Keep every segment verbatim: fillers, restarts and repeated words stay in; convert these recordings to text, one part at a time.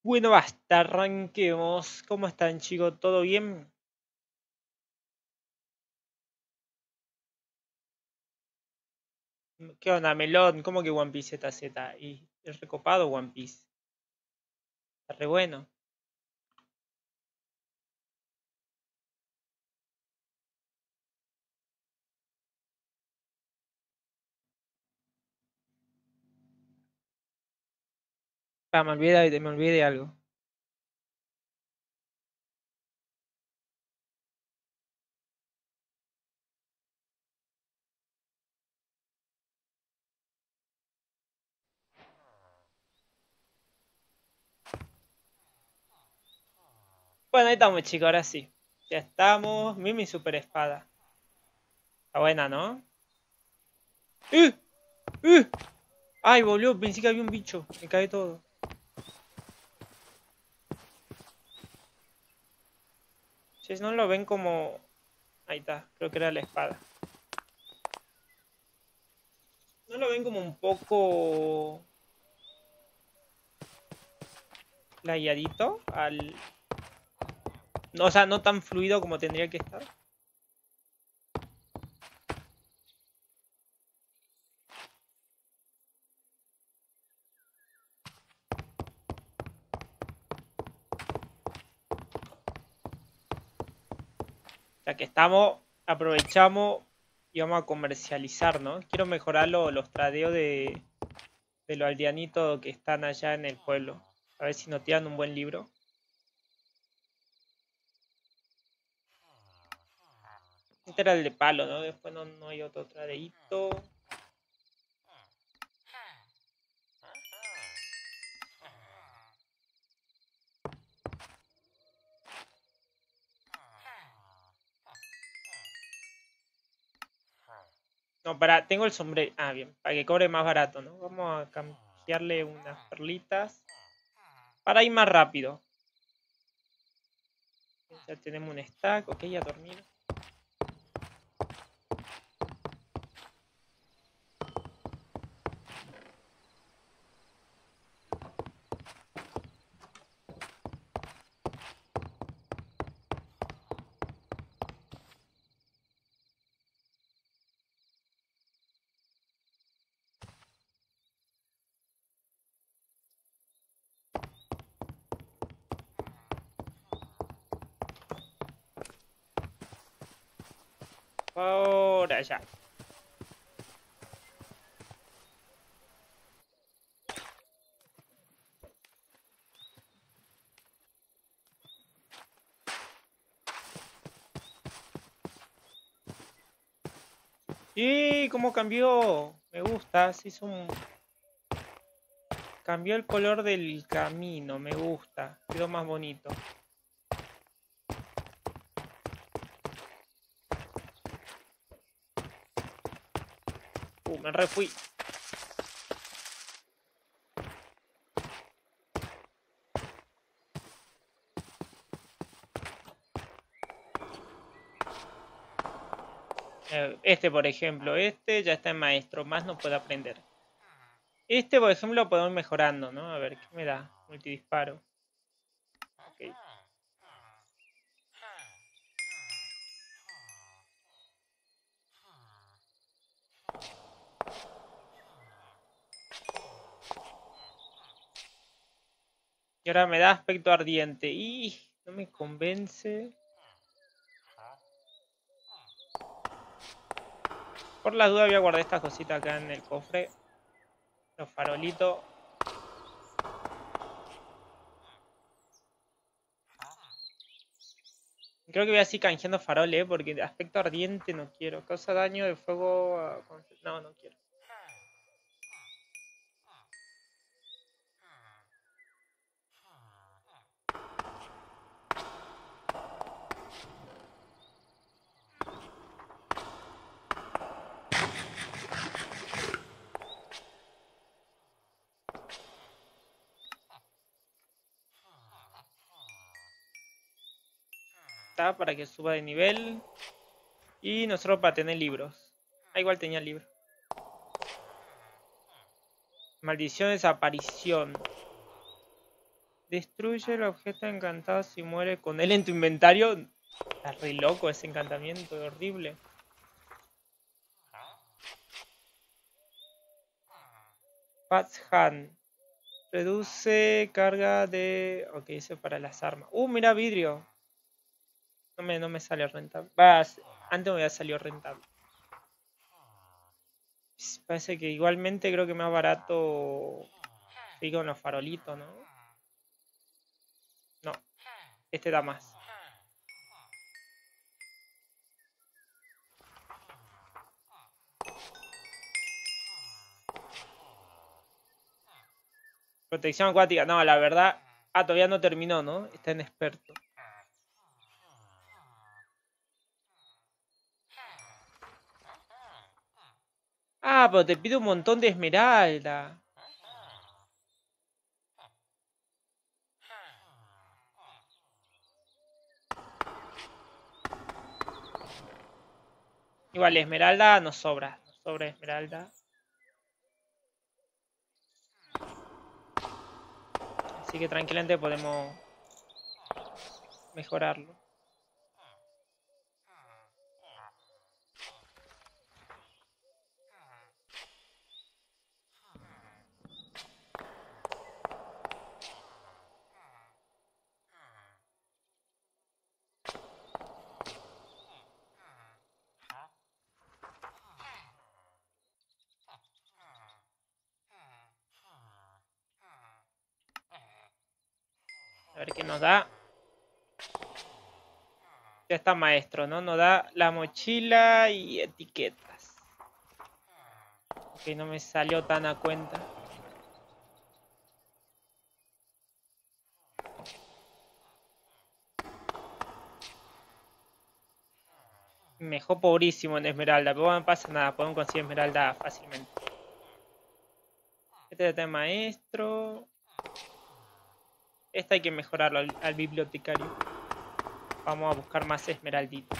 Bueno, basta, arranquemos. ¿Cómo están, chicos? ¿Todo bien? ¿Qué onda, Melón? ¿Cómo que One Piece Z Z? Y es recopado One Piece. Está re bueno. Ah, me olvidé, me olvidé de algo. Bueno, ahí estamos, chicos, ahora sí. Ya estamos. Mimi super espada. Está buena, ¿no? ¡Uh! ¡Uh! ¡Ay, boludo! Pensé que había un bicho. Me cae todo. Si no lo ven como... Ahí está, creo que era la espada. ¿No lo ven como un poco... layadito? Al... No, o sea, no tan fluido como tendría que estar. Ya que estamos, aprovechamos y vamos a comercializar, ¿no? Quiero mejorar lo- los tradeos de, de los aldeanitos que están allá en el pueblo. A ver si nos tiran un buen libro. Este era el de palo, ¿no? Después no, no hay otro tradeito. No, para, tengo el sombrero. Ah, bien, para que cobre más barato, ¿no? Vamos a cambiarle unas perlitas para ir más rápido. Ya tenemos un stack, ok, a dormir. Por allá. ¡Y cómo cambió! Me gusta, se hizo un... Cambió el color del camino, me gusta. Quedó más bonito. Uh, me refui. Eh, Este, por ejemplo, este ya está en maestro, más no puede aprender. Este, por ejemplo, lo podemos ir mejorando, ¿no? A ver, ¿qué me da? Multidisparo. Ok. Y ahora me da aspecto ardiente. Y no me convence. Por las dudas voy a guardar estas cositas acá en el cofre. Los farolitos. Creo que voy así canjeando faroles, ¿eh? Porque de aspecto ardiente no quiero. Causa daño de fuego. a- No, no quiero. Está para que suba de nivel. Y nosotros para tener libros. Ah, igual tenía libros. Maldición, desaparición. Destruye el objeto encantado si muere con él en tu inventario. Está re loco ese encantamiento, horrible. Pat's Hand. Reduce carga de... Ok, eso es para las armas. Uh, mira, vidrio. No me, no me sale rentable. Va, antes me había salido rentable. Parece que igualmente creo que más barato seguir con los farolitos, ¿no? No, este da más. Protección acuática. No, la verdad... Ah, todavía no terminó, ¿no? Está en experto. Ah, pero te pide un montón de esmeralda. Igual, esmeralda nos sobra. Nos sobra esmeralda. Así que tranquilamente podemos mejorarlo. A ver qué nos da. Ya está maestro, ¿no? Nos da la mochila y etiquetas. Ok, no me salió tan a cuenta. Me dejó pobrísimo en esmeralda, pero no pasa nada, podemos conseguir esmeralda fácilmente. Este es el maestro. Este hay que mejorarlo al, al bibliotecario. Vamos a buscar más esmeralditas.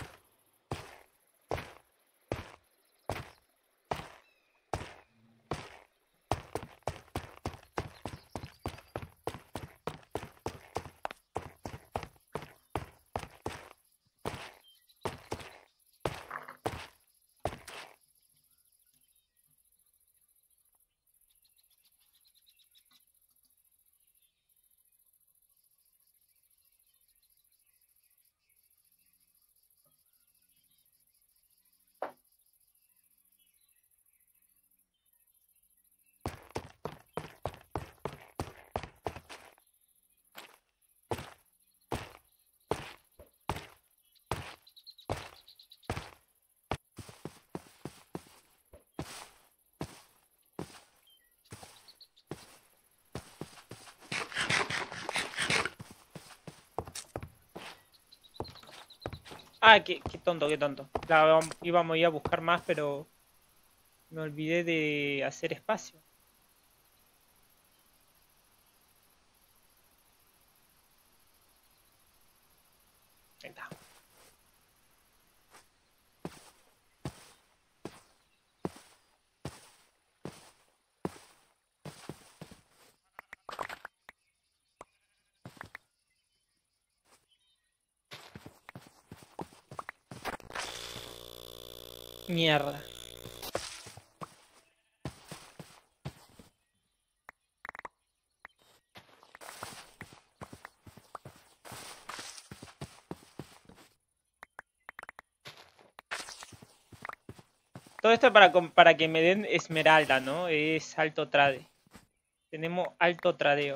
Ah, qué, qué tonto, qué tonto. La, íbamos a ir a buscar más, pero me olvidé de hacer espacio. Ahí está. Mierda. Todo esto para, para que me den esmeralda, ¿no? Es alto trade. Tenemos alto tradeo.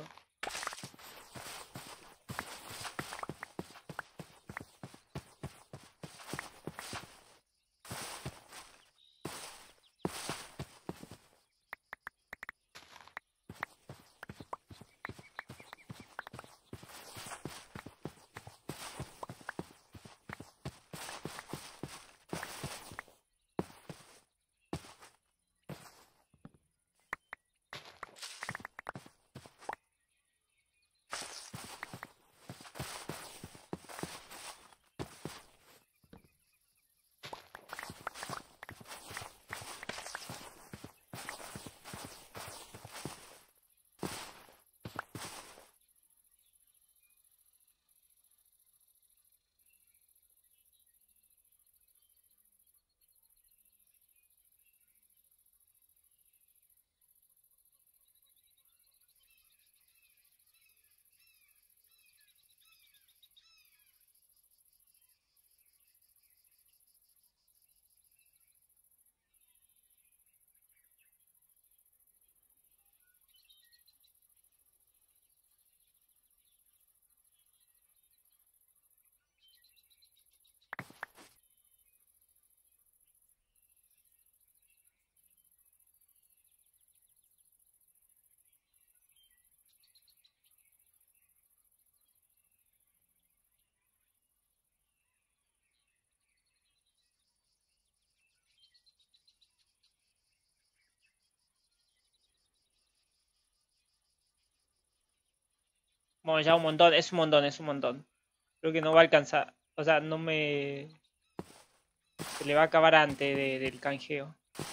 Bueno, ya un montón, es un montón, es un montón. Creo que no va a alcanzar. O sea, no me... Se le va a acabar antes de- del canjeo.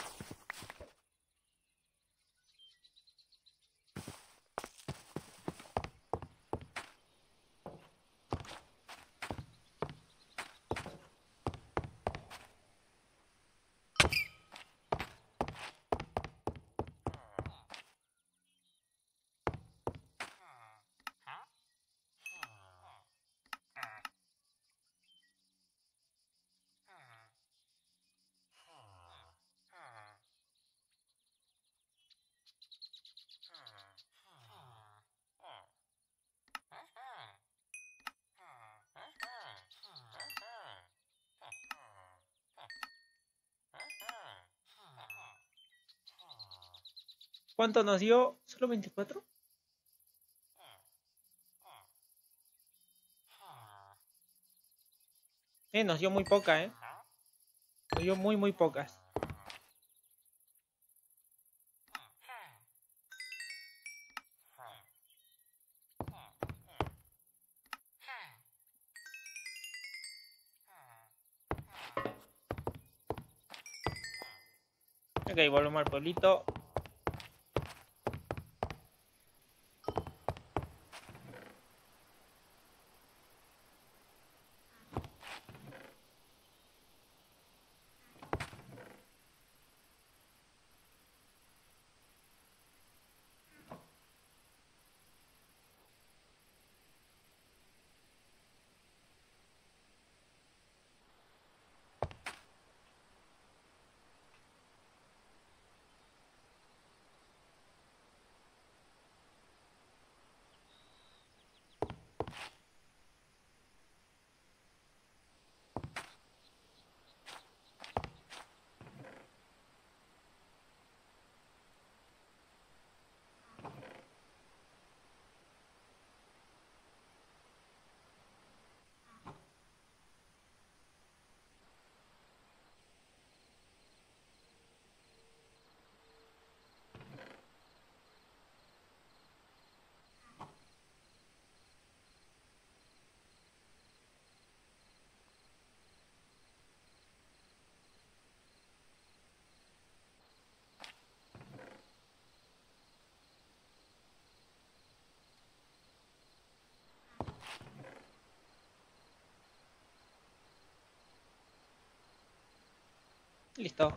¿Cuánto nos dio? ¿Solo veinticuatro? Eh, nos dio muy poca, eh. Nos dio muy, muy pocas. Ok, volvemos al pueblito. Listo.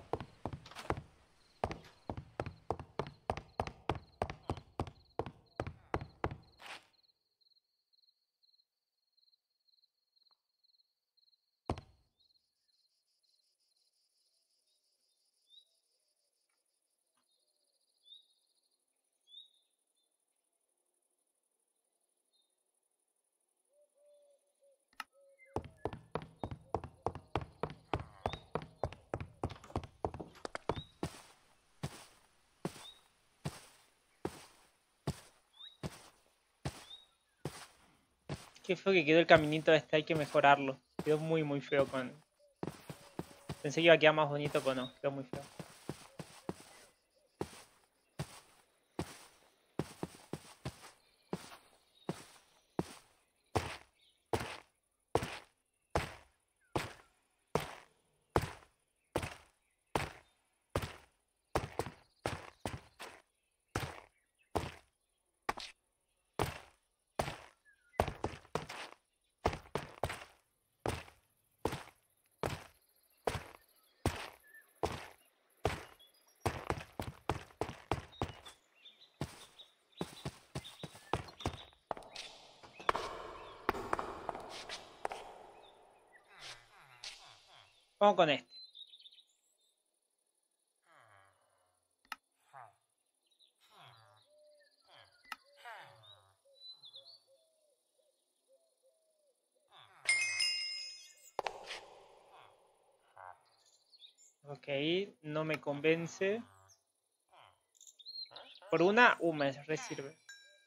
Qué feo que quedó el caminito este, hay que mejorarlo. Quedó muy, muy feo con... Pensé que iba a quedar más bonito, pero no, quedó muy feo. Vamos con este. Ok, no me convence. Por una, uh, me resirve.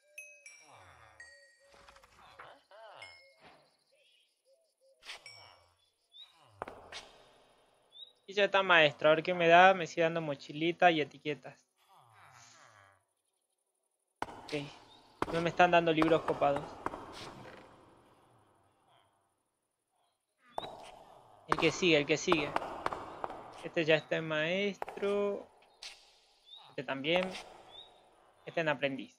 Y ya está, maestro. A ver qué me da. Me sigue dando mochilita y etiquetas. Ok. No me están dando libros copados. El que sigue, el que sigue. Este ya está en maestro. Este también. Este en aprendiz.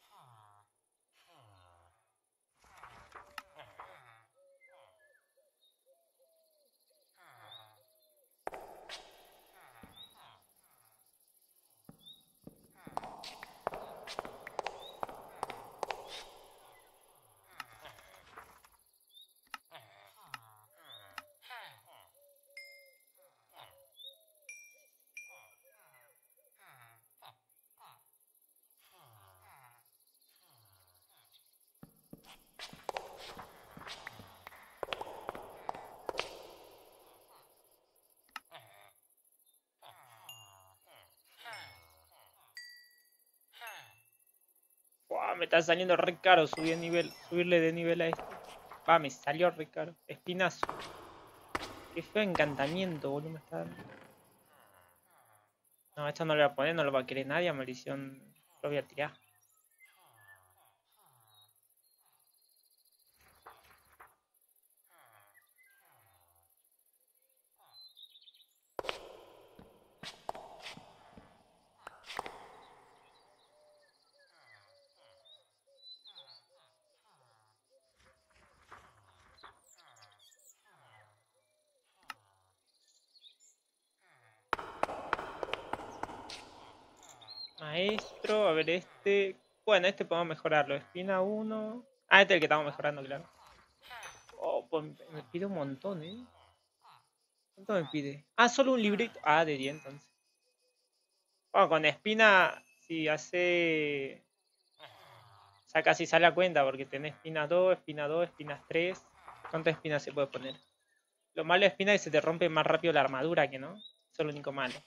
Buah, me está saliendo re caro subir nivel, subirle de nivel a este. Va, me salió re caro. Espinazo. Qué feo encantamiento, boludo. Me está dando. No, esto no lo voy a poner, no lo va a querer nadie. Maldición. Lo voy a tirar. Maestro, a ver este. Bueno, este podemos mejorarlo. Espina uno. Ah, este es el que estamos mejorando, claro. Oh, pues me pide un montón, ¿eh? ¿Cuánto me pide? Ah, solo un librito. Ah, de diez entonces. Bueno, con espina, si hace... O sea, casi sale a cuenta porque tenés espina dos, espina dos, espinas tres. ¿Cuántas espinas se puede poner? Lo malo de espina es que se te rompe más rápido la armadura, que no. Eso es lo único malo.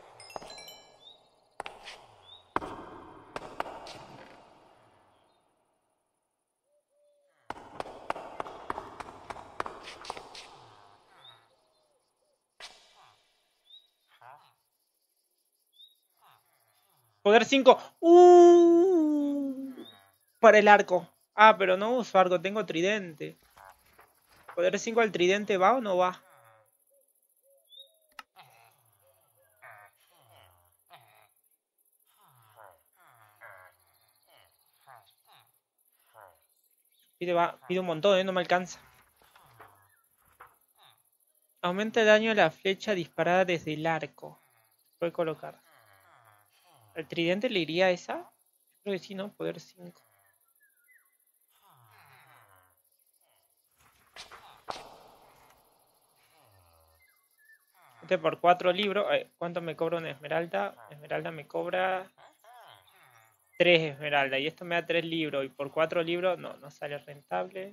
Poder cinco. Uh, para el arco. Ah, pero no uso arco, tengo tridente. ¿Poder cinco al tridente va o no va? Pide, va, pide un montón, ¿eh? No me alcanza. Aumenta el daño de la flecha disparada desde el arco. Puede colocar. ¿El tridente le iría a esa? Creo que sí, ¿no? Poder cinco. Este por cuatro libros. ¿Cuánto me cobra una esmeralda? Esmeralda me cobra tres esmeraldas. Y esto me da tres libros. Y por cuatro libros no, no sale rentable.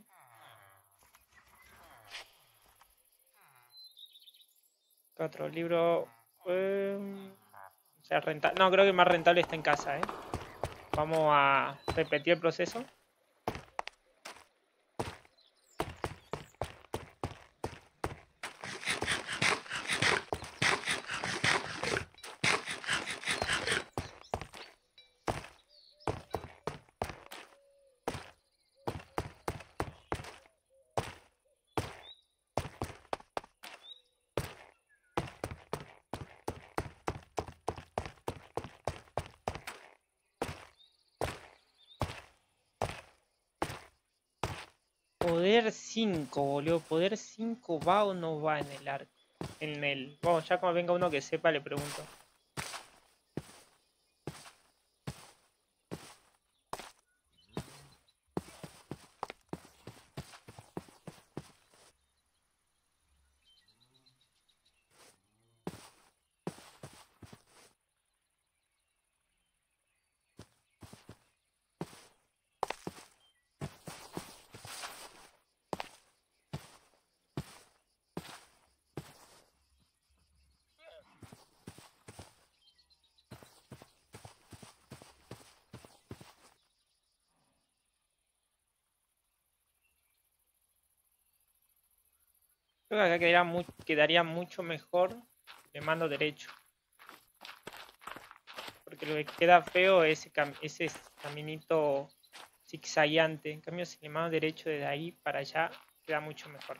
Cuatro libros. Eh, o sea, rentable. No, creo que más rentable está en casa, ¿eh? Vamos a repetir el proceso. Poder cinco, boludo. Poder cinco va o no va en el arco. En el. Vamos, ya como venga uno que sepa, le pregunto. Creo que acá quedaría, mu quedaría mucho mejor de mando derecho. Porque lo que queda feo es ese, cam ese caminito zigzagueante. En cambio, si le mando derecho desde ahí para allá, queda mucho mejor.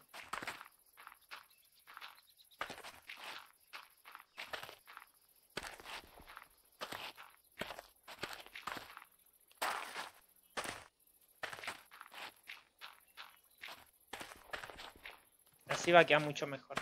Así va a quedar mucho mejor.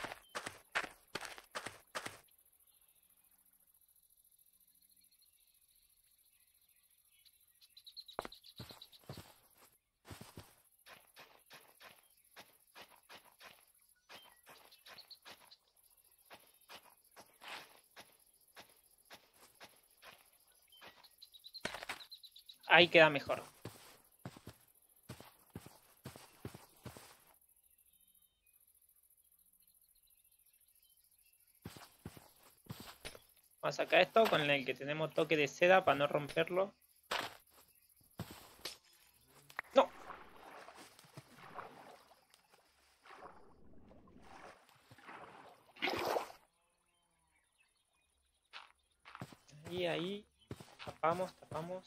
Ahí queda mejor. Vamos a sacar esto con el que tenemos toque de seda para no romperlo. ¡No! Ahí, ahí. Tapamos, tapamos.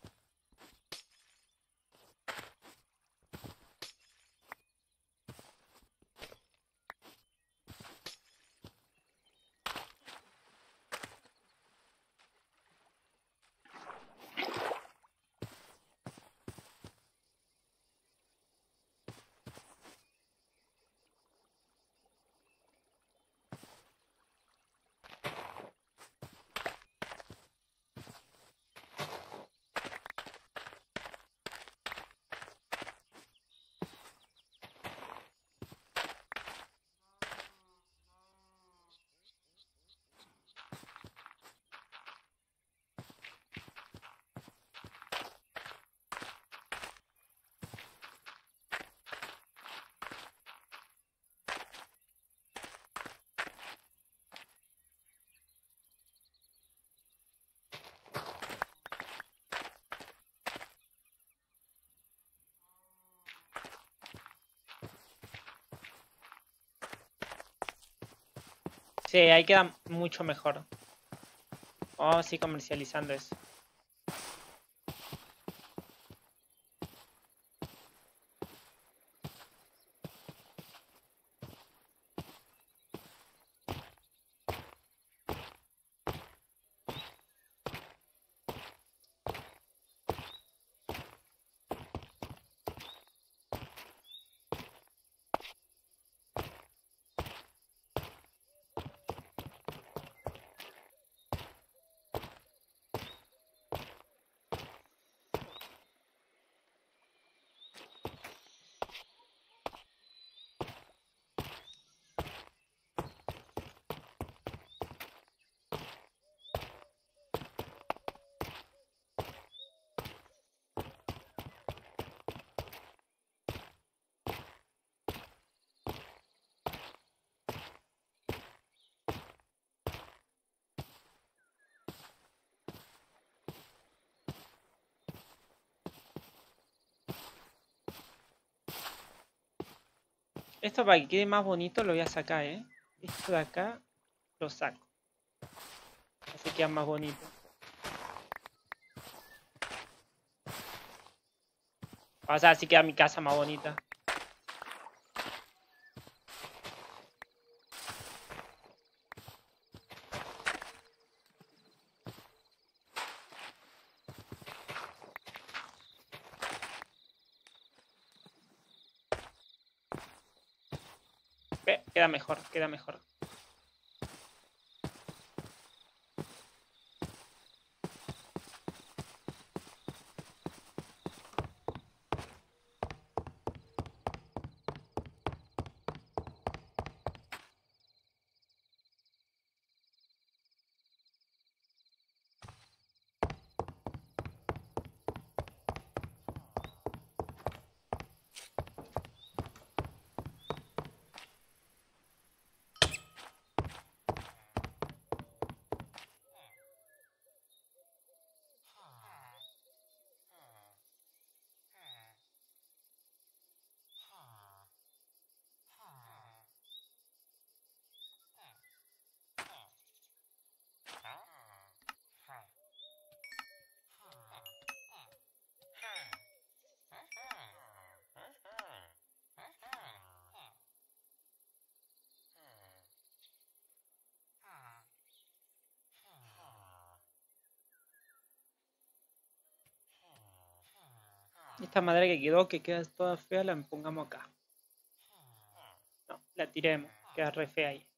Sí, ahí queda mucho mejor. Vamos a seguir comercializando eso. Esto para que quede más bonito lo voy a sacar, ¿eh? Esto de acá lo saco. Así queda más bonito. O sea, así queda mi casa más bonita. Ve, queda mejor, queda mejor. Esta madera que quedó, que queda toda fea, la pongamos acá. No, la tiremos, queda re fea ahí.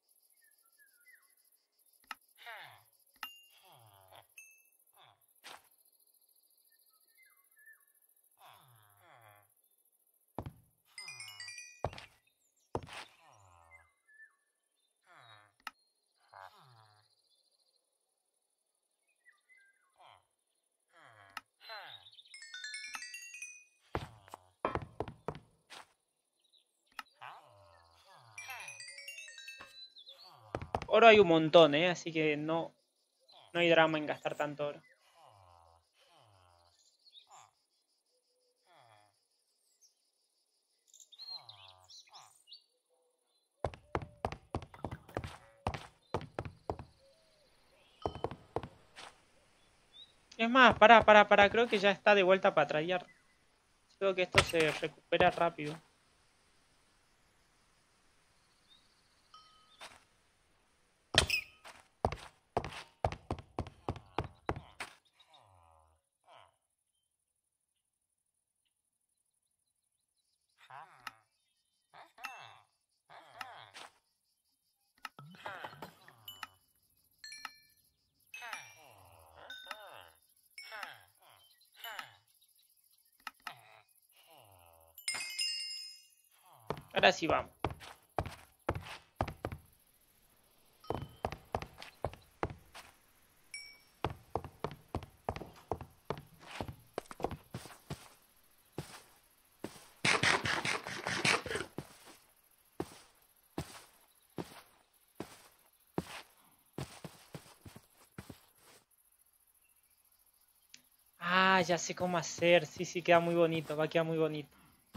Oro hay un montón, ¿eh? Así que no, no hay drama en gastar tanto oro. Es más, para, para, para, creo que ya está de vuelta para traer. Creo que esto se recupera rápido. Ahora sí vamos. Ah, ya sé cómo hacer. Sí, sí, queda muy bonito. Va a quedar muy bonito.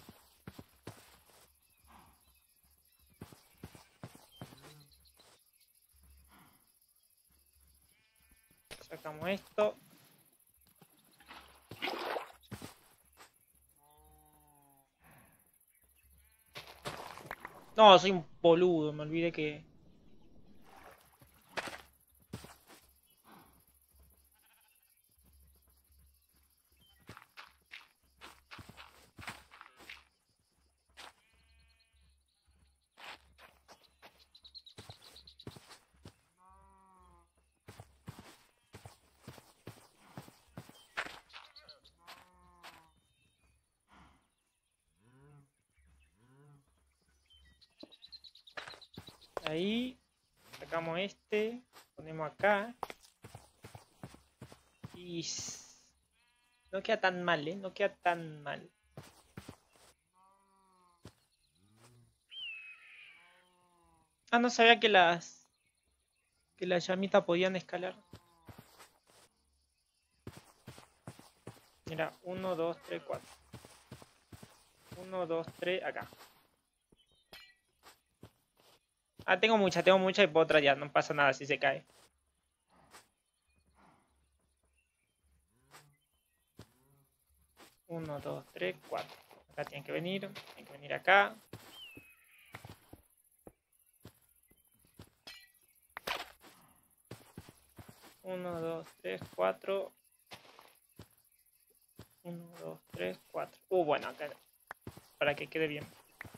Sacamos esto. No, soy un boludo. Me olvidé que... Ahí. Sacamos este. Ponemos acá. Y... No queda tan mal, ¿eh? No queda tan mal. Ah, no sabía que las... Que las llamitas podían escalar. Mira, uno, dos, tres, cuatro. uno, dos, tres, acá. Ah, tengo mucha, tengo mucha y puedo traer, no pasa nada si se cae. uno, dos, tres, cuatro. Acá tienen que venir, tienen que venir acá. uno, dos, tres, cuatro. uno, dos, tres, cuatro. Uh, bueno, acá. Para que quede bien.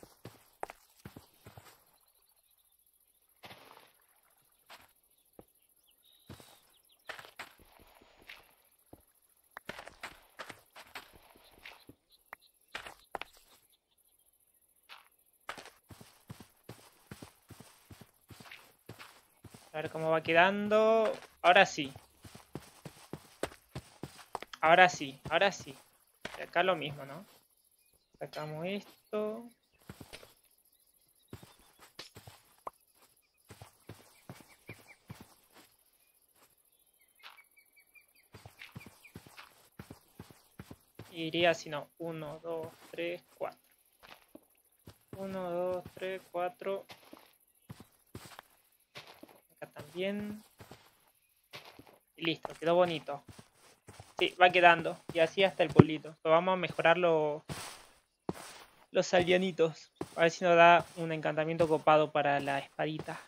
A ver cómo va quedando. Ahora sí. Ahora sí, ahora sí. Y acá lo mismo, ¿no? Sacamos esto. Iría así, no. uno, dos, tres, cuatro. uno, dos, tres, cuatro. Acá también. Y listo, quedó bonito. Sí, va quedando. Y así hasta el pueblito. Pero vamos a mejorar lo- los aldeanitos. A ver si nos da un encantamiento copado para la espadita.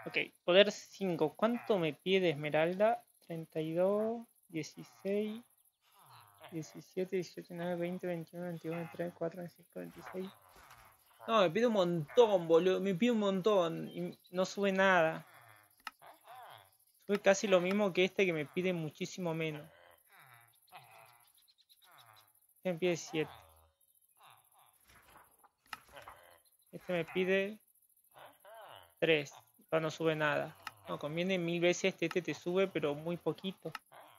Ok, poder cinco. ¿Cuánto me pide Esmeralda? treinta y dos, dieciséis, diecisiete, dieciocho, diecinueve, veinte, veintiuno, veintiuno, veintitrés, veinticuatro, veinticinco, veintiséis. No, me pide un montón, boludo. Me pide un montón. Y no sube nada. Sube casi lo mismo que este que me pide muchísimo menos. Este me pide siete. Este me pide tres. No, no sube nada. No, conviene mil veces este, este te sube, pero muy poquito.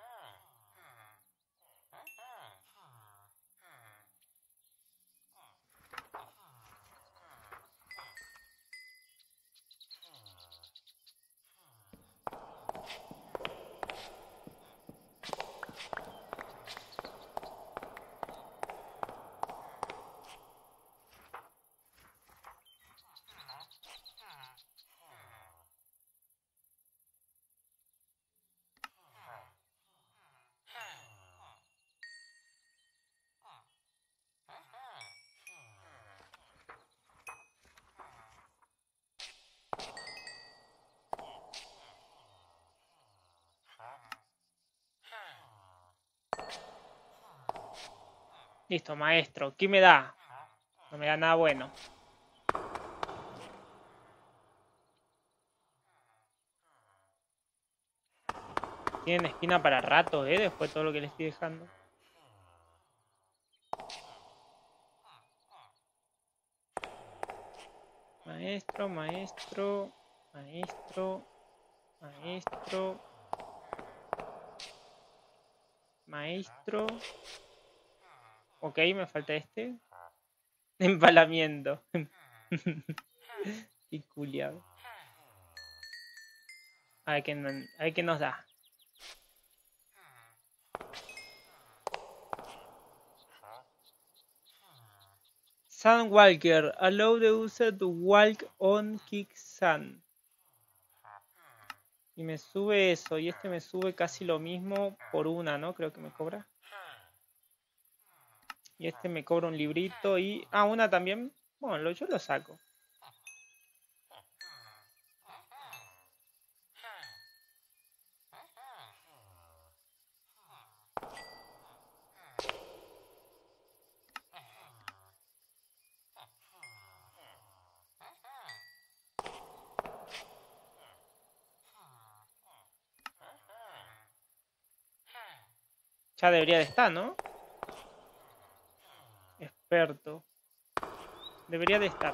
Listo, maestro. ¿Qué me da? No me da nada bueno. Tienen espina para rato, ¿eh? Después de todo lo que les estoy dejando. Maestro, maestro, maestro, maestro, maestro. Ok, me falta este. Empalamiento. Qué culiado. A ver qué, a ver qué nos da. Sand Walker. Allow the user to walk on kick sand. Y me sube eso. Y este me sube casi lo mismo por una, ¿no? Creo que me cobra. Y este me cobra un librito y... Ah, una también. Bueno, yo lo saco. Ya debería de estar, ¿no? Experto. Debería de estar.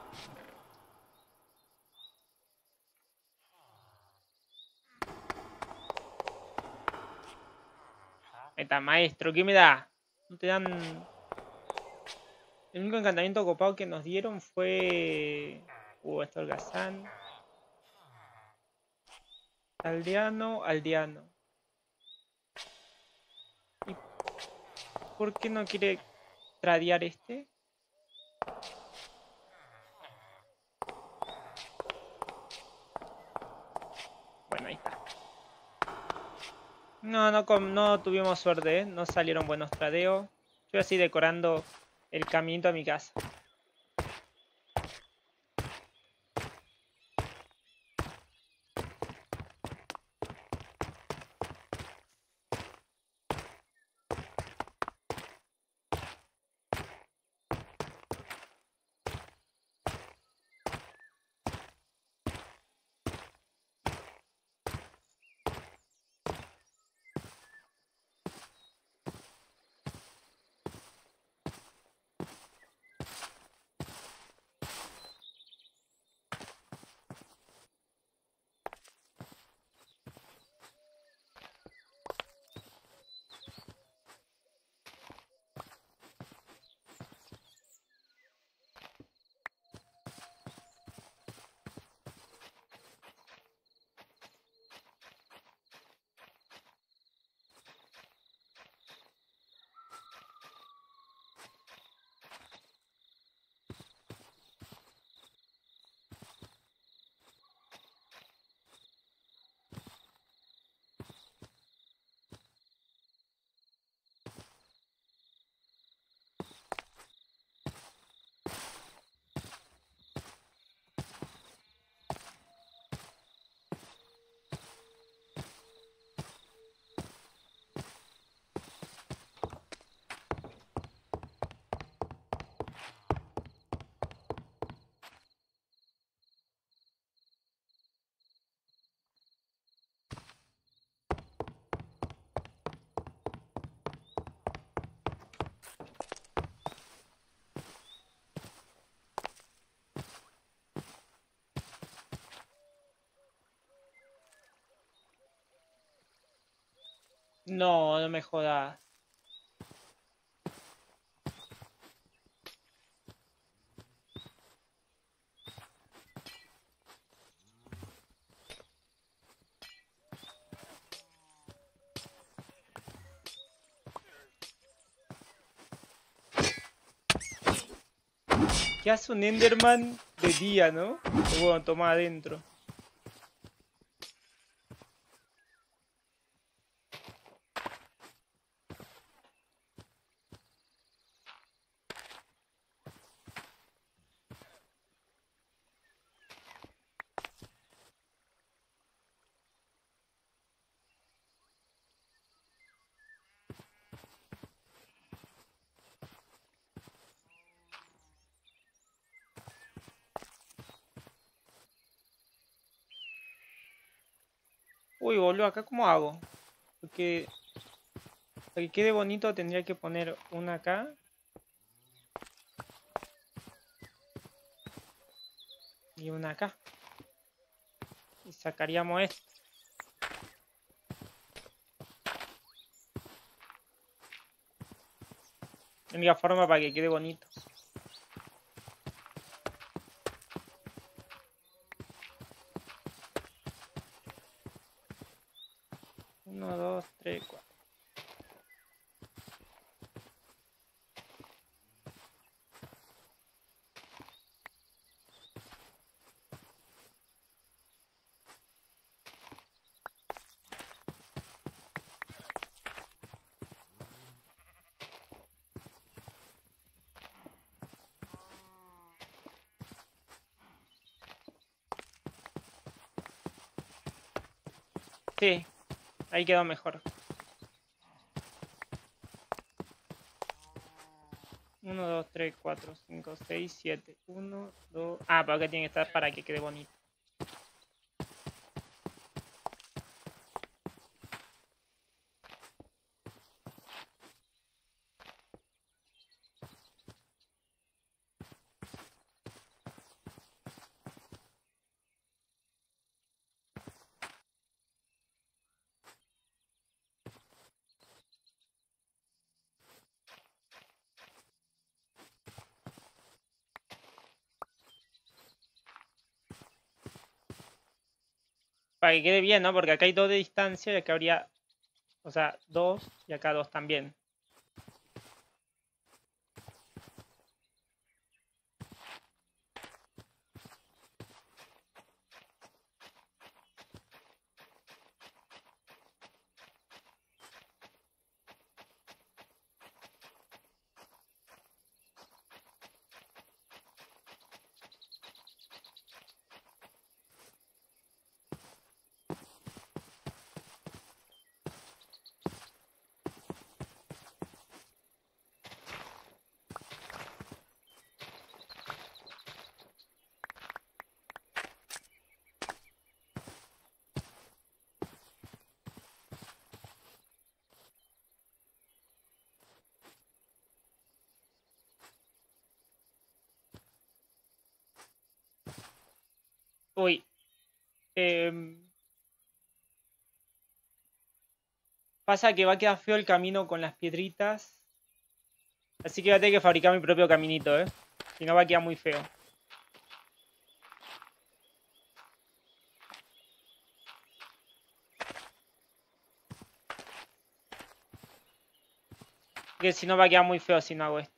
Ahí está, maestro. ¿Qué me da? No te dan... El único encantamiento copado que nos dieron fue... Uh, esto holgazán. Aldeano, aldeano. ¿Y por qué no quiere tradear este? Bueno, ahí está. No, no, no tuvimos suerte, ¿eh? No salieron buenos tradeos. Yo así decorando el caminito a mi casa. No, no me jodas. ¿Qué hace un Enderman de día, no? Que bueno, toma adentro. Uy, boludo, ¿acá cómo hago? Porque para que quede bonito tendría que poner una acá. Y una acá. Y sacaríamos esto. La única forma para que quede bonito. Uno, dos, tres, cuatro. Sí, ahí quedó mejor. uno, dos, tres, cuatro, cinco, seis, siete. uno, dos. Ah, pero acá tiene que estar para que quede bonito. Para que quede bien, ¿no? Porque acá hay dos de distancia y acá habría, o sea, dos y acá dos también. Uy. em, Pasa que va a quedar feo el camino con las piedritas. Así que voy a tener que fabricar mi propio caminito, ¿eh? Si no va a quedar muy feo. Que si no va a quedar muy feo si no hago esto.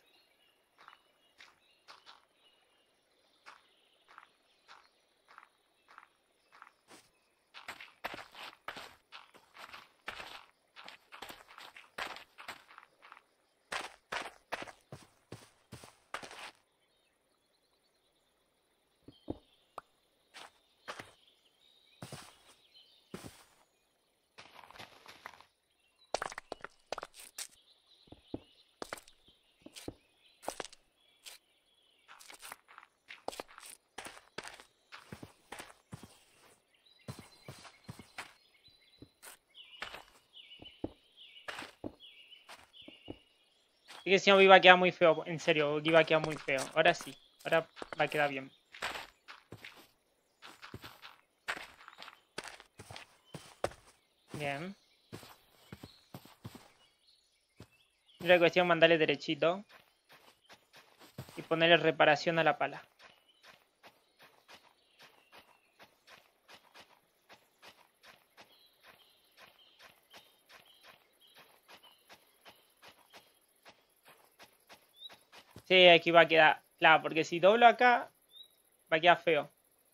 Es que si no iba a quedar muy feo, en serio, iba a quedar muy feo. Ahora sí, ahora va a quedar bien. Bien. La cuestión es mandarle derechito. Y ponerle reparación a la pala. Sí, aquí va a quedar. Claro, porque si doblo acá, va a quedar feo.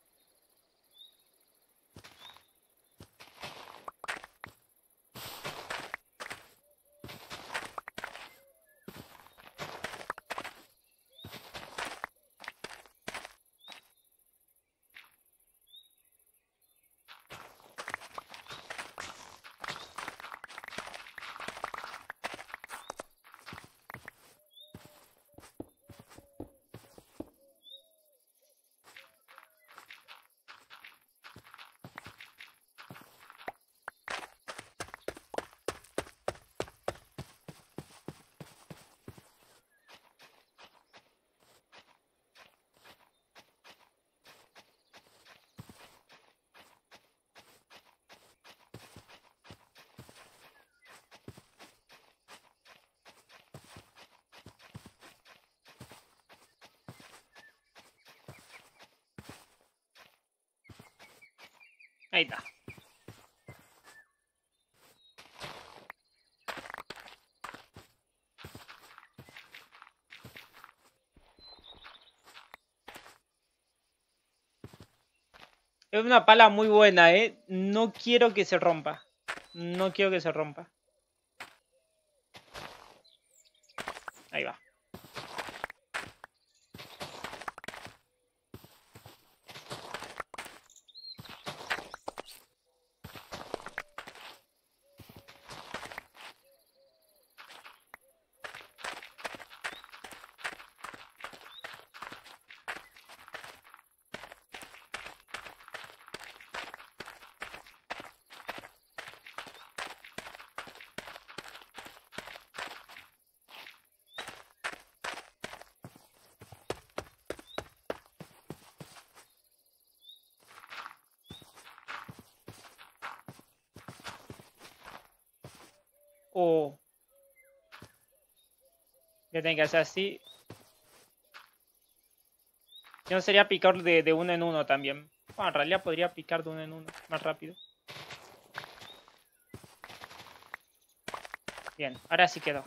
Ahí está. Es una pala muy buena, ¿eh? No quiero que se rompa. No quiero que se rompa. Ahí va. Oh. Voy a tener que hacer así. Si no sería picar de, de uno en uno también. Bueno, en realidad podría picar de uno en uno. Más rápido. Bien, ahora sí quedó.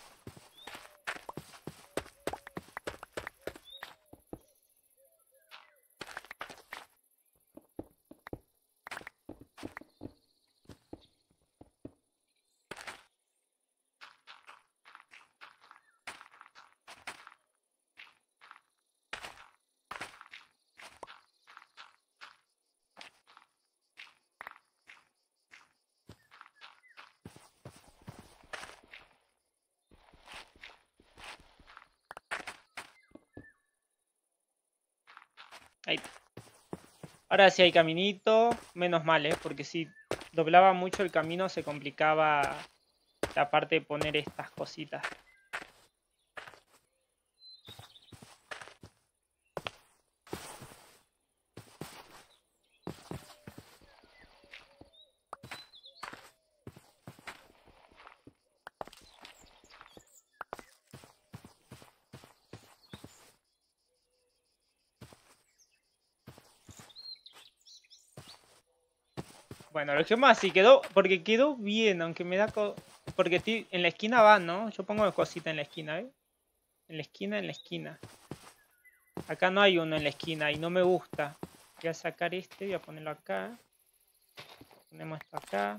Ahí. Ahora sí hay caminito. Menos mal, ¿eh? Porque si doblaba mucho el camino se complicaba la parte de poner estas cositas. Bueno, lo que más sí quedó, porque quedó bien, aunque me da... Co porque estoy, en la esquina va, ¿no? Yo pongo cosita en la esquina, ¿eh? En la esquina, en la esquina. Acá no hay uno en la esquina y no me gusta. Voy a sacar este, voy a ponerlo acá. Ponemos esto acá.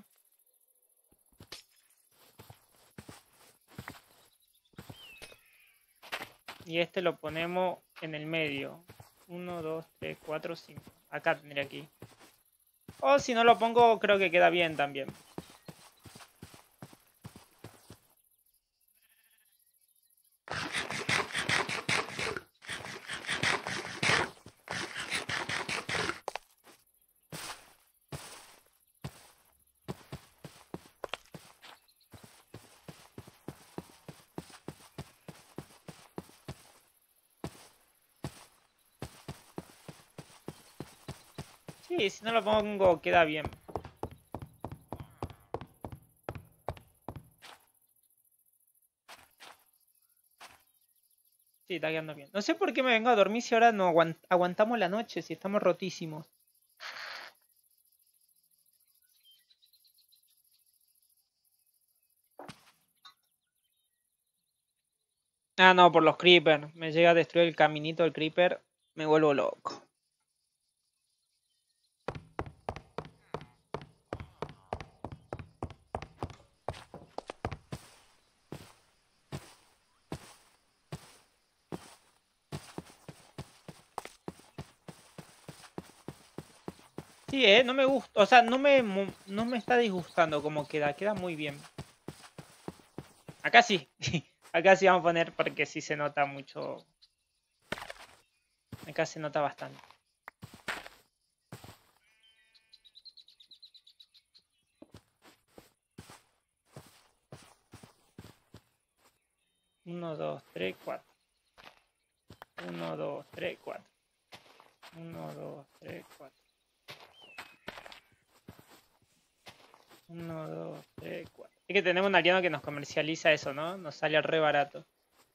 Y este lo ponemos en el medio. uno, dos, tres, cuatro, cinco. Acá tendría aquí. O si no lo pongo, creo que queda bien también. Sí, si no lo pongo, queda bien. Sí, está quedando bien. No sé por qué me vengo a dormir si ahora no aguant aguantamos la noche, si estamos rotísimos. Ah, no, por los creepers. Me llega a destruir el caminito del creeper. Me vuelvo loco. Sí, eh, no me gusta. O sea, no me, no me está disgustando como queda. Queda muy bien. Acá sí. Acá sí vamos a poner porque sí se nota mucho. Acá se nota bastante. uno, dos, tres, cuatro. uno, dos, tres, cuatro. uno, dos, tres, cuatro. uno, dos, tres, cuatro. Es que tenemos un aliado que nos comercializa eso, ¿no? Nos sale re barato.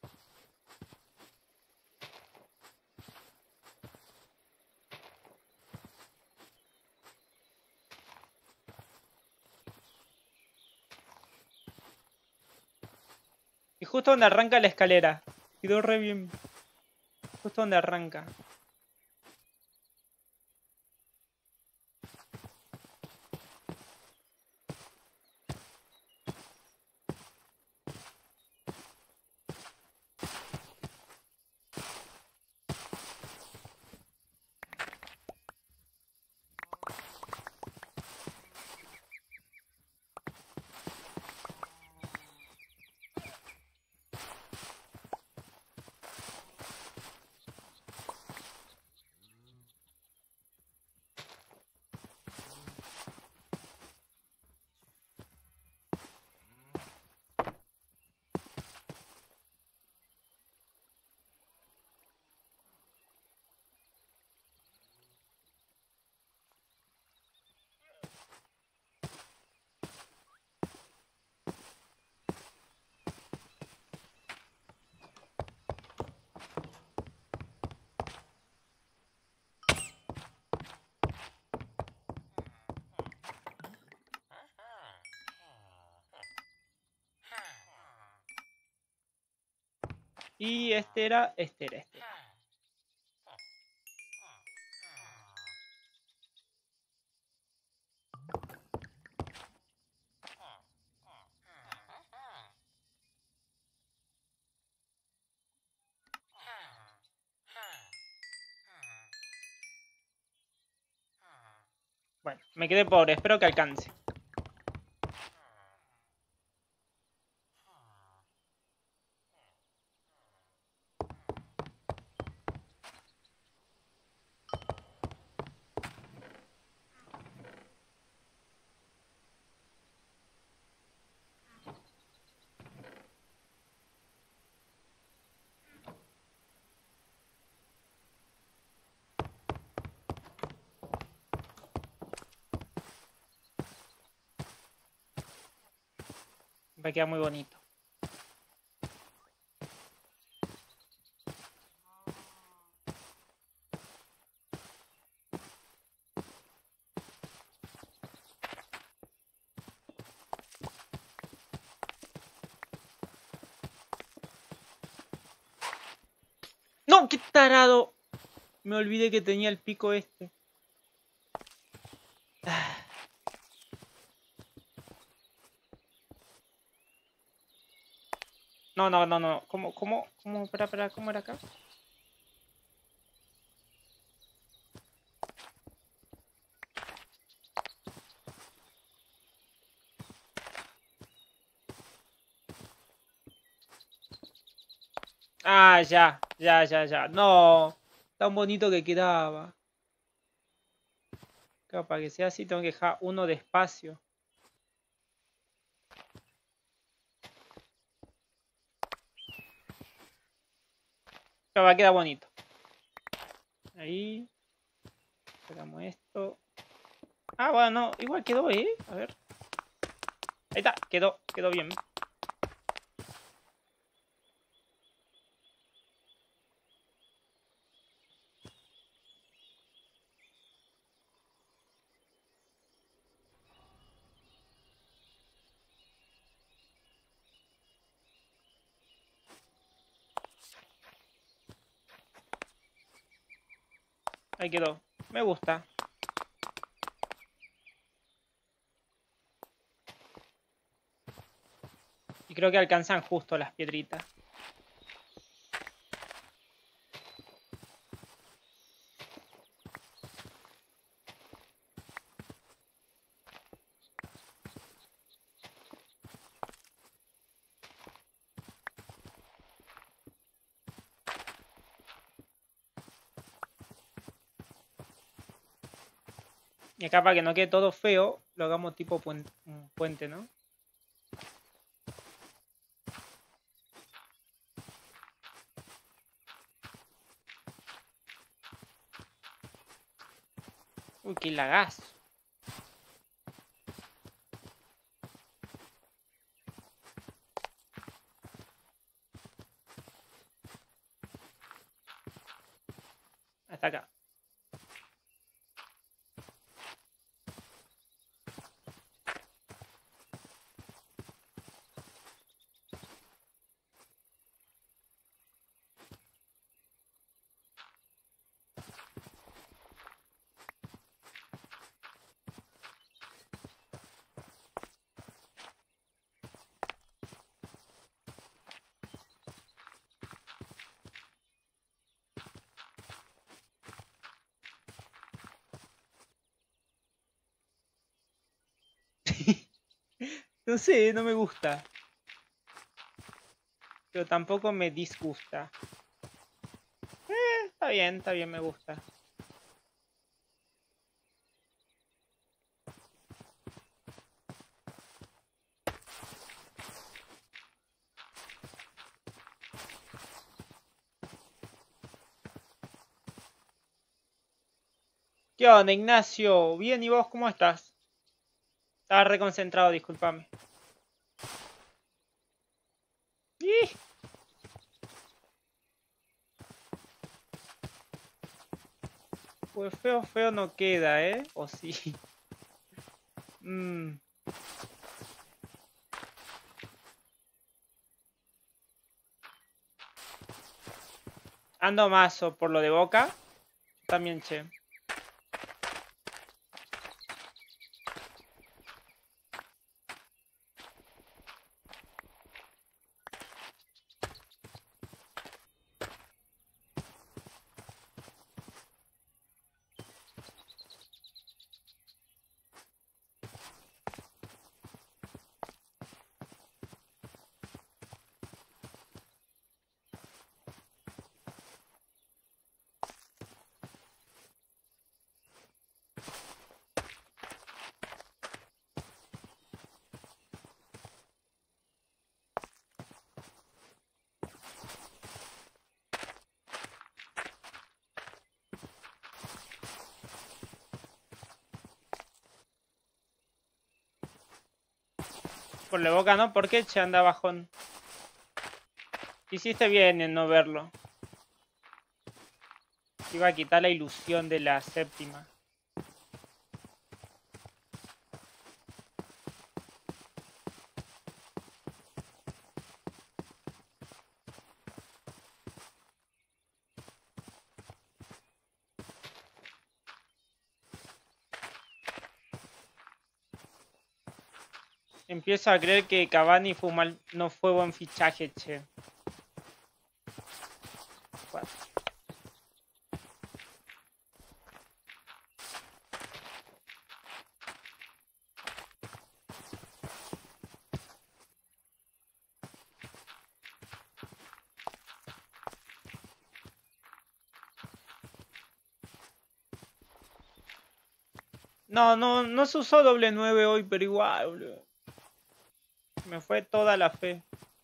Y justo donde arranca la escalera. Quedó re bien. Justo donde arranca. Y este era, este era, este era. Bueno, me quedé pobre, espero que alcance. Va a quedar muy bonito. ¡No! ¡Qué tarado! Me olvidé que tenía el pico este. No, no, no, no. ¿Cómo, cómo, cómo? Espera, espera, ¿cómo era acá? Ah, ya, ya, ya, ya. No, tan bonito que quedaba. Claro, para que sea así tengo que dejar uno de espacio. Claro, va a quedar bonito. Ahí. Sacamos esto. Ah, bueno, no, igual quedó, ¿eh? A ver. Ahí está, quedó, quedó bien. Ahí quedó. Me gusta. Y creo que alcanzan justo las piedritas. Y acá para que no quede todo feo, lo hagamos tipo puente, un puente, ¿no? Uy, qué lagazo. Hasta acá. No sé, no me gusta. Pero tampoco me disgusta. Eh, está bien, está bien, me gusta. ¿Qué onda, Ignacio? Bien, ¿y vos cómo estás? Estaba reconcentrado, discúlpame. ¡Ih! Pues feo, feo no queda, ¿eh? ¿O sí? Mm. Ando más o por lo de Boca. También, che. Por la Boca no, ¿por qué che anda bajón? Hiciste bien en no verlo. Iba a quitar la ilusión de la séptima. Empiezo a creer que Cavani fue mal, no fue buen fichaje, che. Bueno. No, no, no se usó doble nueve hoy, pero igual, boludo. Me fue toda la fe.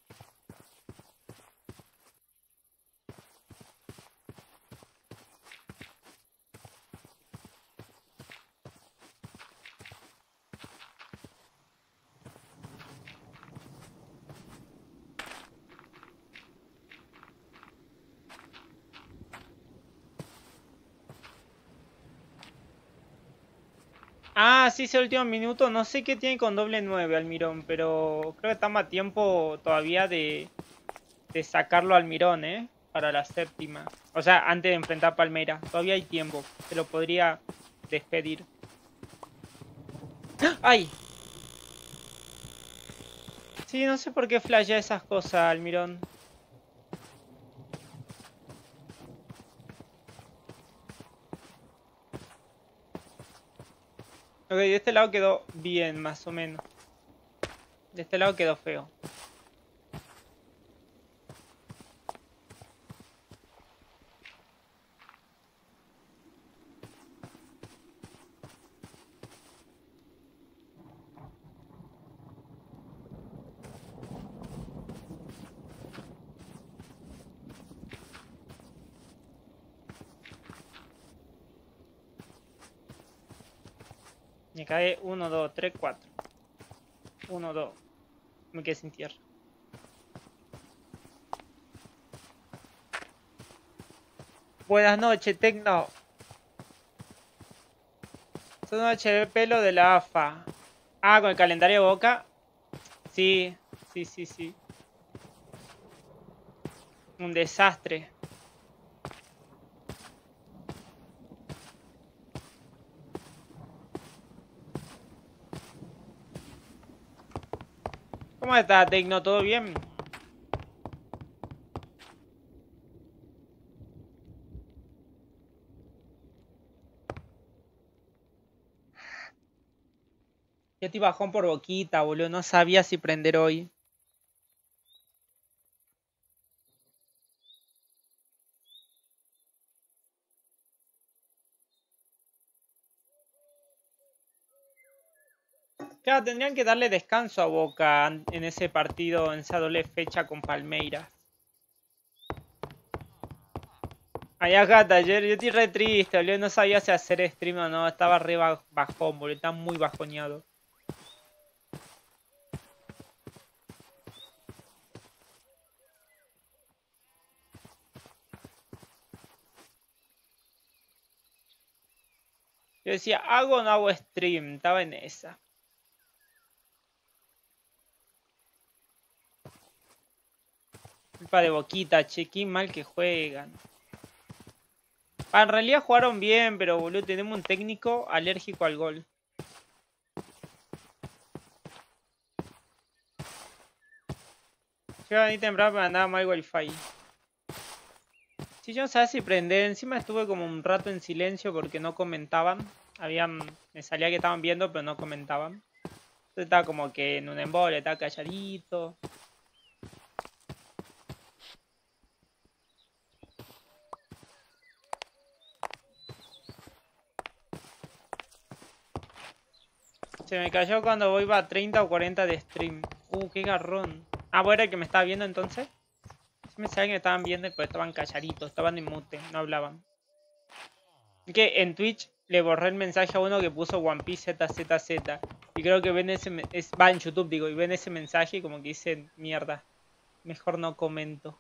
Ah, sí, ese último minuto. No sé qué tiene con doble nueve Almirón, pero creo que estamos a tiempo todavía de, de sacarlo Almirón, ¿eh? para la séptima. O sea, antes de enfrentar a Palmeira. Todavía hay tiempo. Se lo podría despedir. ¡Ay! Sí, no sé por qué flashea esas cosas, Almirón. Ok, de este lado quedó bien, más o menos. De este lado quedó feo. Me cae uno, dos, tres, cuatro. uno, dos. Me quedé sin tierra. Buenas noches, Tecno. Son noche de pelo de la A F A. Ah, con el calendario de Boca. Sí, sí, sí, sí. Un desastre. ¿Cómo está, Tecno? ¿Todo bien? Yo estoy bajón por Boquita, boludo. No sabía si prender hoy. Claro, tendrían que darle descanso a Boca en ese partido, en esa doble fecha con Palmeiras. Allá acá, ayer yo estoy re triste, boludo. No sabía si hacer stream o no. Estaba re bajón, boludo. Estaba muy bajoneado. Yo decía, ¿hago o no hago stream? Estaba en esa. Culpa de Boquita, che, qué mal que juegan. Ah, en realidad jugaron bien, pero boludo, tenemos un técnico alérgico al gol. Yo a mí temprano me mandaba mal wifi. Si yo no sabía si prender, encima estuve como un rato en silencio porque no comentaban. Habían, me salía que estaban viendo, pero no comentaban. Entonces estaba como que en un embole, estaba calladito. Se me cayó cuando voy a treinta o cuarenta de stream. Uh, qué garrón. Ah, bueno, era el que me estaba viendo entonces. Sí me sabían que me estaban viendo, pero estaban calladitos, estaban en mute, no hablaban. Que en Twitch le borré el mensaje a uno que puso One Piece Z Z Z. Y creo que ven ese... Es, va en YouTube, digo, y ven ese mensaje y como que dicen, mierda, mejor no comento.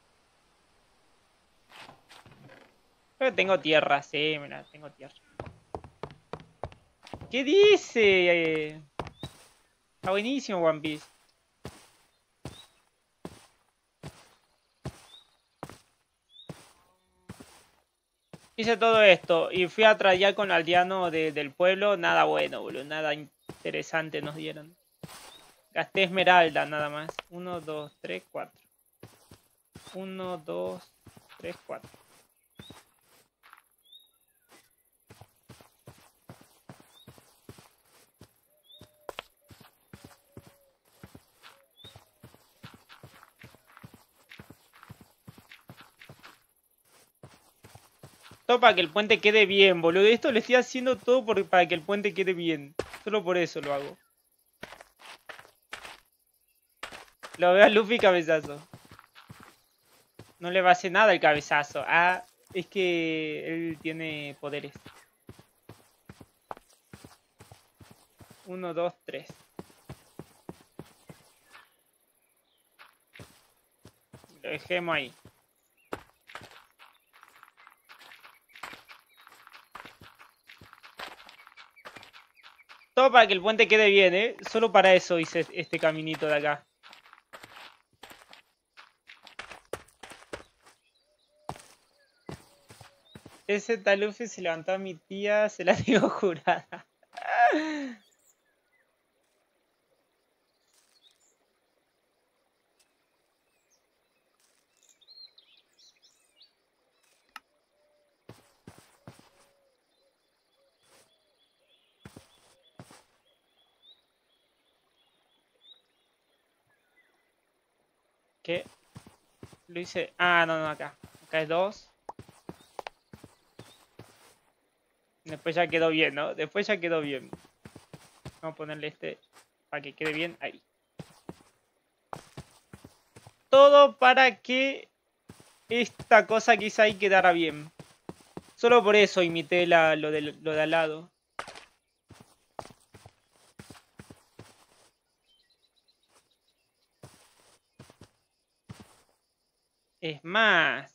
Creo que tengo tierra, sí, mira, tengo tierra. ¿Qué dice? Está buenísimo One Piece. Hice todo esto y fui a traer con aldeano de, del pueblo. Nada bueno, boludo. Nada interesante nos dieron. Gasté esmeralda nada más. uno, dos, tres, cuatro. uno, dos, tres, cuatro. Todo para que el puente quede bien, boludo. Esto lo estoy haciendo todo por, para que el puente quede bien. Solo por eso lo hago. Lo veo a Luffy cabezazo. No le va a hacer nada el cabezazo. Ah, es que él tiene poderes. Uno, dos, tres. Lo dejemos ahí. Todo para que el puente quede bien, ¿eh? Solo para eso hice este caminito de acá. Ese talufe se levantó a mi tía, se la digo jurada. ¿Qué? Lo hice... Ah, no, no, acá. Acá es dos. Después ya quedó bien, ¿no? Después ya quedó bien. Vamos a ponerle este para que quede bien ahí. Todo para que esta cosa que hice ahí quedara bien. Solo por eso imité la, lo, de, lo de al lado. Es más.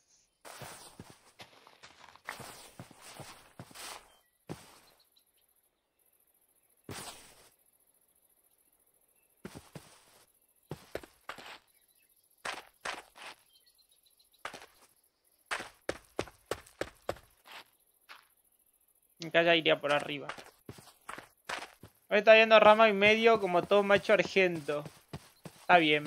Acá ya iría por arriba. Hoy está viendo rama y medio como todo macho argento. Está bien.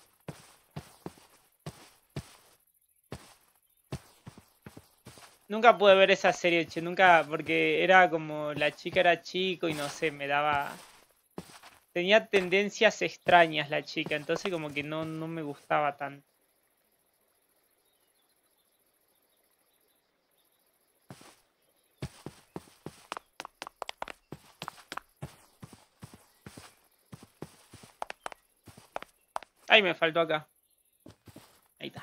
Nunca pude ver esa serie, che, nunca, porque era como la chica era chico y no sé, me daba... Tenía tendencias extrañas la chica, entonces como que no, no me gustaba tanto. Ay, me faltó acá. Ahí está.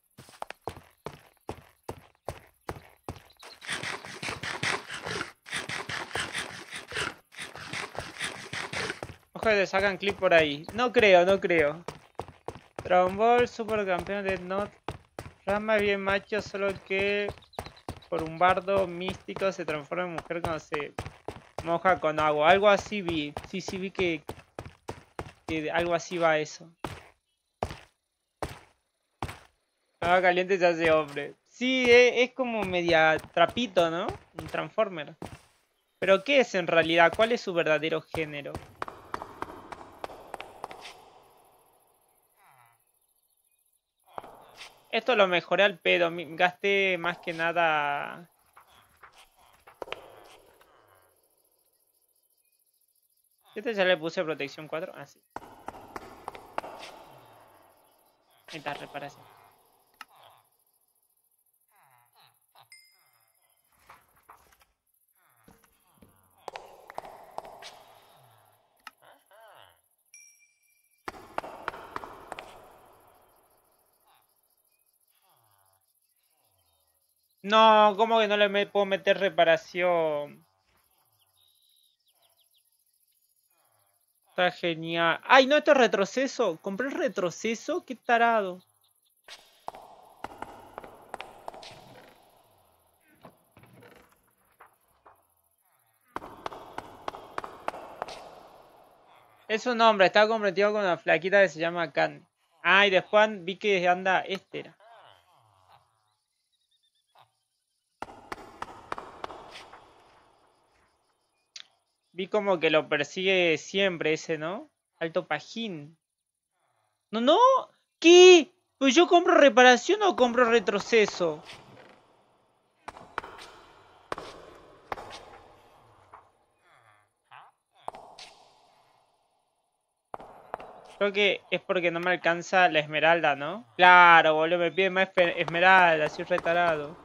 Ojalá te sacan clip por ahí. No creo, no creo. Dragon Ball, supercampeón de Not. Rama bien macho, solo que por un bardo místico se transforma en mujer cuando se moja con agua. Algo así vi. Sí, sí vi que, que algo así va eso. Agua caliente se hace hombre. Sí, es, es como media trapito, ¿no? Un Transformer. Pero ¿qué es en realidad? ¿Cuál es su verdadero género? Esto lo mejoré al pedo. Gasté más que nada... Este ya le puse protección cuatro. Ah, sí. Ahí está, reparación. No, ¿cómo que no le me puedo meter reparación? Está genial. ¡Ay, no, esto es retroceso! ¿Compré retroceso? ¡Qué tarado! Es un hombre, está comprometido con una flaquita que se llama Can. Ah, y después vi que anda este era. Vi como que lo persigue siempre ese, ¿no? Alto pajín. No, no. ¿Qué? ¿Pues yo compro reparación o compro retroceso? Creo que es porque no me alcanza la esmeralda, ¿no? Claro, boludo, me pide más esmeralda, soy retarado.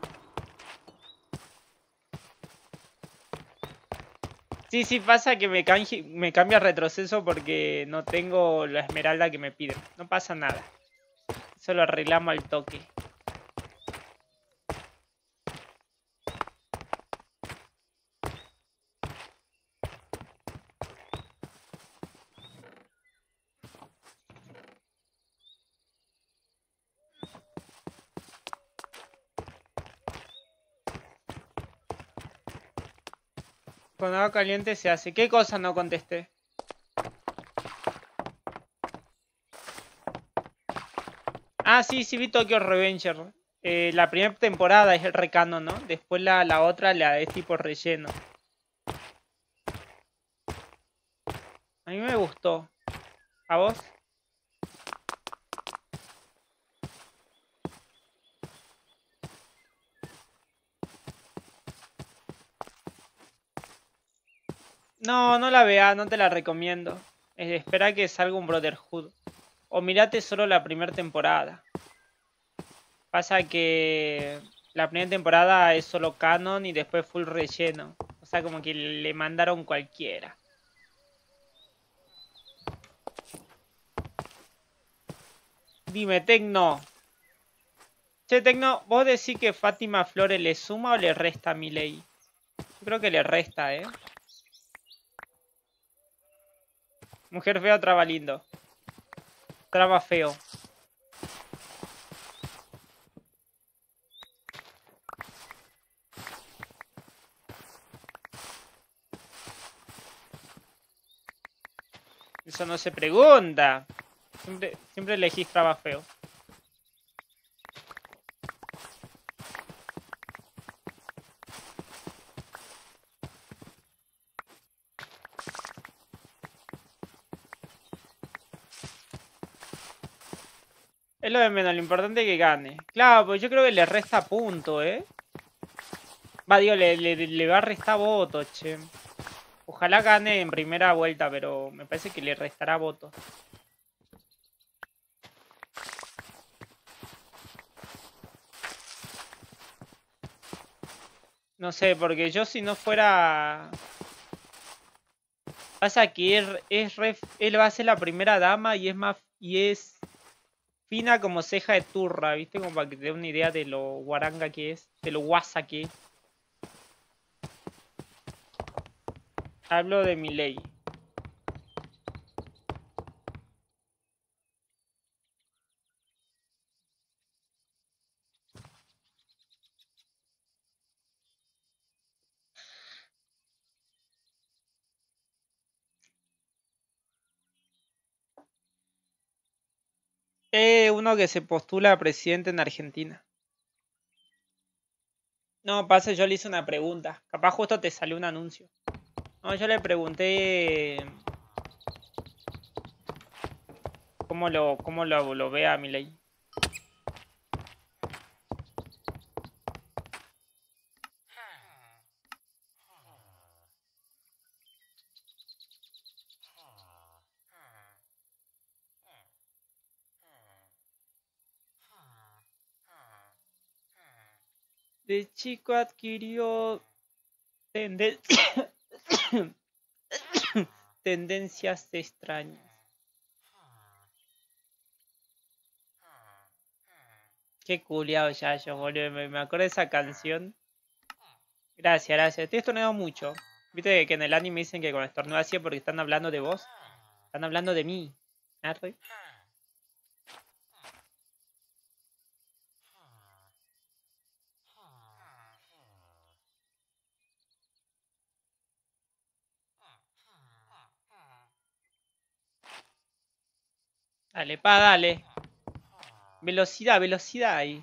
Sí, sí, pasa que me, me cambia retroceso porque no tengo la esmeralda que me piden. No pasa nada. Eso lo arreglamos al toque. Con agua caliente se hace. ¿Qué cosa no contesté? Ah, sí, sí vi Tokyo Revenger. Eh, la primera temporada es el recano, ¿no? Después la, la otra la es tipo relleno. A mí me gustó. ¿A vos? No, no la veas, no te la recomiendo. Eh, espera que salga un Brotherhood. O mirate solo la primera temporada. Pasa que la primera temporada es solo canon y después full relleno. O sea, como que le mandaron cualquiera. Dime, Tecno. Che, Tecno, ¿vos decís que Fátima Flores le suma o le resta a Milei? Yo creo que le resta, ¿eh? Mujer fea, traba lindo. Traba feo. Eso no se pregunta. Siempre, siempre elegís traba feo. Es lo de menos, lo importante es que gane. Claro, pues yo creo que le resta punto, ¿eh? Va, digo, le, le, le va a restar votos, che. Ojalá gane en primera vuelta, pero me parece que le restará votos. No sé, porque yo si no fuera... Pasa que es, es re- él va a ser la primera dama y es más... Y es fina como ceja de turra, ¿viste? Como para que te dé una idea de lo guaranga que es, de lo guasa que es. Hablo de Milei. Eh, uno que se postula a presidente en Argentina. No, pasa, yo le hice una pregunta. Capaz justo te salió un anuncio. No, yo le pregunté cómo lo, cómo lo, lo ve a Milei. De chico adquirió tenden- tendencias extrañas. Qué culiao ya yo, boludo. Me, me acuerdo de esa canción. Gracias, gracias. Estoy estornudando mucho. Viste que en el anime dicen que con estornudo así es porque están hablando de vos. Están hablando de mí. Arre. Dale, pa, dale. Velocidad, velocidad ahí.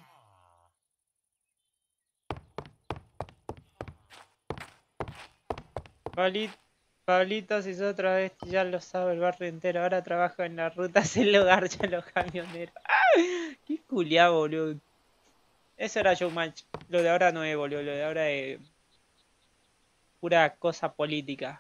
Pablito, Pablito se hizo otra vez, ya lo sabe el barrio entero. Ahora trabaja en la ruta, se lo garcha los camioneros. Qué culiao, boludo. Eso era Showmatch. Lo de ahora no es, boludo. Lo de ahora es pura cosa política.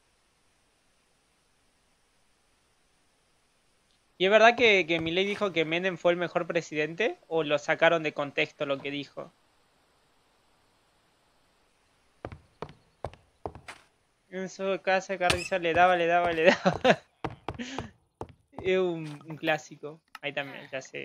¿Y es verdad que, que Milei dijo que Menem fue el mejor presidente? ¿O lo sacaron de contexto lo que dijo? En su casa Carrizo le daba, le daba, le daba. Es un, un clásico. Ahí también, ya sé.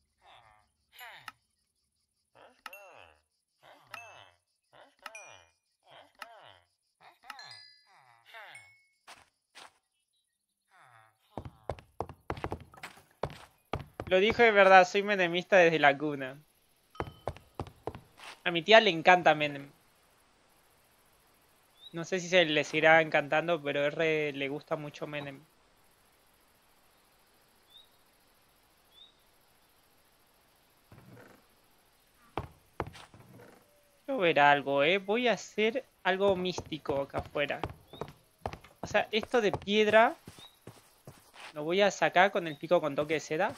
Lo dijo de verdad, soy menemista desde la cuna. A mi tía le encanta Menem. No sé si se le seguirá encantando, pero R le gusta mucho Menem. Quiero ver algo, eh. Voy a hacer algo místico acá afuera. O sea, esto de piedra lo voy a sacar con el pico con toque de seda.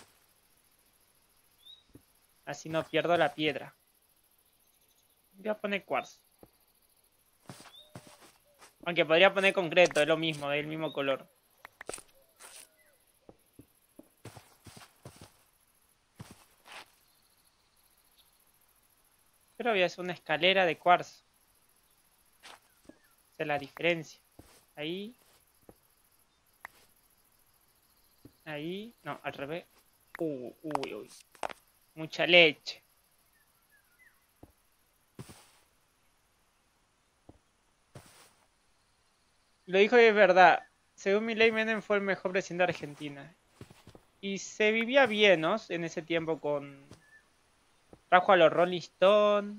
Así no pierdo la piedra. Voy a poner cuarzo. Aunque podría poner concreto, es lo mismo, es el mismo color. Pero voy a hacer una escalera de cuarzo. Esa es la diferencia. Ahí. Ahí. No, al revés. Uy, uy, uy. Mucha leche. Lo dijo y es verdad. Según mi ley, Menem fue el mejor presidente de Argentina. Y se vivía bien, ¿no? En ese tiempo con... Trajo a los Rolling Stones.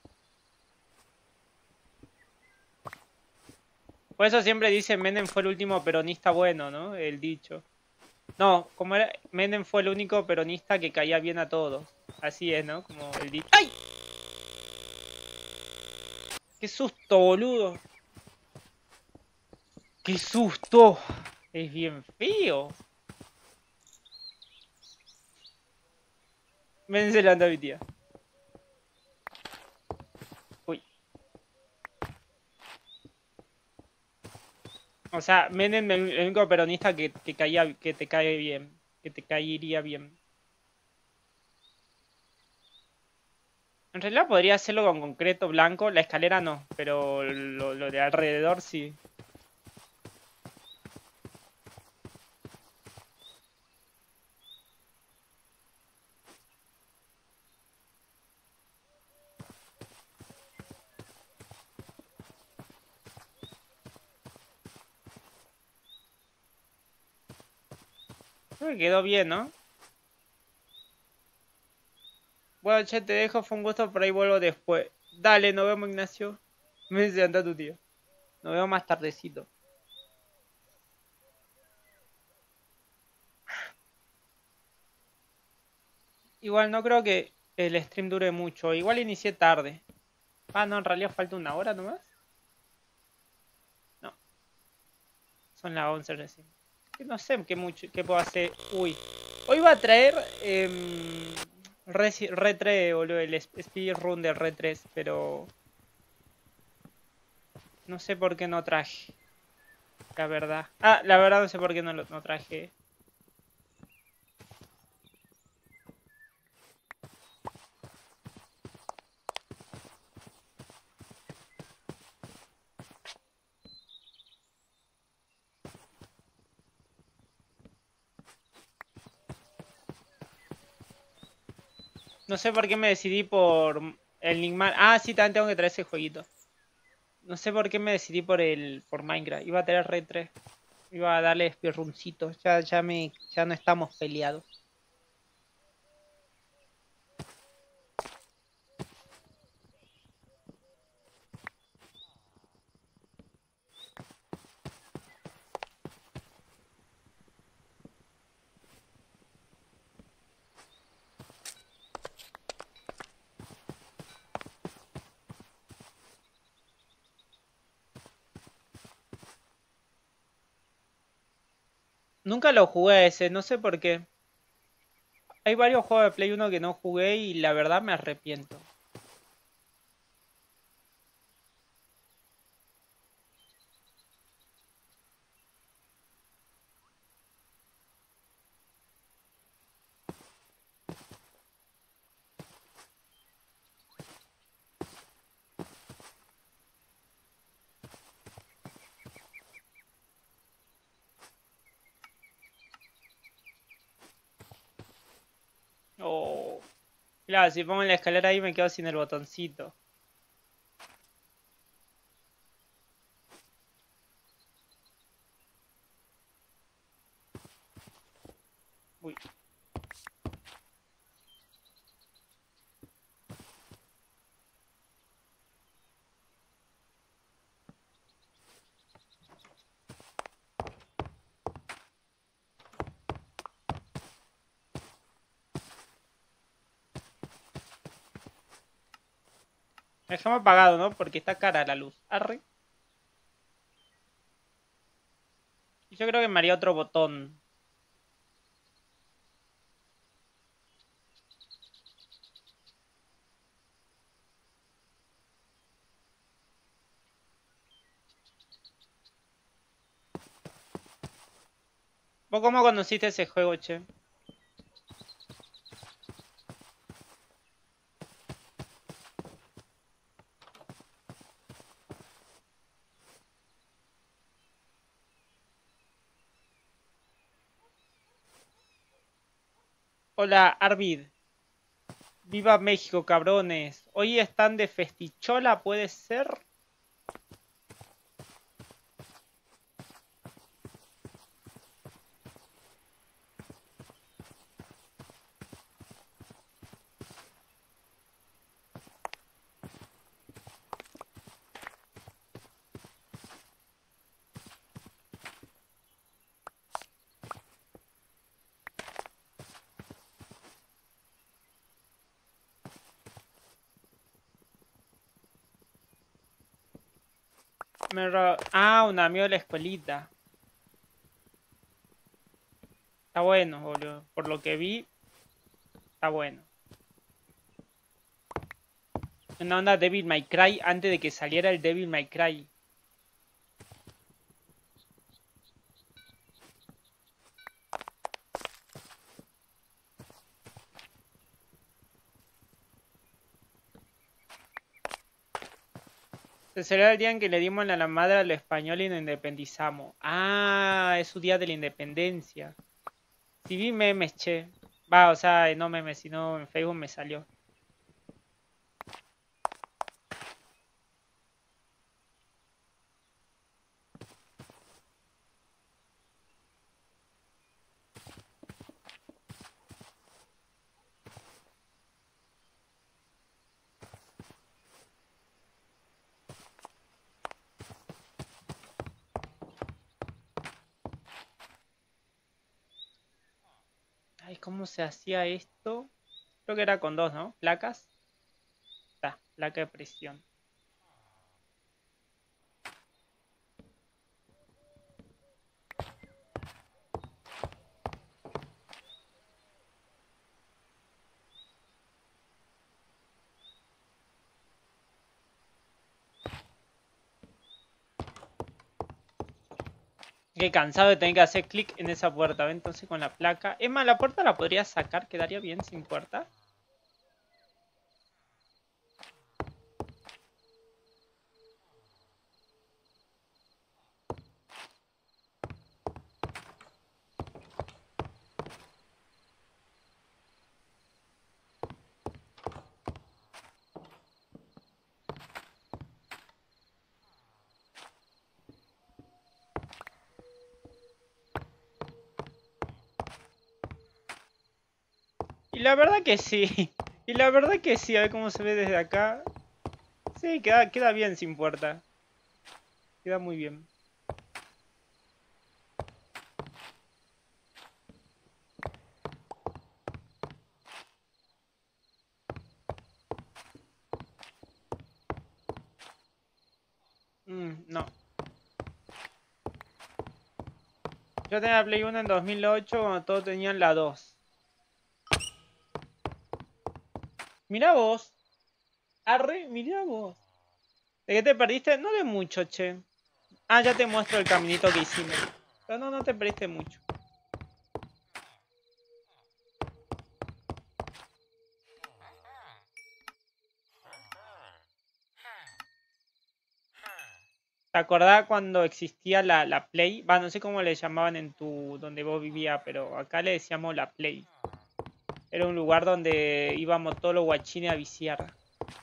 Por eso siempre dicen Menem fue el último peronista bueno, ¿no? El dicho. No, como era... Menem fue el único peronista que caía bien a todos. Así es, ¿no? Como el dicho. ¡Ay! ¡Qué susto, boludo! ¡Qué susto! Es bien feo. Menem se levanta mi tía. Uy. O sea, Menem el, el único peronista que, que caía, que te cae bien. Que te caería bien. En realidad podría hacerlo con concreto blanco. La escalera no, pero lo, lo de alrededor sí. Creo que quedó bien, ¿no? Bueno, che, te dejo, fue un gusto, por ahí vuelvo después. Dale, nos vemos, Ignacio. Me dice, anda tu tío. Nos vemos más tardecito. Igual no creo que el stream dure mucho. Igual inicié tarde. Ah, no, en realidad falta una hora nomás. No, son las once recién. No sé qué mucho, qué puedo hacer. Uy. Hoy va a traer eh, Re tres, boludo, el speedrun de Re tres, pero no sé por qué no traje. La verdad. Ah, la verdad no sé por qué no lo no traje. No sé por qué me decidí por el Enigma. Ah, sí, también tengo que traer ese jueguito. No sé por qué me decidí por el por Minecraft. Iba a traer Red tres. Iba a darle speedruncitos. Ya, ya me, ya no estamos peleados. Nunca lo jugué ese, no sé por qué. Hay varios juegos de Play uno que no jugué y la verdad me arrepiento. Oh. Claro, si pongo la escalera ahí me quedo sin el botoncito. Uy. Dejamos apagado, ¿no? Porque está cara la luz. Arre. Y yo creo que me haría otro botón. ¿Vos cómo conociste ese juego, che? Hola, Arvid. Viva México, cabrones. Hoy están de festichola, ¿puede ser? Me ro- ah, un amigo de la escuelita. Está bueno, boludo. Por lo que vi, está bueno. Una onda Devil May Cry antes de que saliera el Devil May Cry. Se celebra el día en que le dimos la madre al español y nos independizamos. Ah, es su día de la independencia. Si vi memes, che. Va, o sea, no memes, sino en Facebook me salió. Ay, ¿cómo se hacía esto? Creo que era con dos, ¿no? Placas. Está, placa de presión. Qué cansado de tener que hacer clic en esa puerta. ¿Ve? Entonces con la placa. Es más, la puerta la podría sacar. Quedaría bien sin puerta. Y la verdad que sí. Y la verdad que sí. A ver cómo se ve desde acá. Sí, queda, queda bien sin puerta. Queda muy bien. Mm, no. Yo tenía Play uno en dos mil ocho cuando todos tenían la dos. Mirá vos. Arre, mirá vos. ¿De qué te perdiste? No de mucho, che. Ah, ya te muestro el caminito que hicimos. Pero no, no te perdiste mucho. ¿Te acordás cuando existía la, la Play? Va, no sé cómo le llamaban en tu, donde vos vivías, pero acá le decíamos la Play. Era un lugar donde íbamos todos los guachines a viciar.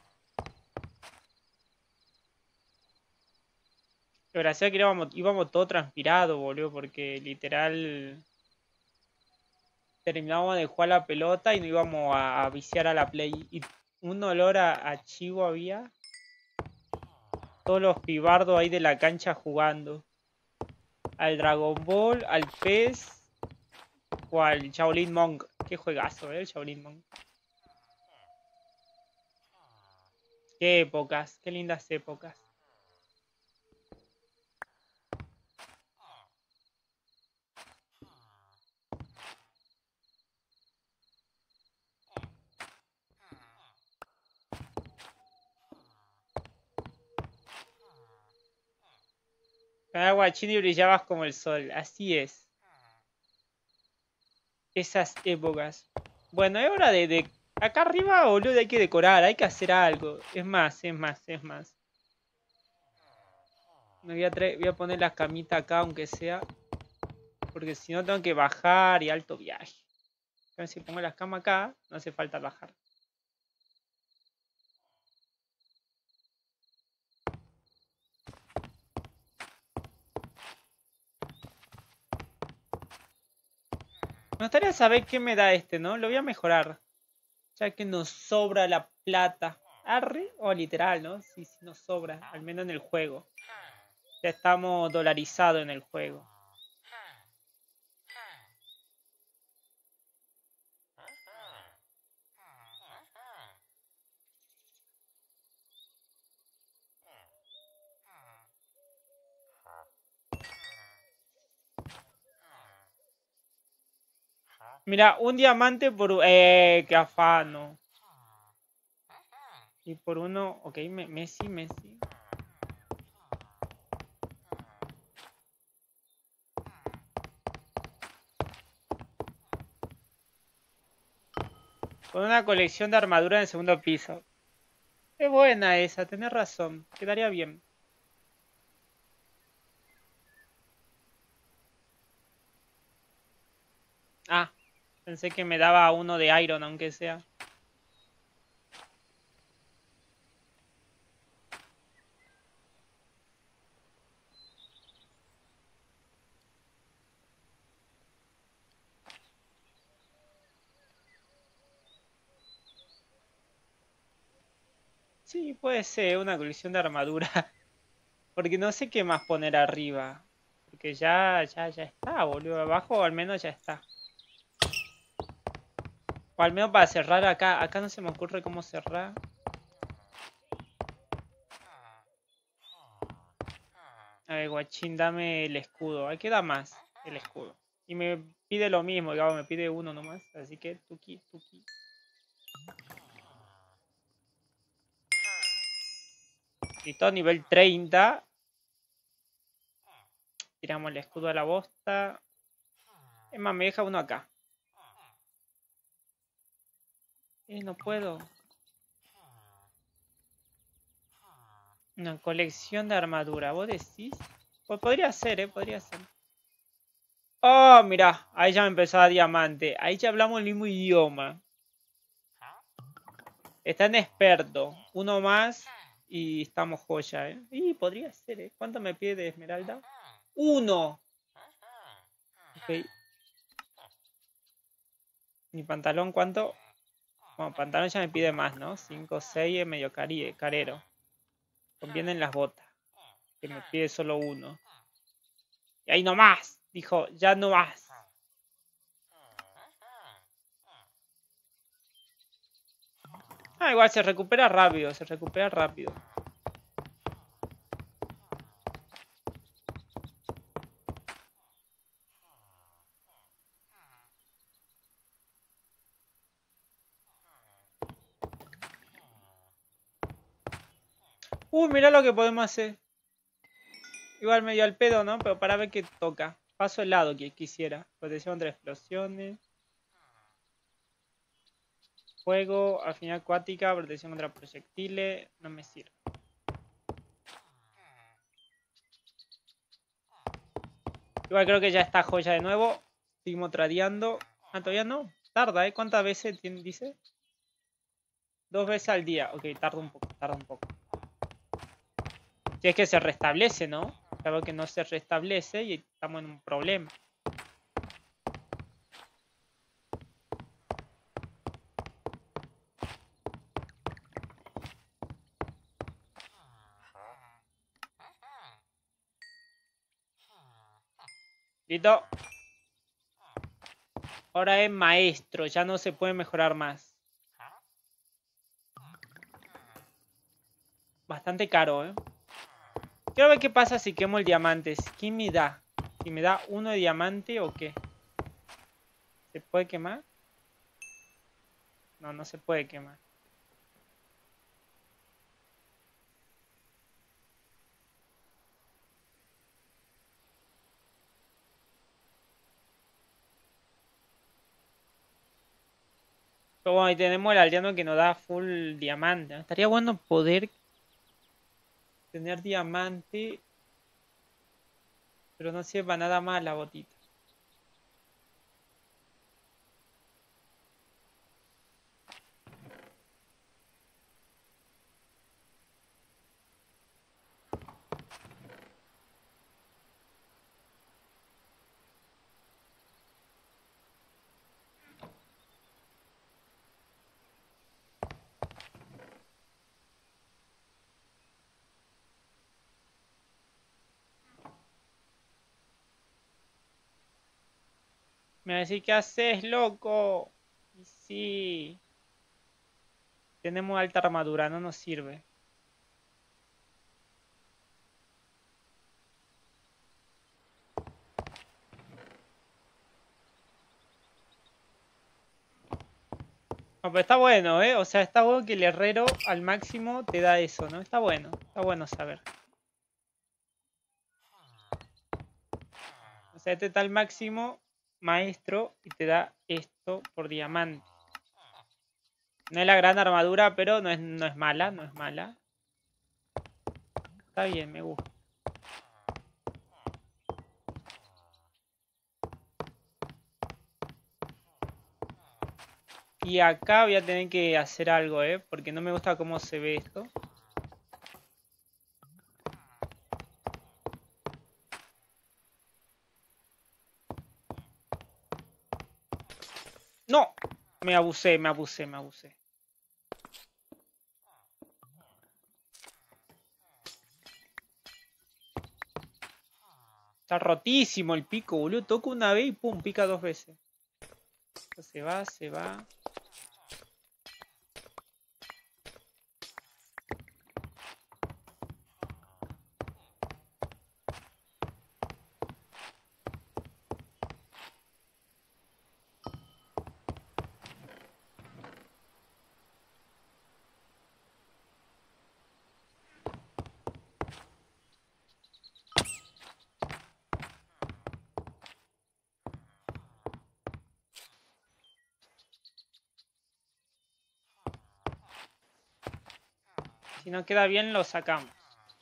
Lo gracioso es que íbamos, íbamos todos transpirados, boludo, porque literal terminábamos de jugar la pelota y nos íbamos a, a viciar a la Play. Y un olor a, a chivo había. Todos los pibardos ahí de la cancha jugando. Al Dragon Ball, al P E S o al Shaolin Monk. Qué juegazo, eh, el Shaolin Monk. Qué épocas, qué lindas épocas. Cada guachín y brillabas como el sol, así es. Esas épocas. Bueno, es hora de, de... Acá arriba, boludo, hay que decorar, hay que hacer algo. Es más, es más, es más. Me voy a, traer, voy a poner la camita acá, aunque sea. Porque si no tengo que bajar y alto viaje. A ver si pongo la cama acá, no hace falta bajar. Me gustaría saber qué me da este, ¿no? Lo voy a mejorar. Ya que nos sobra la plata. Arre, o literal, ¿no? Sí, sí nos sobra, al menos en el juego. Ya estamos dolarizados en el juego. Mira, un diamante por... Eh, qué afano. Y por uno... Ok, Messi, Messi. Con una colección de armadura en el segundo piso. Es buena esa, tenés razón. Quedaría bien. Ah, pensé que me daba uno de Iron, aunque sea. Sí, puede ser una colección de armadura. Porque no sé qué más poner arriba. Porque ya, ya, ya está, boludo. Abajo al menos ya está. O al menos para cerrar acá. Acá no se me ocurre cómo cerrar. A ver, guachín, dame el escudo. Hay que dar más el escudo. Y me pide lo mismo, digamos, me pide uno nomás. Así que, tuki, tuki. Listo, nivel treinta. Tiramos el escudo a la bosta. Es más, me deja uno acá. Eh, no puedo. Una colección de armadura, ¿vos decís? Pues podría ser, eh, podría ser. Oh, mira, ahí ya me empezó a diamante. Ahí ya hablamos el mismo idioma. Está en experto. Uno más y estamos joya, ¿eh? Y podría ser, ¿eh? ¿Cuánto me pide de esmeralda? ¡Uno! Ok. ¿Mi pantalón cuánto? Bueno, pantalón ya me pide más, ¿no? cinco, seis es medio cari carero. Convienen las botas. Que me pide solo uno. Y ahí no más. Dijo, ya no más. Ah, igual se recupera rápido, se recupera rápido. Uy, mirá lo que podemos hacer. Igual medio al pedo, ¿no? Pero para ver qué toca. Paso el lado que quisiera. Protección contra explosiones. Fuego, afinidad acuática, protección contra proyectiles. No me sirve. Igual creo que ya está joya de nuevo. Seguimos tradeando. Ah, todavía no. Tarda, ¿eh? ¿Cuántas veces tiene, dice? Dos veces al día. Ok, tarda un poco, tarda un poco. Si es que se restablece, ¿no? Claro que no se restablece y estamos en un problema. Listo. Ahora es maestro, ya no se puede mejorar más. bastante caro, ¿eh? Quiero ver qué pasa si quemo el diamante. ¿Qué me da? ¿Si me da uno de diamante o qué? ¿Se puede quemar? No, no se puede quemar. Pero bueno, ahí tenemos el aldeano que nos da full diamante. Estaría bueno poder tener diamante, pero no sirve para nada más la botita. Me va a decir, ¿qué haces, loco? Y sí, tenemos alta armadura, no nos sirve. No, pero está bueno, ¿eh? O sea, está bueno que el herrero al máximo te da eso, ¿no? Está bueno, está bueno saber. O sea, este está al máximo maestro y te da esto por diamante. No es la gran armadura, pero no es, no es mala, no es mala. Está bien, me gusta. Y acá voy a tener que hacer algo, ¿eh? Porque no me gusta cómo se ve esto. ¡No! Me abusé, me abusé, me abusé. Está rotísimo el pico, boludo. Toco una vez y pum, pica dos veces. Se va, se va. Si no queda bien, lo sacamos.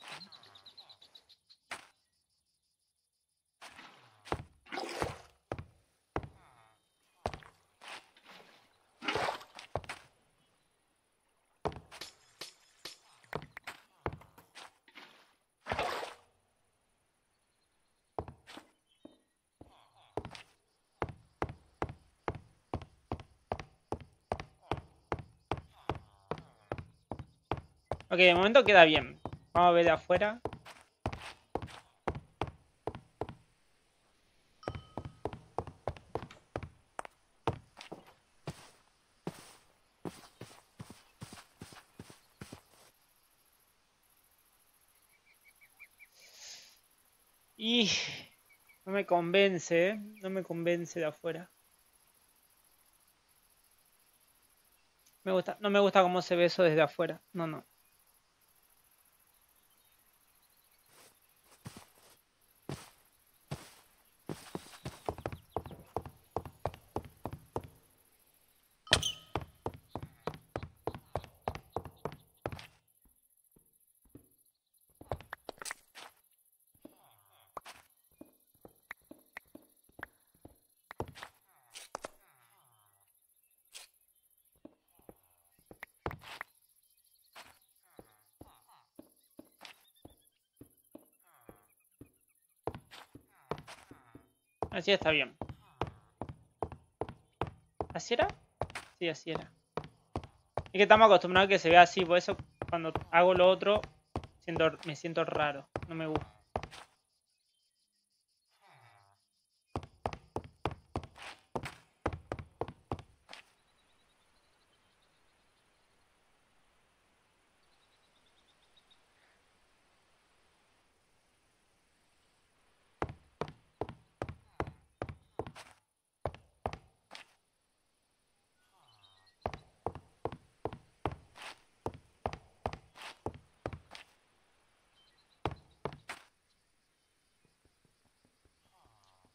Ok, de momento queda bien. Vamos a ver de afuera. Y no me convence, ¿eh? No me convence de afuera. Me gusta, no me gusta cómo se ve eso desde afuera. No, no. Así está bien. ¿Así era? Sí, así era. Es que estamos acostumbrados a que se vea así, por eso cuando hago lo otro siento, me siento raro. No me gusta.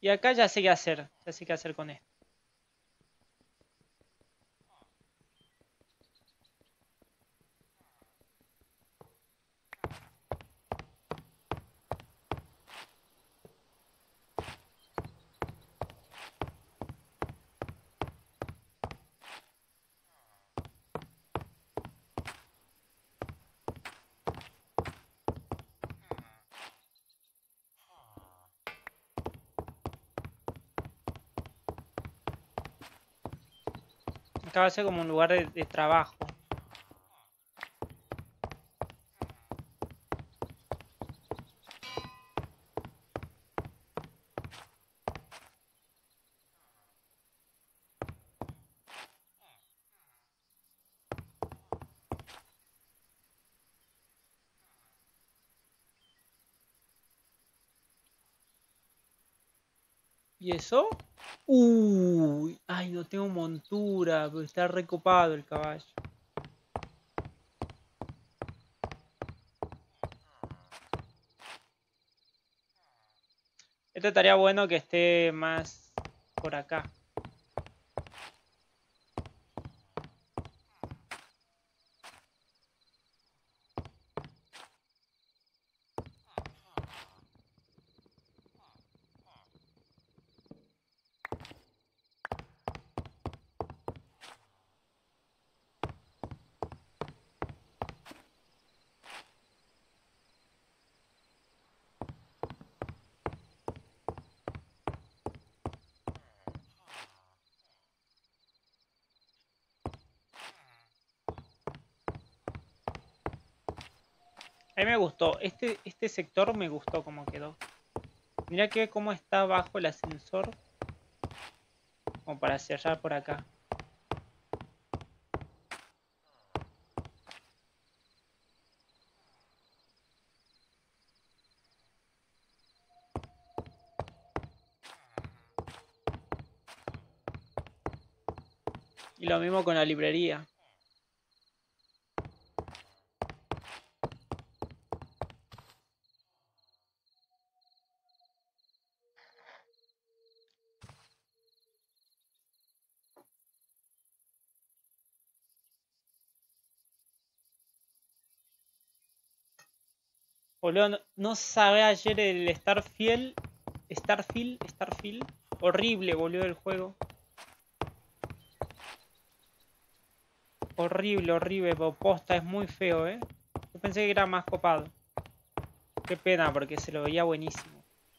Y acá ya sé qué hacer. Ya sé qué hacer con esto. Acá va a ser como un lugar de, de trabajo. ¿Y eso? Uy, ay, no tengo montura, pero está recopado el caballo. Este estaría bueno que esté más por acá. A mí me gustó. Este, este sector me gustó como quedó. Mira que cómo está abajo el ascensor. Como para cerrar por acá. Y lo mismo con la librería. Boludo, no, no sabe ayer el Starfield. Starfield, Starfield. Horrible, boludo, el juego. Horrible, horrible, pero posta, es muy feo, eh. Yo pensé que era más copado. Qué pena, porque se lo veía buenísimo.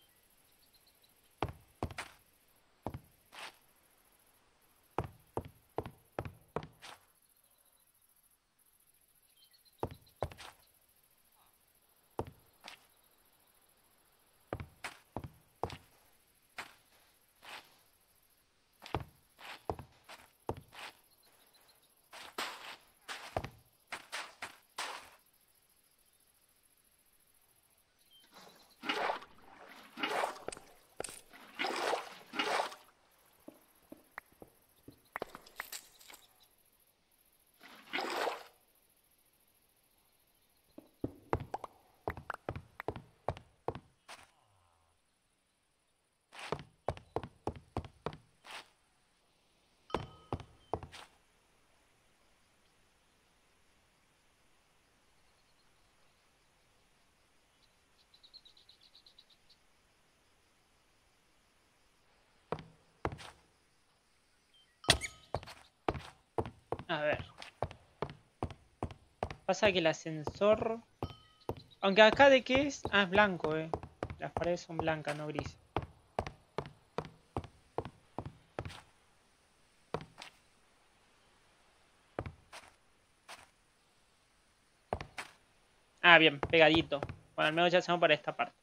A ver. Pasa que el ascensor... Aunque acá de qué es... Ah, es blanco, eh. Las paredes son blancas, no grises. Ah, bien, pegadito. Bueno, al menos ya hacemos para esta parte.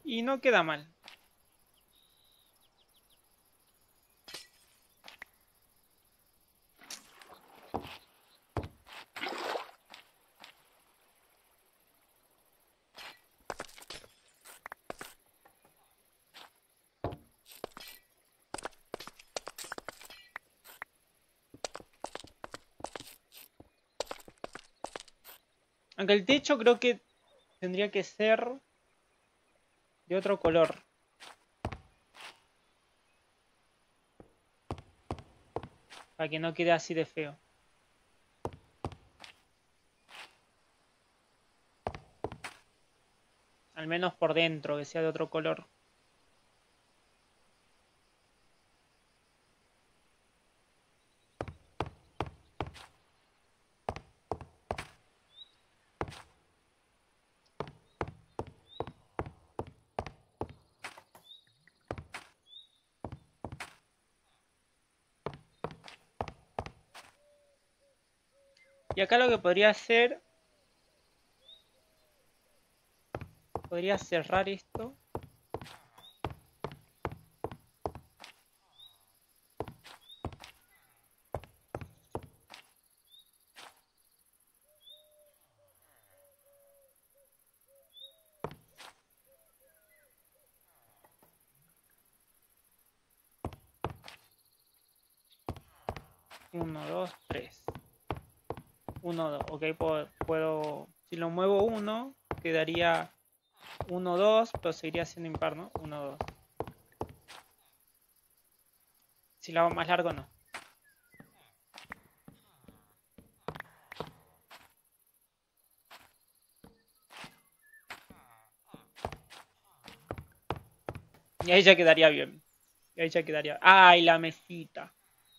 Y no queda mal. Aunque el techo creo que tendría que ser de otro color. Para que no quede así de feo. Al menos por dentro, que sea de otro color. Y acá lo que podría hacer... Podría cerrar esto. Uno, dos, tres. Uno, dos. Ok, puedo, puedo... Si lo muevo uno, quedaría uno, dos, pero seguiría siendo impar, ¿no? uno, dos. Si lo hago más largo, no. Y ahí ya quedaría bien. Y ahí ya quedaría... ¡Ay, la mesita!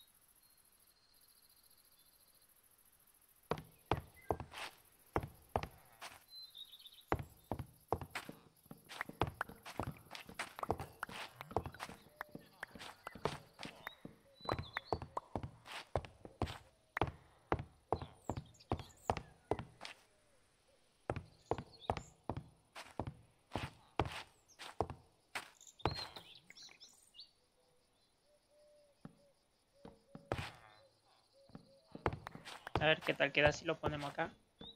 A ver qué tal queda si lo ponemos acá.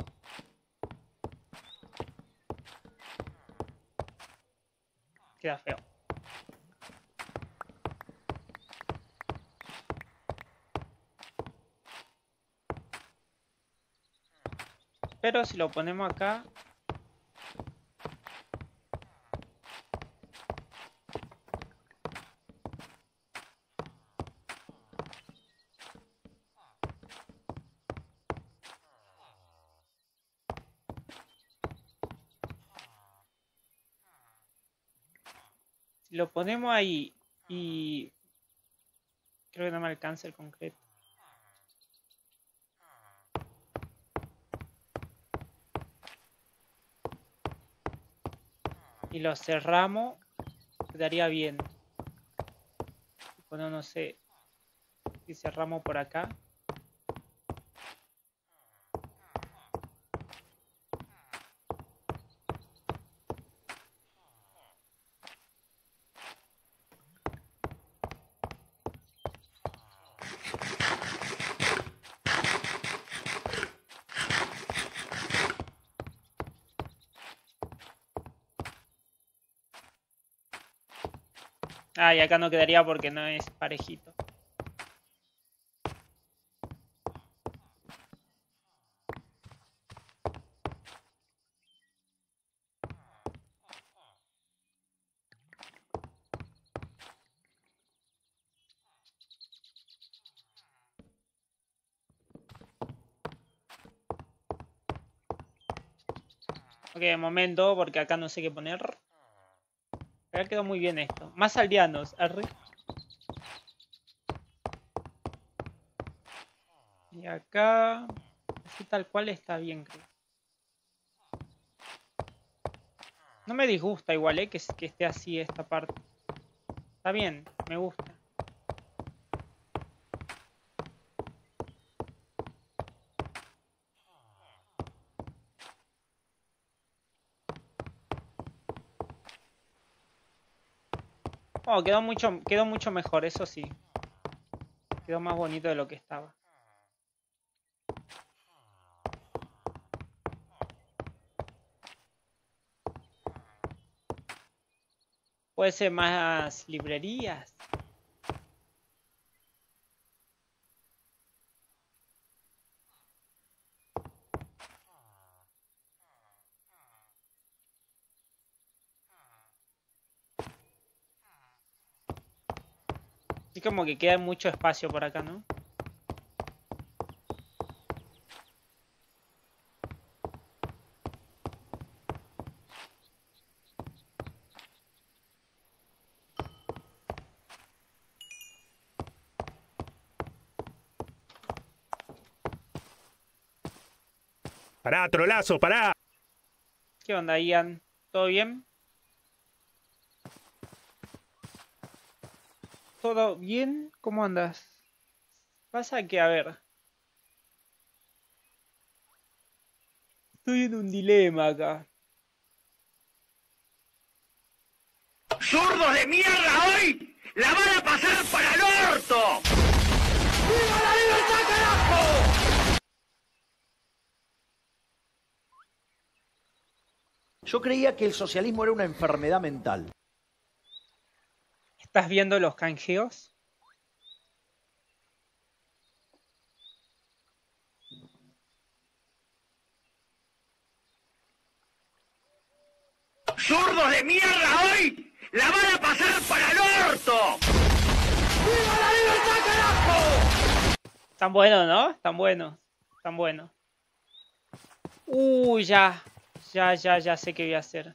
Queda feo. Pero si lo ponemos acá... Si lo ponemos ahí y... Creo que no me alcanza el concreto. Y lo cerramos, quedaría bien. Bueno, no sé si cerramos por acá. Ah, y acá no quedaría porque no es parejito. Ok, de momento, porque acá no sé qué poner. Acá quedó muy bien esto. Más aldeanos, arre. Y acá... Así tal cual está bien, creo. No me disgusta igual, eh, que, que esté así esta parte. Está bien, me gusta. Oh, quedó mucho, quedó mucho mejor, eso sí. Quedó más bonito de lo que estaba. Puede ser más librerías. Así como que queda mucho espacio por acá, ¿no? Pará, trolazo, pará. ¿Qué onda, Ian? ¿Todo bien? ¿Todo bien? ¿Cómo andas? Pasa que, a ver, estoy en un dilema acá. ¡Zurdos de mierda hoy! ¡La van a pasar para el orto! ¡Viva la libertad, carajo! Yo creía que el socialismo era una enfermedad mental. ¿Estás viendo los canjeos? ¡Zurdos de mierda hoy! ¡La van a pasar para el orto! ¡Viva la libertad, carajo! Están buenos, ¿no? Están buenos. Están buenos. Uy, ya. Ya, ya, ya sé qué voy a hacer.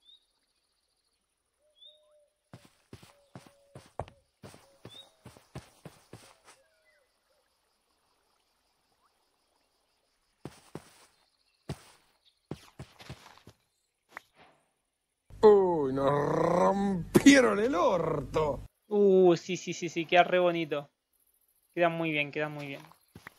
Uy, nos rompieron el orto. Uh, sí, sí, sí, sí, queda re bonito. Queda muy bien, queda muy bien.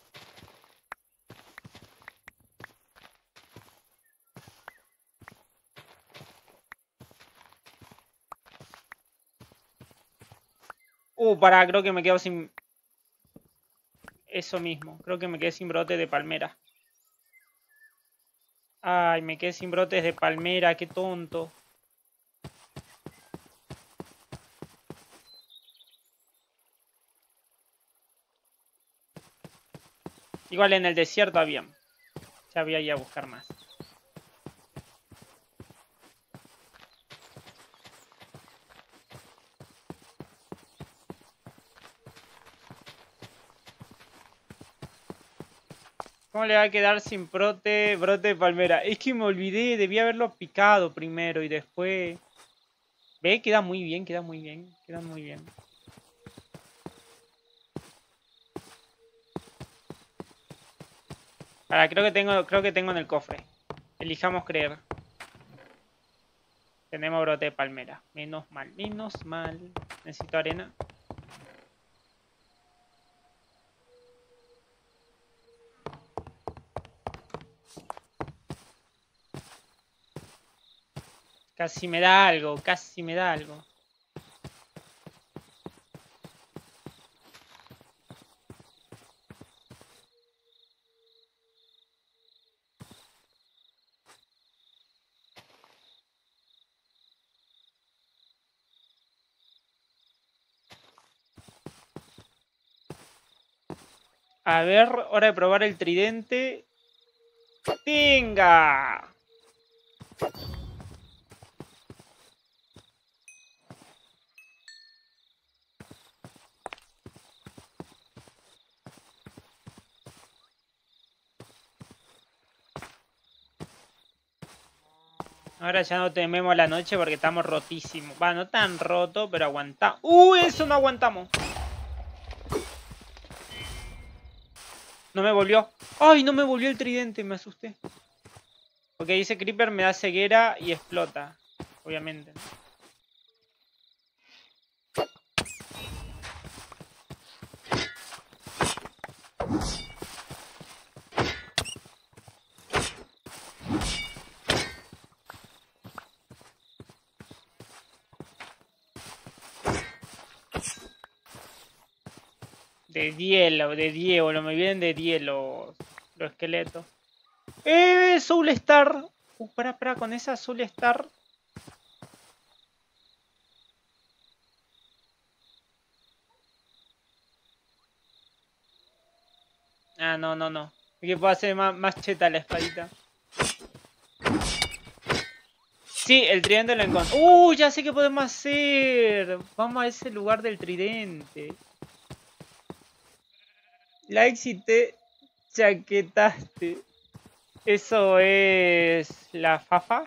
Uh, pará, creo que me quedo sin... Eso mismo, creo que me quedé sin brote de palmera. Ay, me quedé sin brotes de palmera, qué tonto. Igual en el desierto había. Ya voy a ir a buscar más. ¿Cómo le va a quedar sin brote, brote de palmera? Es que me olvidé, debía haberlo picado primero y después... ¿Ve? Queda muy bien, queda muy bien, queda muy bien. Ahora, creo que tengo, creo que tengo en el cofre. Elijamos creer. Tenemos brote de palmera. Menos mal, menos mal. Necesito arena. Casi me da algo, casi me da algo. A ver, hora de probar el tridente. ¡Tenga! Ahora ya no tememos la noche porque estamos rotísimos. Va, no tan roto, pero aguantamos. ¡Uh! Eso no aguantamos. No me volvió. ¡Ay! No me volvió el tridente, me asusté. Porque dice Creeper me da ceguera y explota. Obviamente. De hielo, de hielo, me vienen de hielo los esqueletos. ¡Eh! Soul Star. Uh, para, para, con esa Soul Star. Ah, no, no, no. Es que puedo hacer más, más cheta la espadita. Sí, el tridente lo encontré. ¡Uh! Ya sé qué podemos hacer. Vamos a ese lugar del tridente. Like si te chaquetaste. Eso es la fafa.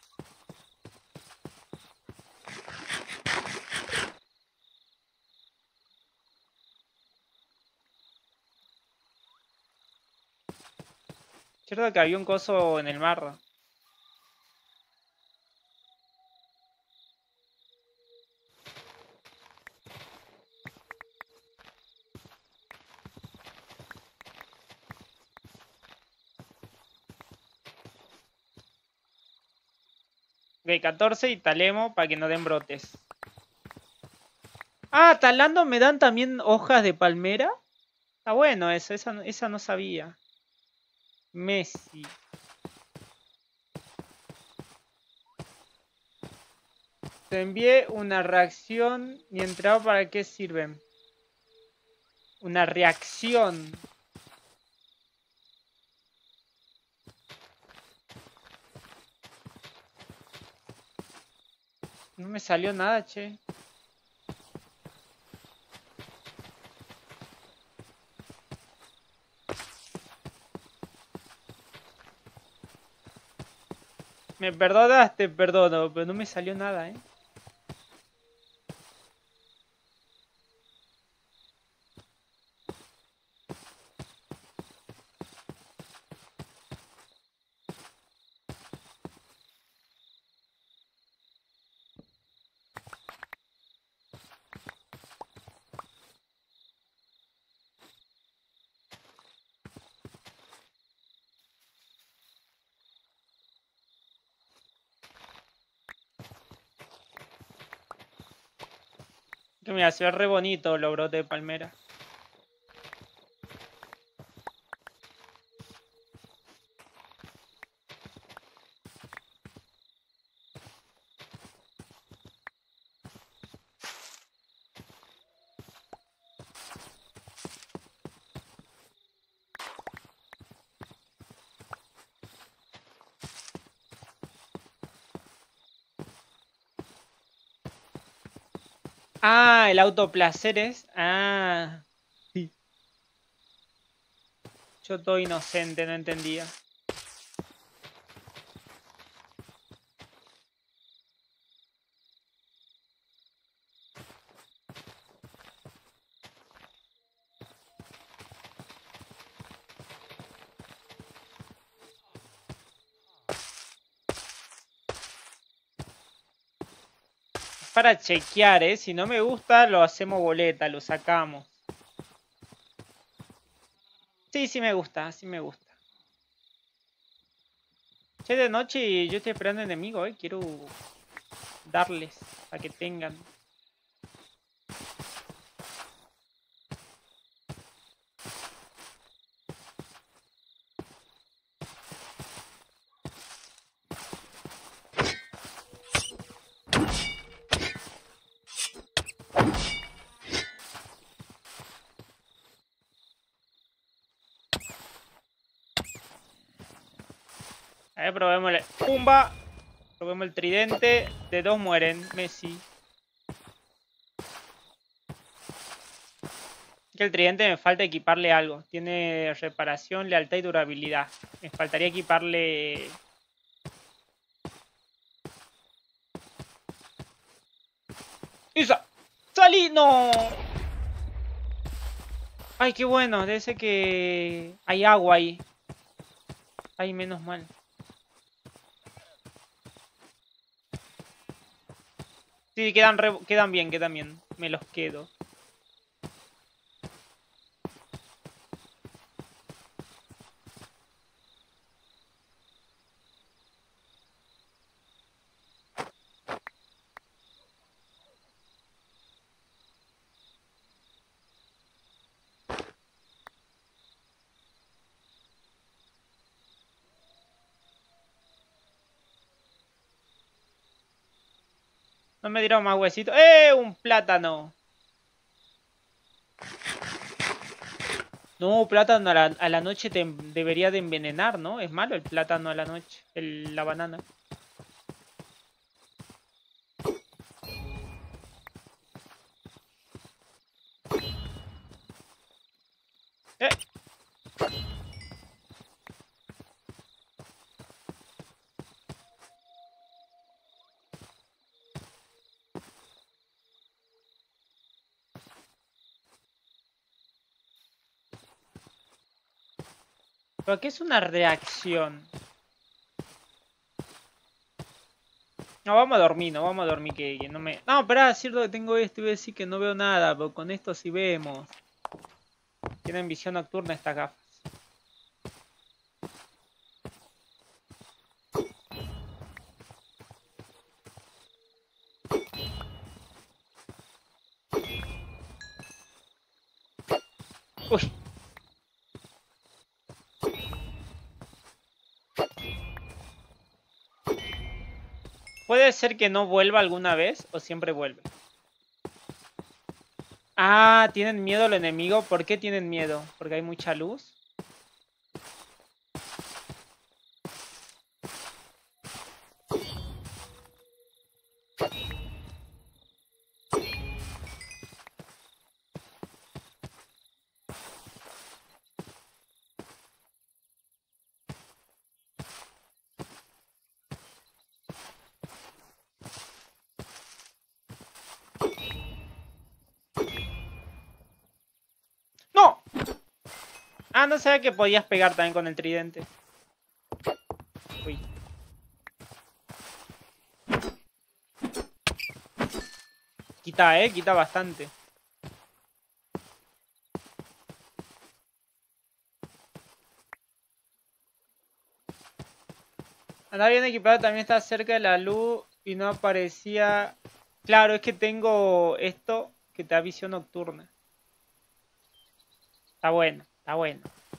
Cierto que había un coso en el mar. Ok, catorce y talemo para que no den brotes. Ah, talando me dan también hojas de palmera. Está bueno eso, esa, no- esa no sabía. Messi. Te envié una reacción y entrado para qué sirven. Una reacción. No me salió nada, che. Me perdonas, te perdono, pero no me salió nada, eh. Que mira, se ve re bonito los brotes de palmera. Ah, el autoplaceres. Ah. Sí. Yo todo inocente, no entendía. Para chequear, ¿eh? Si no me gusta, lo hacemos boleta, lo sacamos. Sí, sí me gusta, sí me gusta. Che, de noche y yo estoy esperando enemigos, ¿eh? Quiero darles a que tengan. A ver, probemos el pumba. Probemos el tridente. De dos mueren. Messi. Que el tridente me falta equiparle algo. Tiene reparación, lealtad y durabilidad. Me faltaría equiparle... ¡Isa! ¡Salí! ¡No! Ay, qué bueno. Debe ser que hay agua ahí. Ay, menos mal. Sí, quedan, re- quedan bien, quedan bien. Me los quedo. No me dieron más huesitos. ¡Eh! Un plátano. No, plátano a la, a la noche te debería de envenenar, ¿no? Es malo el plátano a la noche. El, la banana. ¡Eh! ¿Pero qué es una reacción? No, vamos a dormir, no vamos a dormir que, que no me... No, espera, es cierto que tengo esto y voy a decir que no veo nada, pero con esto sí vemos. Tienen visión nocturna estas gafas. Uy. ¿Puede ser que no vuelva alguna vez o siempre vuelve? Ah, ¿tienen miedo al enemigo? ¿Por qué tienen miedo? ¿Porque hay mucha luz? ¡No! Ah, no sabía que podías pegar también con el tridente. Uy. Quita, eh, quita bastante. Andaba bien equipado, también está cerca de la luz y no aparecía... Claro, es que tengo esto que te da visión nocturna. Está bueno, está bueno.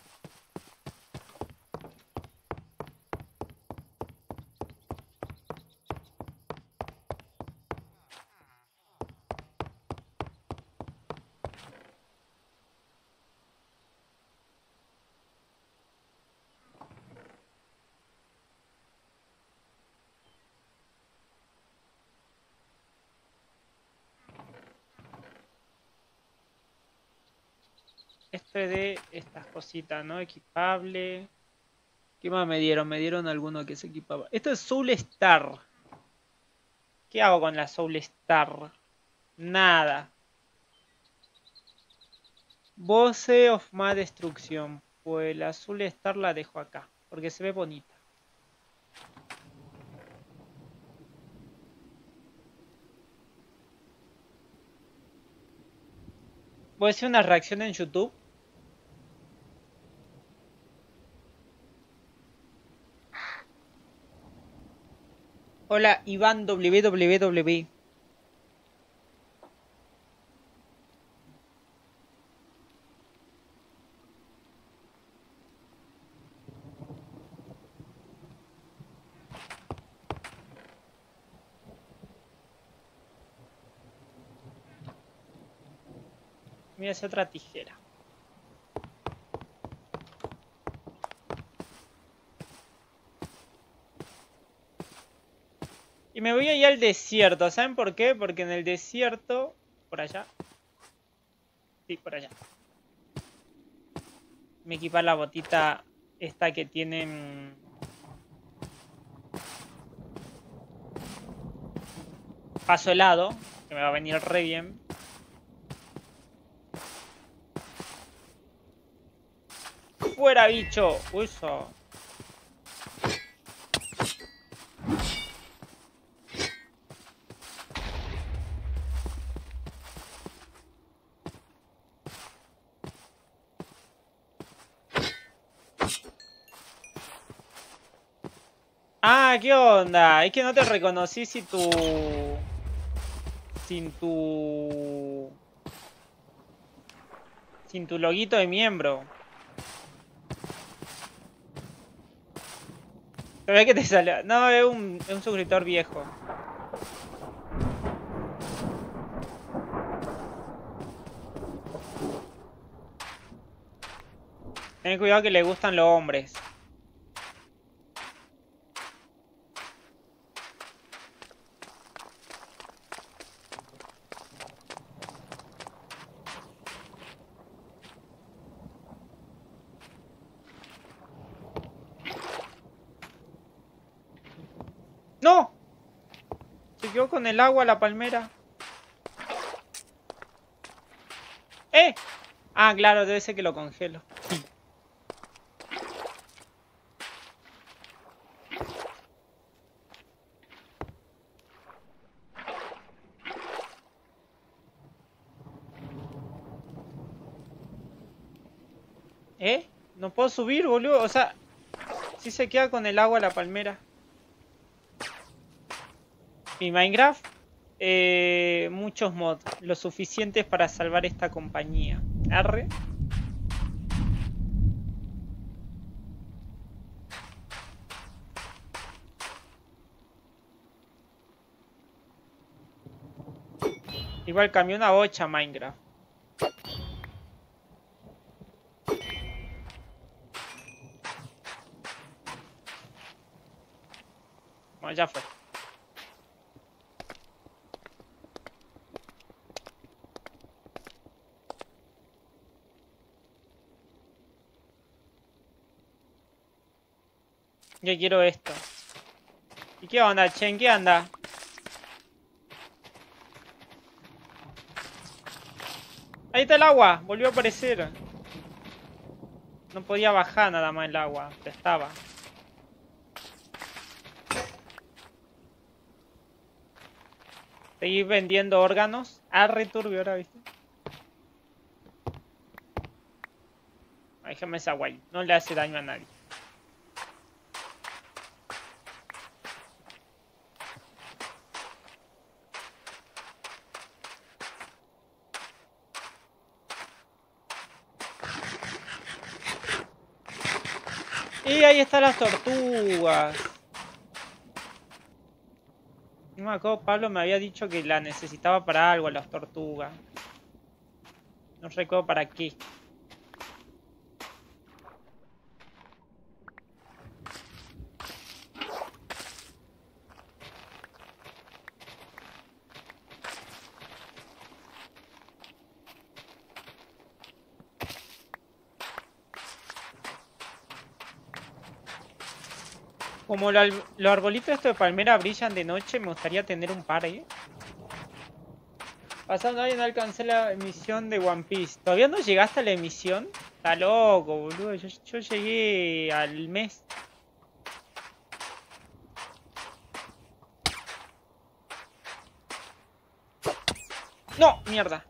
Esto es de estas cositas, ¿no? Equipable. ¿Qué más me dieron? Me dieron alguno que se equipaba. Esto es Soul Star. ¿Qué hago con la Soul Star? Nada. Voce of más destrucción. Pues la Soul Star la dejo acá. Porque se ve bonita. ¿Voy a hacer una reacción en YouTube? Hola, Iván W W W. Voy a hacer otra tijera. Y me voy a ir al desierto. ¿Saben por qué? Porque en el desierto... Por allá. Sí, por allá. Me equipa la botita esta que tienen... Paso helado. Que me va a venir re bien. ¡Fuera, bicho! Uso. Ah, ¿qué onda? Es que no te reconocí si tu... Sin tu... Sin tu loguito de miembro. ¿Sabés que te salió? No, es un, es un suscriptor viejo. Ten cuidado que le gustan los hombres. ¡No! Se quedó con el agua la palmera. ¡Eh! Ah, claro, debe ser que lo congelo. ¿Eh? No puedo subir, boludo. O sea, si se queda con el agua la palmera. Mi Minecraft, eh, muchos mods, lo suficientes para salvar esta compañía. Arre. Igual cambió una bocha Minecraft. Bueno, ya fue. Yo quiero esto. ¿Y qué onda, Chen? ¿Qué anda? Ahí está el agua. Volvió a aparecer. No podía bajar nada más el agua. Ya estaba. Seguir vendiendo órganos. Ah, re turbio ahora, ¿viste? Déjame esa guay. No le hace daño a nadie. Y ahí están las tortugas. No me acuerdo, Pablo me había dicho que la necesitaba para algo, las tortugas. No recuerdo para qué. Como lo, los arbolitos estos de palmera brillan de noche, me gustaría tener un par, ¿eh? Pasando ahí no alcancé la emisión de One Piece. ¿Todavía no llegaste a la emisión? Está loco, boludo. Yo, yo llegué al mes. ¡No! ¡Mierda!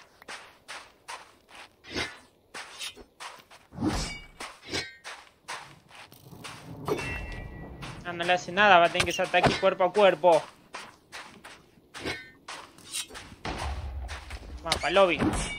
Ah, no le hace nada, va a tener que ser ataque cuerpo a cuerpo. Vamos, para el lobby.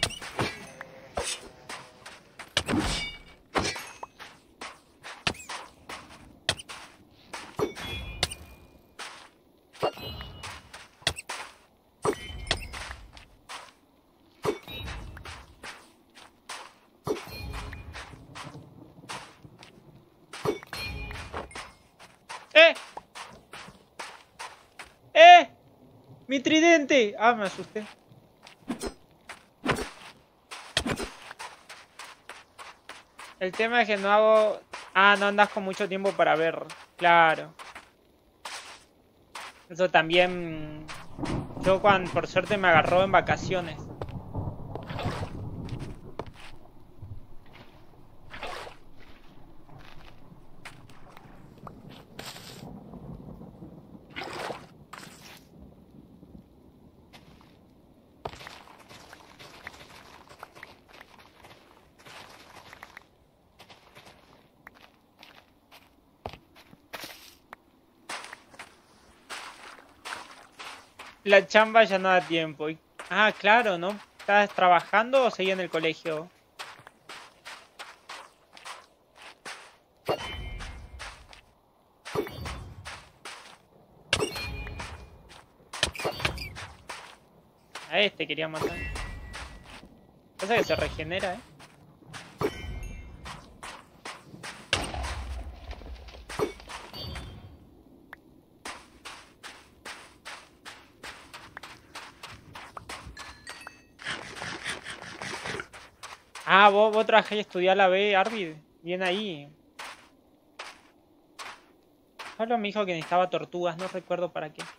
¡Eh! ¡Eh! ¡Mi tridente! Ah, me asusté. El tema es que no hago... Ah, no andas con mucho tiempo para ver. Claro. Eso también... Yo, cuando, por suerte, me agarró en vacaciones. La chamba ya no da tiempo. Ah, claro, ¿no? ¿Estás trabajando o seguís en el colegio? A este quería matar. Pasa que se regenera, ¿eh? Ah, vos, vos trabajás y estudiás la B, Arvid. Bien ahí. Pablo me dijo que necesitaba tortugas, no recuerdo para qué.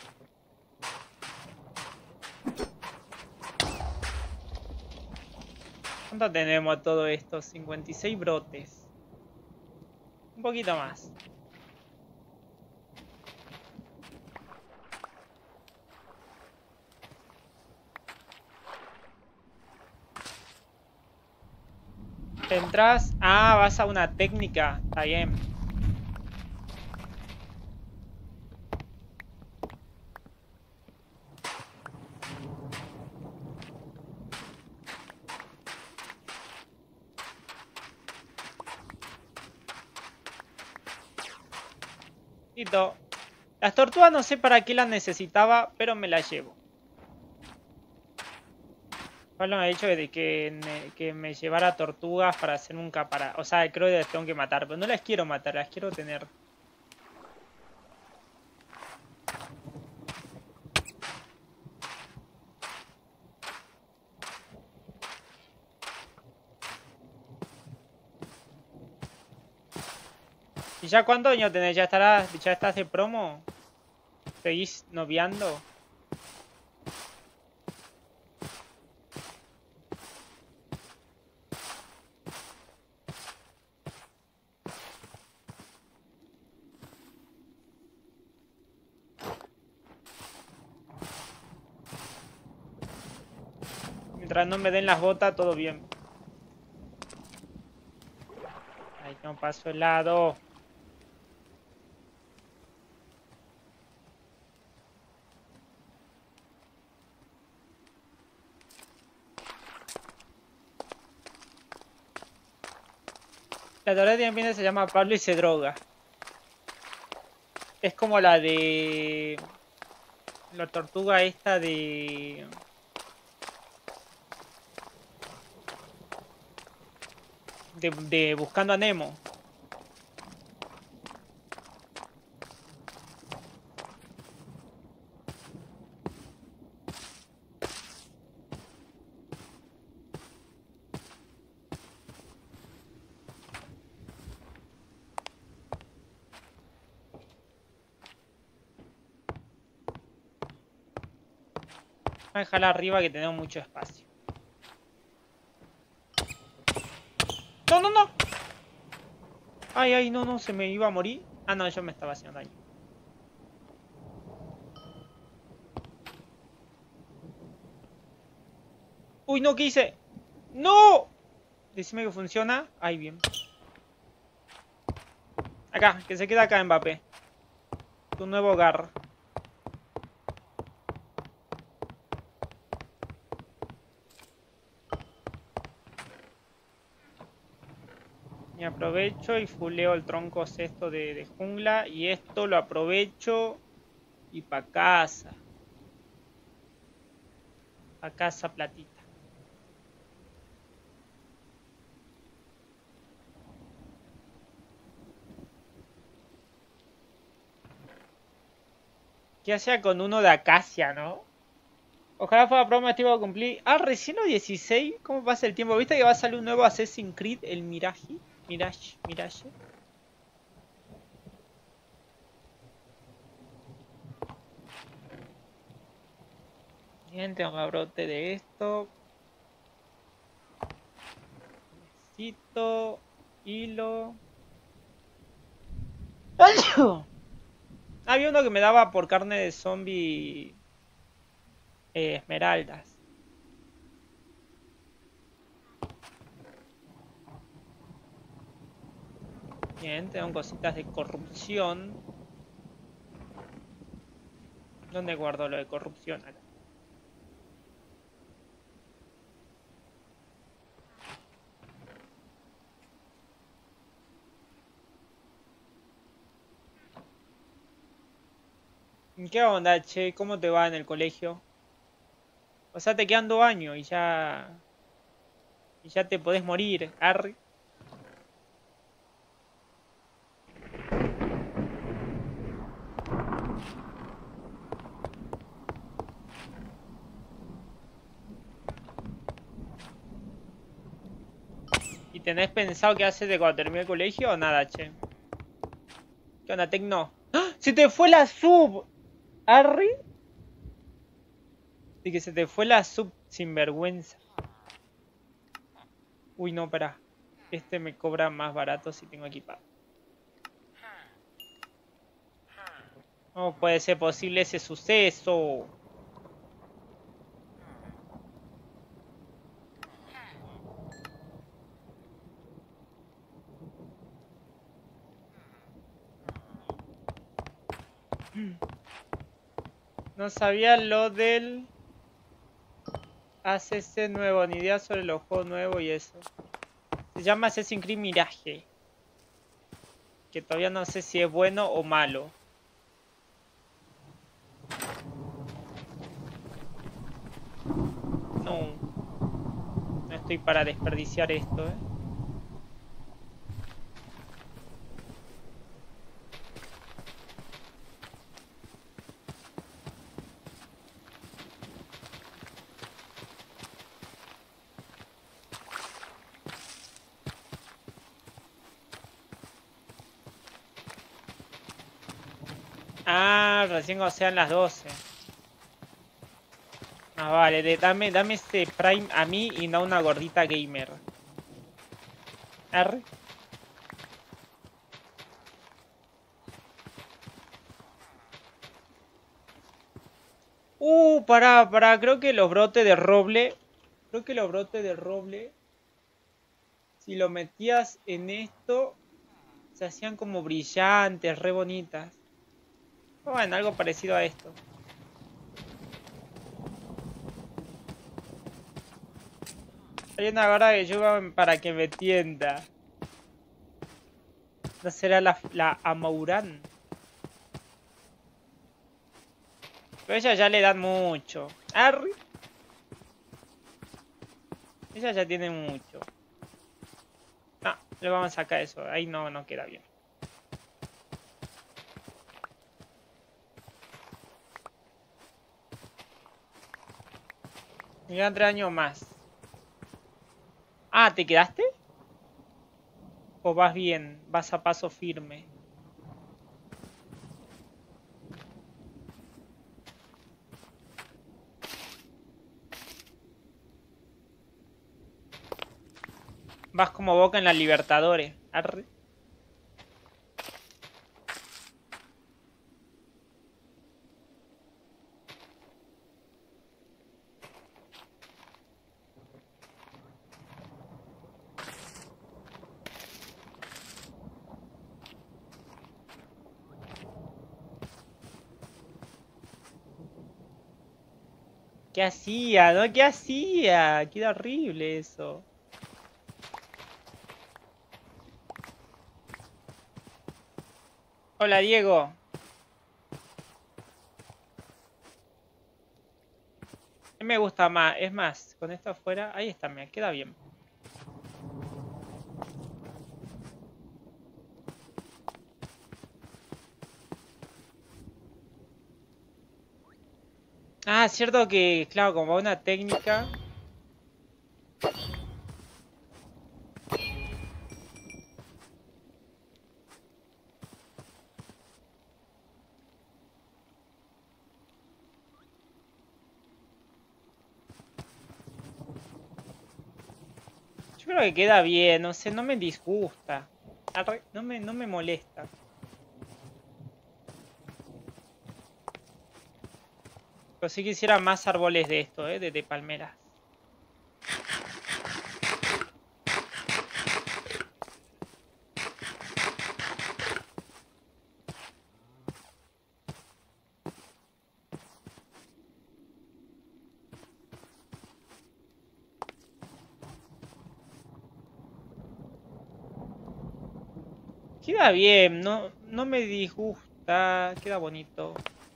¿Cuánto tenemos todo esto? cincuenta y seis brotes. Un poquito más. Entras. Ah, vas a una técnica. Está bien. Listo. Las tortugas no sé para qué las necesitaba, pero me las llevo. Pablo me ha dicho de que, me, que me llevara tortugas para hacer un capara. O sea, creo que las tengo que matar, pero no las quiero matar, las quiero tener. ¿Y ya cuántos años tenés? ¿Ya estarás, ya estás de promo? ¿Seguís noviando? Mientras no me den las botas, todo bien. Ay, no paso el lado. La teoría de ambiente se llama Pablo y se droga. Es como la de... La tortuga esta de... De, de Buscando a Nemo. Voy a dejarla arriba que tenemos mucho espacio. ¡No, no, no! Ay, ay, no, no, se me iba a morir. Ah, no, yo me estaba haciendo daño. Uy, no, ¿qué hice? ¡No! Decime que funciona. Ay, bien. Acá, que se queda acá, Mbappé. Tu nuevo hogar. Y aprovecho y fuleo el tronco esto de, de jungla. Y esto lo aprovecho. Y pa' casa. Pa' casa platita. ¿Qué hacía con uno de acacia, no? Ojalá fuera promo activo a cumplir. Ah, recién los dieciséis. ¿Cómo pasa el tiempo? ¿Viste que va a salir un nuevo Assassin's Creed, el Mirage? Mirage, Mirage. Bien, tengo que brote de esto. Necesito hilo. Había uno que me daba por carne de zombie eh, esmeraldas. Bien, tengo cositas de corrupción. ¿Dónde guardo lo de corrupción? Acá. ¿Qué onda, che? ¿Cómo te va en el colegio? O sea, te quedan dos años y ya... Y ya te podés morir, arre. tenés pensado qué haces de cuando termine el colegio o nada, che? ¿Qué onda, Tecno? ¡Ah! ¡Se te fue la sub! ¿Arri? Sí, que se te fue la sub sin vergüenza. Uy, no, pará. Este me cobra más barato si tengo equipado. ¿Cómo puede ser posible ese suceso? No sabía lo del A C C nuevo, ni idea sobre los juegos nuevos y eso. Se llama Assassin's Creed Mirage. Que todavía no sé si es bueno o malo. No. No estoy para desperdiciar esto, eh. Ah, recién cuando sean las doce. Ah, vale, de, dame, dame este Prime a mí y no una gordita gamer. Arre. Uh, pará, pará, creo que los brotes de roble. Creo que los brotes de roble. Si lo metías en esto, se hacían como brillantes, re bonitas. Bueno, algo parecido a esto. Hay una gorda que yuga para que me tienda. ¿No será la, la Amouran? Pero ella ya le dan mucho. Arri. Ella ya tiene mucho. No, le vamos a sacar eso. Ahí no, no queda bien. Me quedan tres años más. Ah, ¿te quedaste? ¿O vas bien? ¿Vas a paso firme? Vas como Boca en la Libertadores. Arre. ¿Qué hacía? ¿No? ¿Qué hacía? Qué horrible eso. Hola, Diego. A mí me gusta más. Es más, con esto afuera. Ahí está, me queda bien. Ah, cierto que, claro, como una técnica. Yo creo que queda bien, no sé, no me disgusta. Arre, no me, no me molesta. Pero sí quisiera más árboles de esto, eh, de, de palmeras. Queda bien, no, no me disgusta, queda bonito.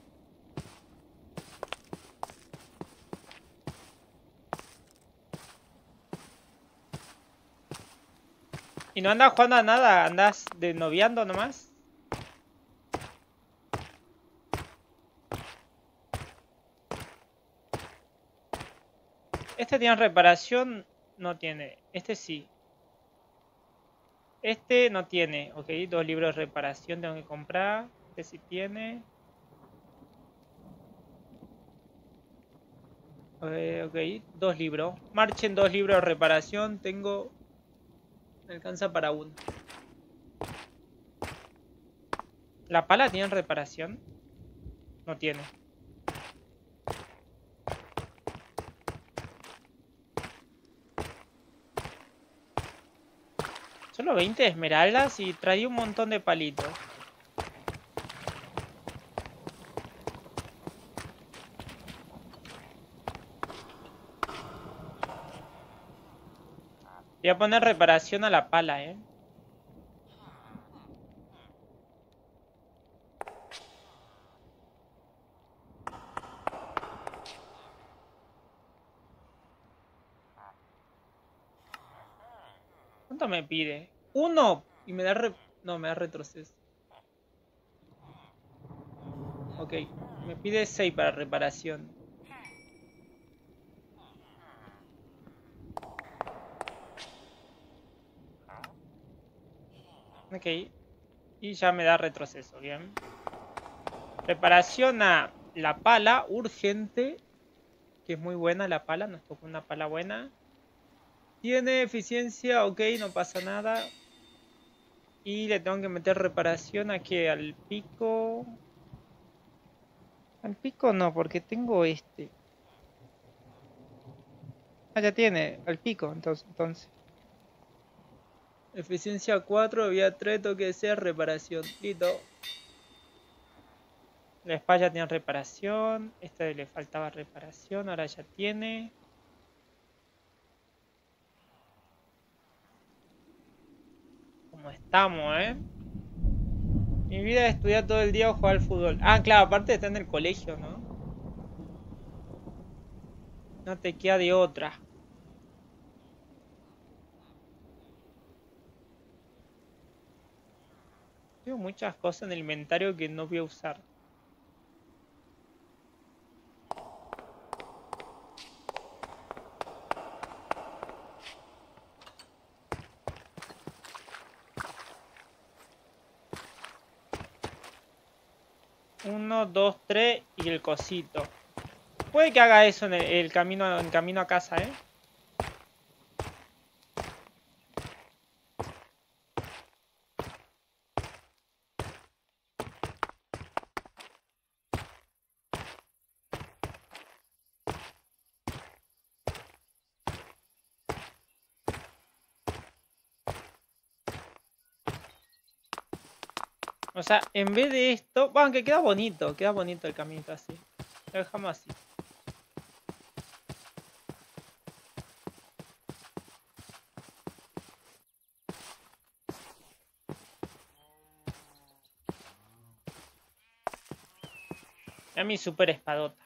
¿Y no andas jugando a nada? ¿Andas de noviando nomás? Este tiene reparación, no tiene. Este sí. Este no tiene, ok. Dos libros de reparación tengo que comprar. Este sí tiene. Eh, ok, dos libros. Marchen dos libros de reparación. Tengo... Me alcanza para uno. ¿La pala tiene reparación? No tiene. Solo veinte esmeraldas y traía un montón de palitos. Voy a poner reparación a la pala, eh. ¿Cuánto me pide? Uno. Y me da re... No, me da retroceso. Ok. Me pide seis para reparación. Ok. Y ya me da retroceso, bien. Reparación a la pala, urgente. Que es muy buena la pala, nos tocó una pala buena. Tiene eficiencia, ok, no pasa nada. Y le tengo que meter reparación aquí al pico. Al pico no, porque tengo este. Ah, ya tiene, al pico, entonces. entonces. Eficiencia cuatro, vía tres, toque de ser, reparación. Listo. La espada ya tiene reparación. Este le faltaba reparación, ahora ya tiene. Como estamos, eh. Mi vida es estudiar todo el día o jugar al fútbol. Ah, claro, aparte está en el colegio, ¿no? No te queda de otra. Tengo muchas cosas en el inventario que no voy a usar. Uno, dos, tres y el cosito. Puede que haga eso en el, el camino, en camino a casa, ¿eh? O sea, en vez de esto... Bueno, que queda bonito, queda bonito el caminito así. Lo dejamos así. Es mi super espadota.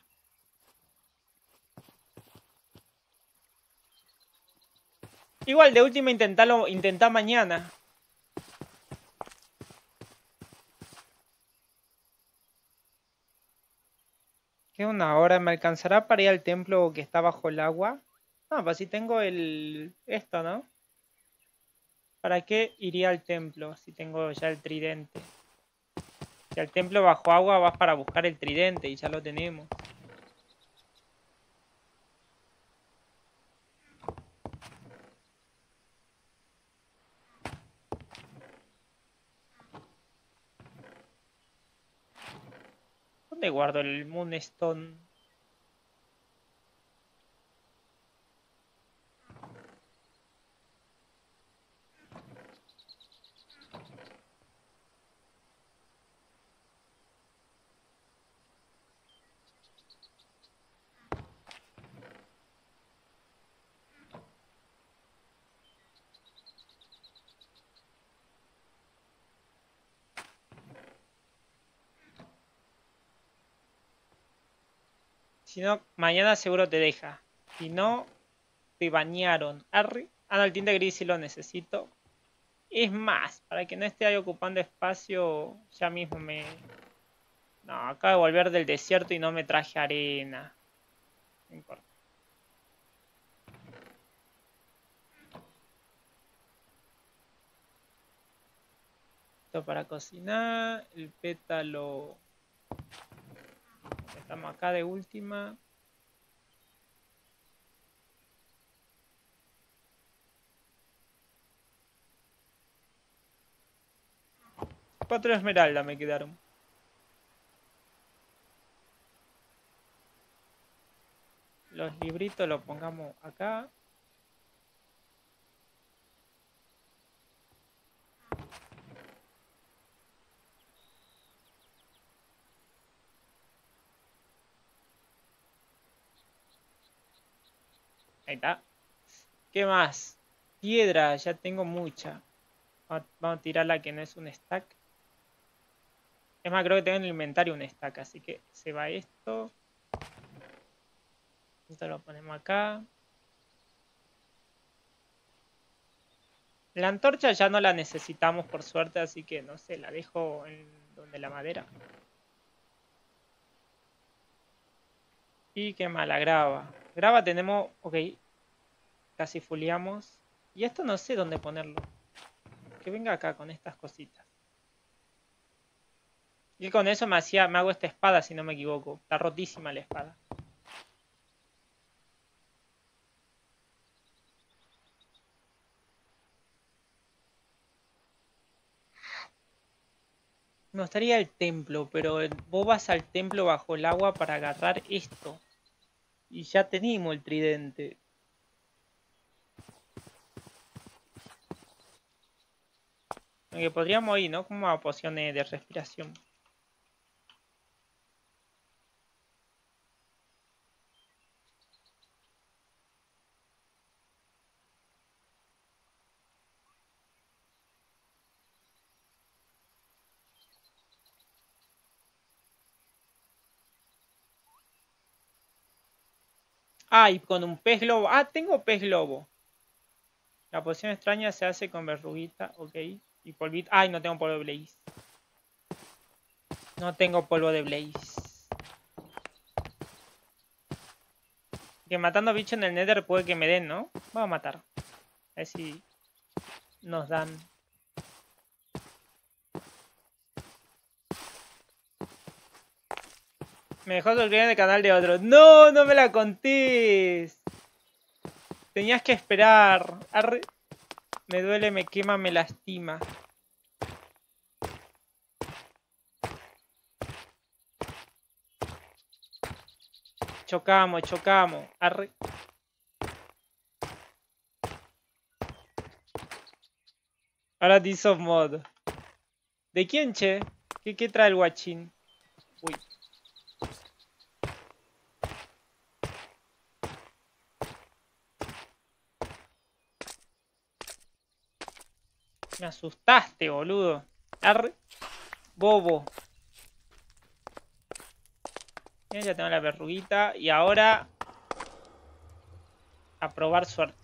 Igual, de última intentalo, intentá mañana. ¿Qué una hora? ¿Me alcanzará para ir al templo que está bajo el agua? No, pues si tengo el... esto, ¿no? ¿Para qué iría al templo si tengo ya el tridente? Si al templo bajo agua vas para buscar el tridente y ya lo tenemos. ¿Dónde guardo el Moonstone? Si no, mañana seguro te deja. Si no, te bañaron. Arre. Ah, no, el tinte gris sí lo necesito. Es más, para que no esté ahí ocupando espacio, ya mismo me... No, acabo de volver del desierto y no me traje arena. No importa. Listo para cocinar. El pétalo. Estamos acá de última. Cuatro esmeraldas me quedaron. Los libritos los pongamos acá. Ahí está. ¿Qué más? Piedra, ya tengo mucha. Vamos a tirar la que no es un stack. Es más, creo que tengo en el inventario un stack, así que se va esto. Esto lo ponemos acá. La antorcha ya no la necesitamos por suerte, así que no sé, la dejo en donde la madera. Y qué mala grava. Grava tenemos, ok. Casi fuleamos. Y esto no sé dónde ponerlo. Que venga acá con estas cositas. Y con eso me hacía, me hago esta espada si no me equivoco. Está rotísima la espada. Me gustaría el templo, pero vos vas al templo bajo el agua para agarrar esto. Y ya tenemos el tridente. Aunque podríamos ir, ¿no? Como a pociones de respiración. Ah, y con un pez globo. Ah, tengo pez globo. La poción extraña se hace con verruguita. Ok. Y polvito. Ay, no tengo polvo de blaze. No tengo polvo de blaze. Que matando bichos en el nether puede que me den, ¿no? Vamos a matar. A ver si nos dan. Me dejó suscribir en el canal de otro. ¡No! ¡No me la contés! Tenías que esperar. Arre. Me duele, me quema, me lastima. Chocamos, chocamos. Arre. Ahora This of Mod. ¿De quién, che? ¿Qué, qué trae el guachín? Uy. Me asustaste, boludo. Arre. Bobo. Ya tengo la verruguita. Y ahora... a probar suerte.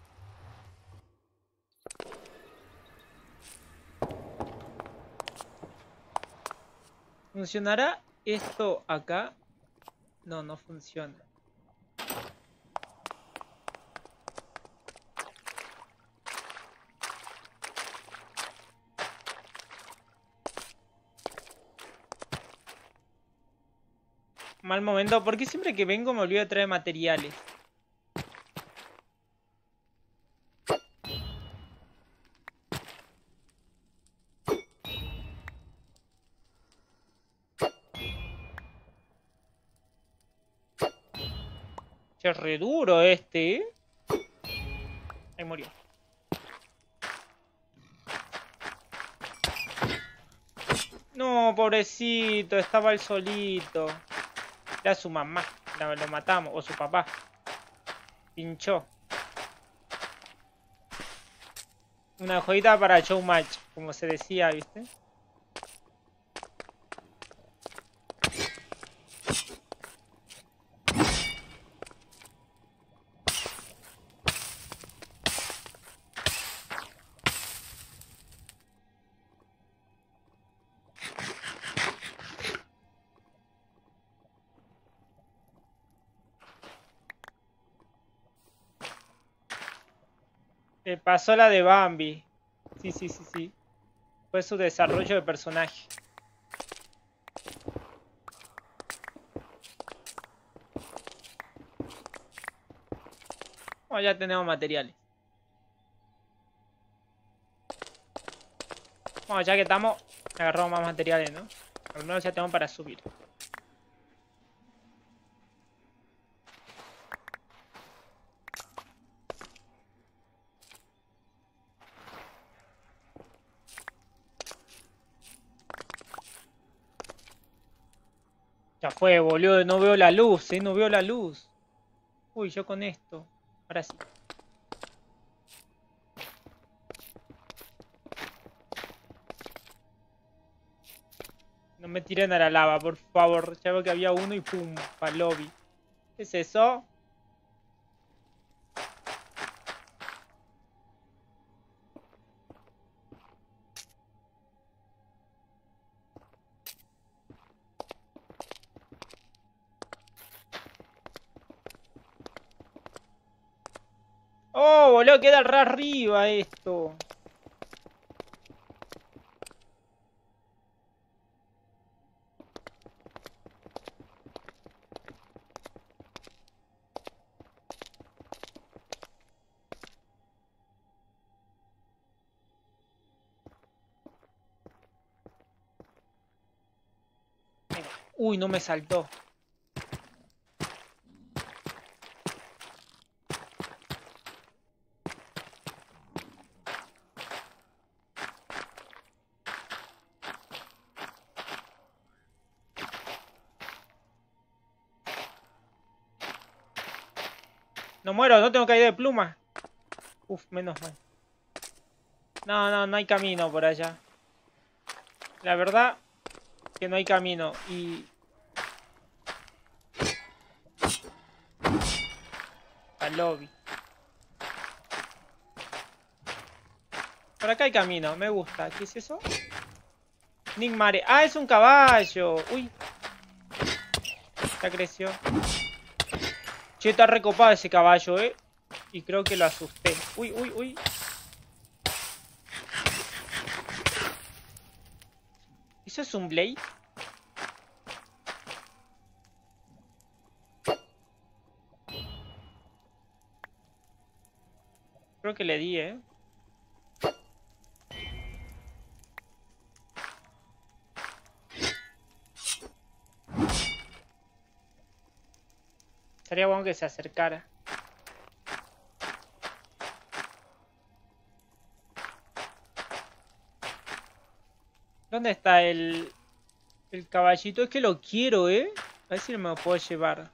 ¿Funcionará esto acá? No, no funciona. Mal momento. ¿Por qué siempre que vengo me olvido de traer materiales? Che, re duro este, ¿eh? Ahí murió. No, pobrecito, estaba él solito. Era su mamá, lo, lo matamos, o su papá. Pinchó. Una joyita para showmatch, como se decía, ¿viste? Eh, pasó la de Bambi. Sí, sí, sí, sí. Fue su desarrollo de personaje. Bueno, ya tenemos materiales. Bueno, ya que estamos, agarramos más materiales, ¿no? Al menos ya tengo para subir. Ya fue, boludo, no veo la luz, ¿eh? No veo la luz. Uy, yo con esto. Ahora sí. No me tiren a la lava, por favor. Ya veo que había uno y pum, pa'l lobby. ¿Qué es eso? Oh, boludo, queda re arriba esto. Venga. Uy, no me saltó. No muero, no tengo caída de pluma. Uf, menos mal. No, no, no hay camino por allá. La verdad que no hay camino. Y... al lobby. Por acá hay camino, me gusta. ¿Qué es eso? Nigmare. Ah, es un caballo. Uy. Ya creció. Che, está recopado ese caballo, eh. Y creo que lo asusté. Uy, uy, uy. ¿Eso es un Blade? Creo que le di, eh. Estaría bueno que se acercara. ¿Dónde está el, el caballito? Es que lo quiero, ¿eh? A ver si me lo puedo llevar.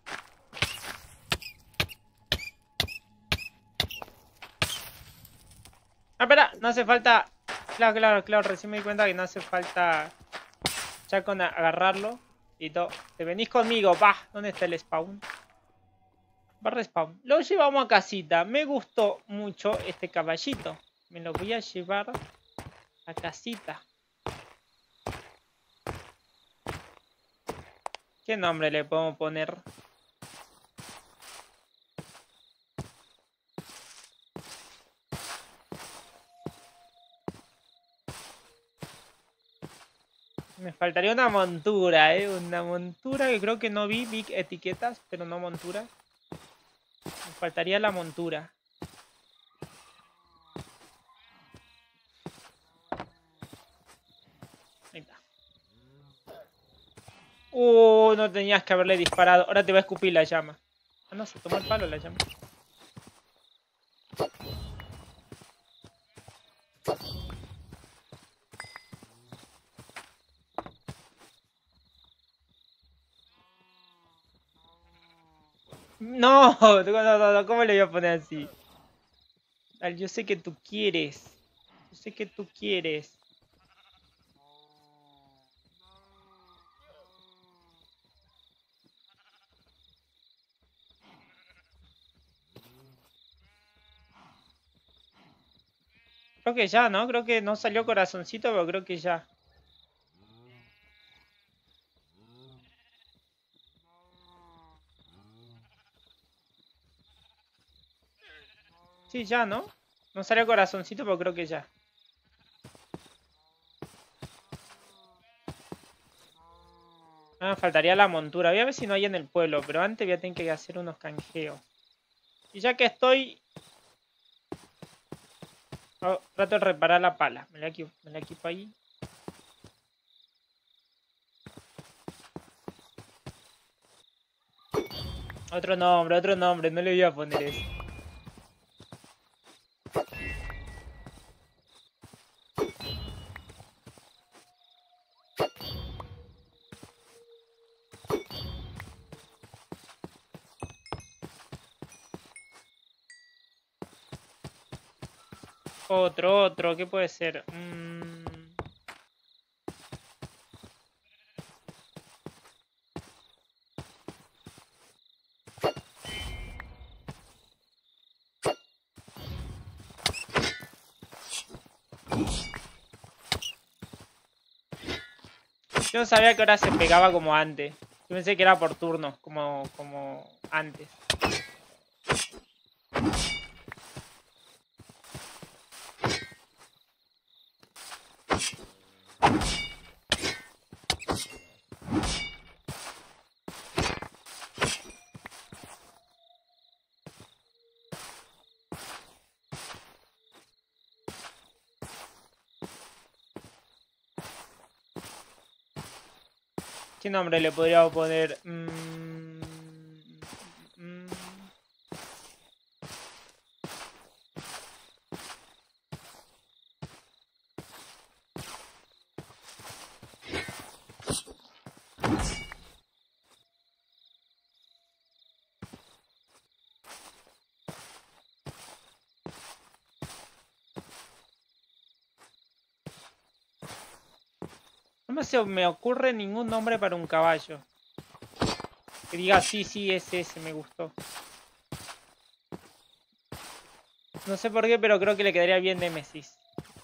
Ah, espera, no hace falta... Claro, claro, claro, recién me di cuenta que no hace falta ya con agarrarlo. Y todo. Te venís conmigo, va. ¿Dónde está el spawn? Va respawn. Lo llevamos a casita. Me gustó mucho este caballito. Me lo voy a llevar a casita. ¿Qué nombre le podemos poner? Me faltaría una montura, ¿eh? Una montura que creo que no vi. Vi etiquetas, pero no montura. Me faltaría la montura. Ahí está. Uh, no tenías que haberle disparado. Ahora te va a escupir la llama. Ah, no, se tomó el palo la llama. No, no, no, no, ¿cómo le voy a poner así? Dale, yo sé que tú quieres. Yo sé que tú quieres. Creo que ya, ¿no? Creo que no salió corazoncito, pero creo que ya. Sí, ya, ¿no? No salió corazoncito, pero creo que ya. Ah, faltaría la montura. Voy a ver si no hay en el pueblo, pero antes voy a tener que hacer unos canjeos. Y ya que estoy... Oh, trato de reparar la pala. Me la equipo, me la equipo ahí. Otro nombre, otro nombre. No le voy a poner eso. Otro, otro. ¿Qué puede ser? Mm... Yo no sabía que ahora se pegaba como antes. Yo pensé que era por turnos, como, como antes. ¿Qué nombre le podría poner? Mm, mm. No se me ocurre ningún nombre para un caballo. Que diga, sí, sí, es ese, me gustó. No sé por qué, pero creo que le quedaría bien Némesis.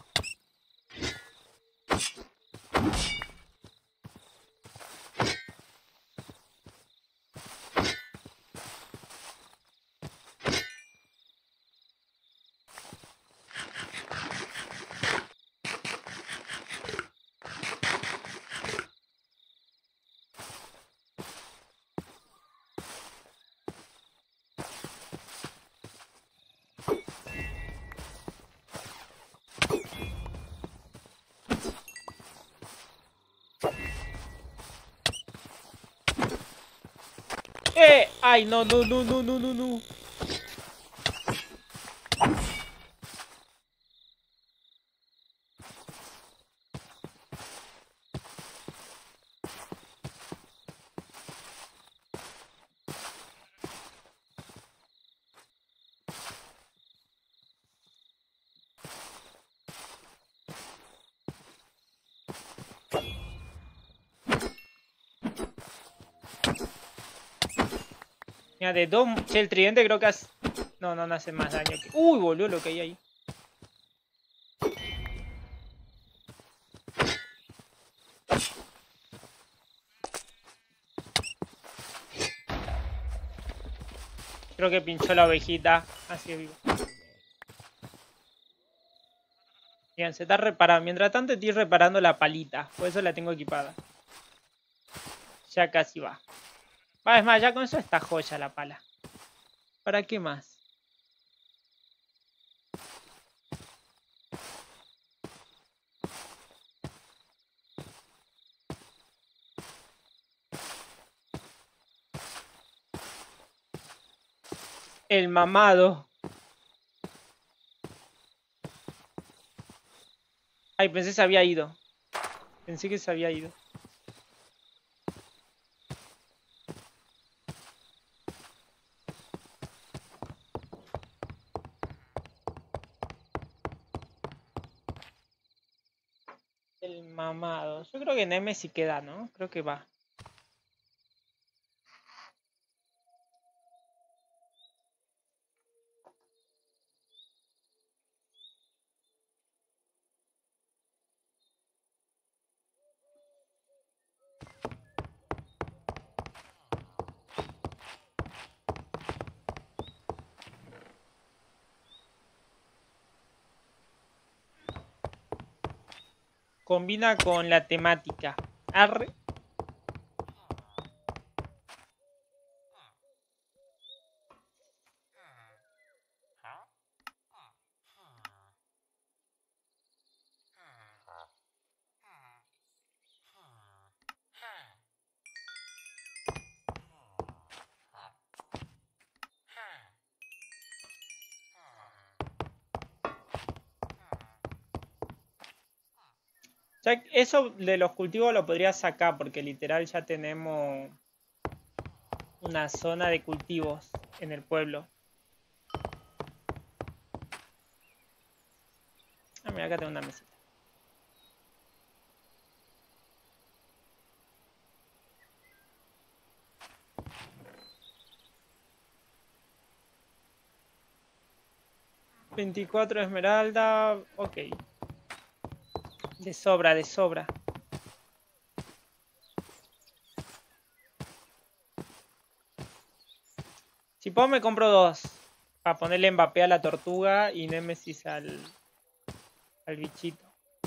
¡Eh! ¡Ay, no, no, no, no, no, no, no! Mira, de dos... Che, el tridente creo que hace... No, no, no hace más daño que... Uy, boludo, lo que hay ahí. Creo que pinchó la ovejita. Así es vivo. Bien, se está reparando. Mientras tanto estoy reparando la palita. Por eso la tengo equipada. Ya casi va. Va, es más, ya con eso está joya la pala. ¿Para qué más? El mamado. Ay, pensé que se había ido. Pensé que se había ido. El mamado. Yo creo que Nemesis queda, ¿no? Creo que va. Combina con la temática. Arre. Ya que eso de los cultivos lo podría sacar porque literal ya tenemos una zona de cultivos en el pueblo. Ah, mira, acá tengo una mesita. veinticuatro esmeralda, ok. De sobra, de sobra. Si puedo me compro dos. Para ponerle Mbappé a la tortuga y Némesis al, al bichito.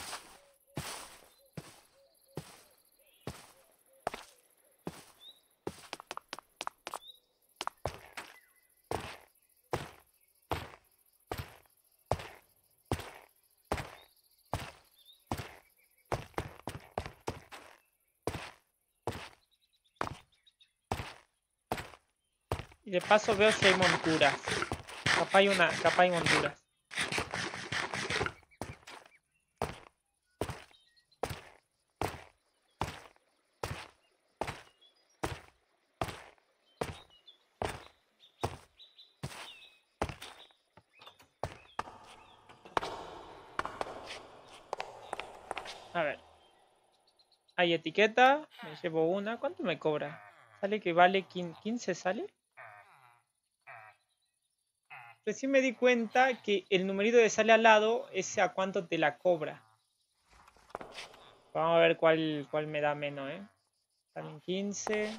Y de paso veo si hay monturas. Capaz hay una, capaz hay monturas. A ver. Hay etiqueta. Me llevo una. ¿Cuánto me cobra? Sale que vale quince, ¿sale? Recién me di cuenta que el numerito que sale al lado, ese a cuánto te la cobra. Vamos a ver cuál, cuál me da menos, ¿eh? Salen quince.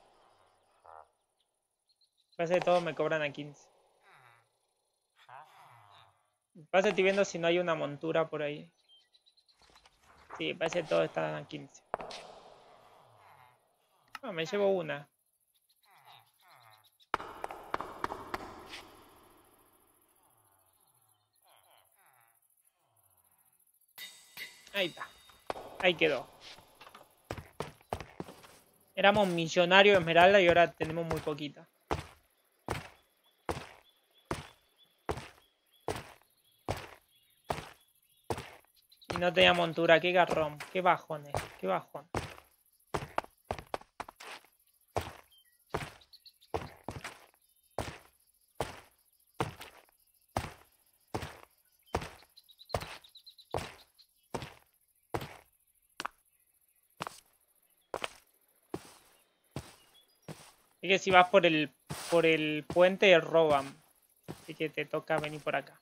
Parece que todos me cobran a quince. Parece que estoy viendo si no hay una montura por ahí. Sí, parece que todos están a quince. Ah, me llevo una. Ahí está. Ahí quedó. Éramos millonarios de esmeralda y ahora tenemos muy poquita. Y no tenía montura. Qué garrón. Qué bajones. Qué bajón. Es que si vas por el, por el puente roban. Así que te toca venir por acá.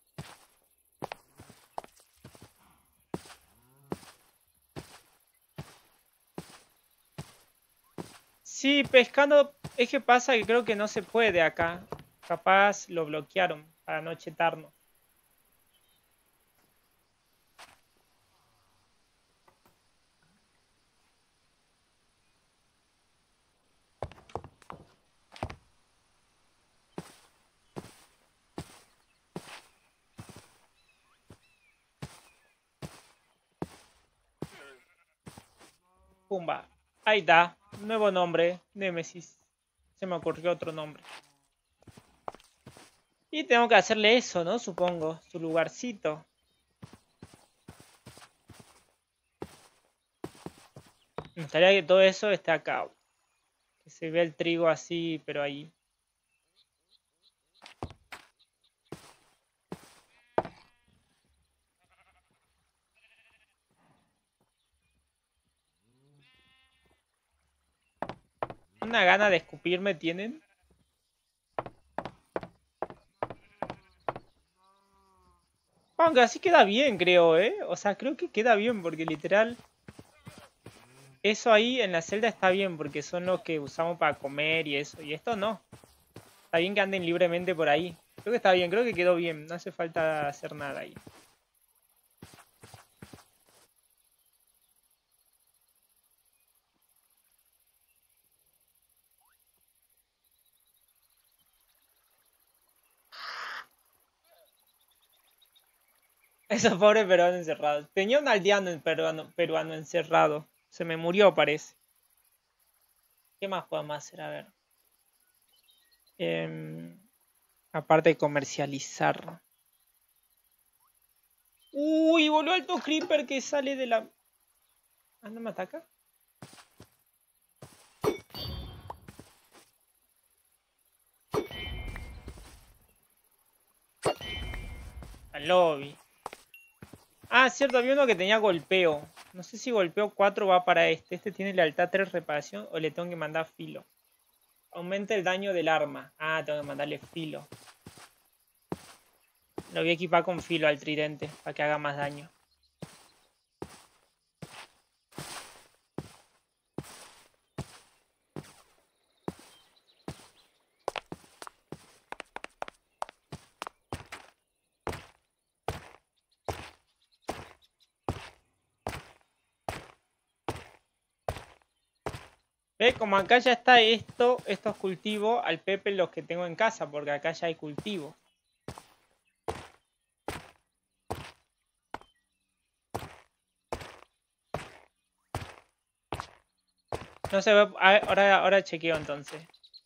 Sí, pescando. Es que pasa que creo que no se puede acá. Capaz lo bloquearon para no chetarnos. Pumba. Ahí está. Nuevo nombre. Némesis. Se me ocurrió otro nombre. Y tengo que hacerle eso, ¿no? Supongo. Su lugarcito. Me gustaría que todo eso esté acá. Que se vea el trigo así, pero ahí. Una gana de escupirme tienen. Aunque así queda bien, creo, ¿eh? O sea, creo que queda bien porque literal... Eso ahí en la celda está bien porque son los que usamos para comer y eso. Y esto no. Está bien que anden libremente por ahí. Creo que está bien, creo que quedó bien. No hace falta hacer nada ahí. Esos pobres peruanos encerrados. Tenía un aldeano peruano, peruano encerrado. Se me murió, parece. ¿Qué más podemos hacer? A ver. Eh, aparte de comercializar. Uy, volvió alto creeper que sale de la... Ah, ¿no me ataca? Al lobby. Ah, cierto, había uno que tenía golpeo. No sé si golpeo cuatro va para este. Este tiene lealtad tres reparación o le tengo que mandar filo. Aumenta el daño del arma. Ah, tengo que mandarle filo. Lo voy a equipar con filo al tridente para que haga más daño. ¿Ves? Como acá ya está esto, estos cultivos, al Pepe los que tengo en casa, porque acá ya hay cultivos. No se ve, ahora, ahora chequeo entonces.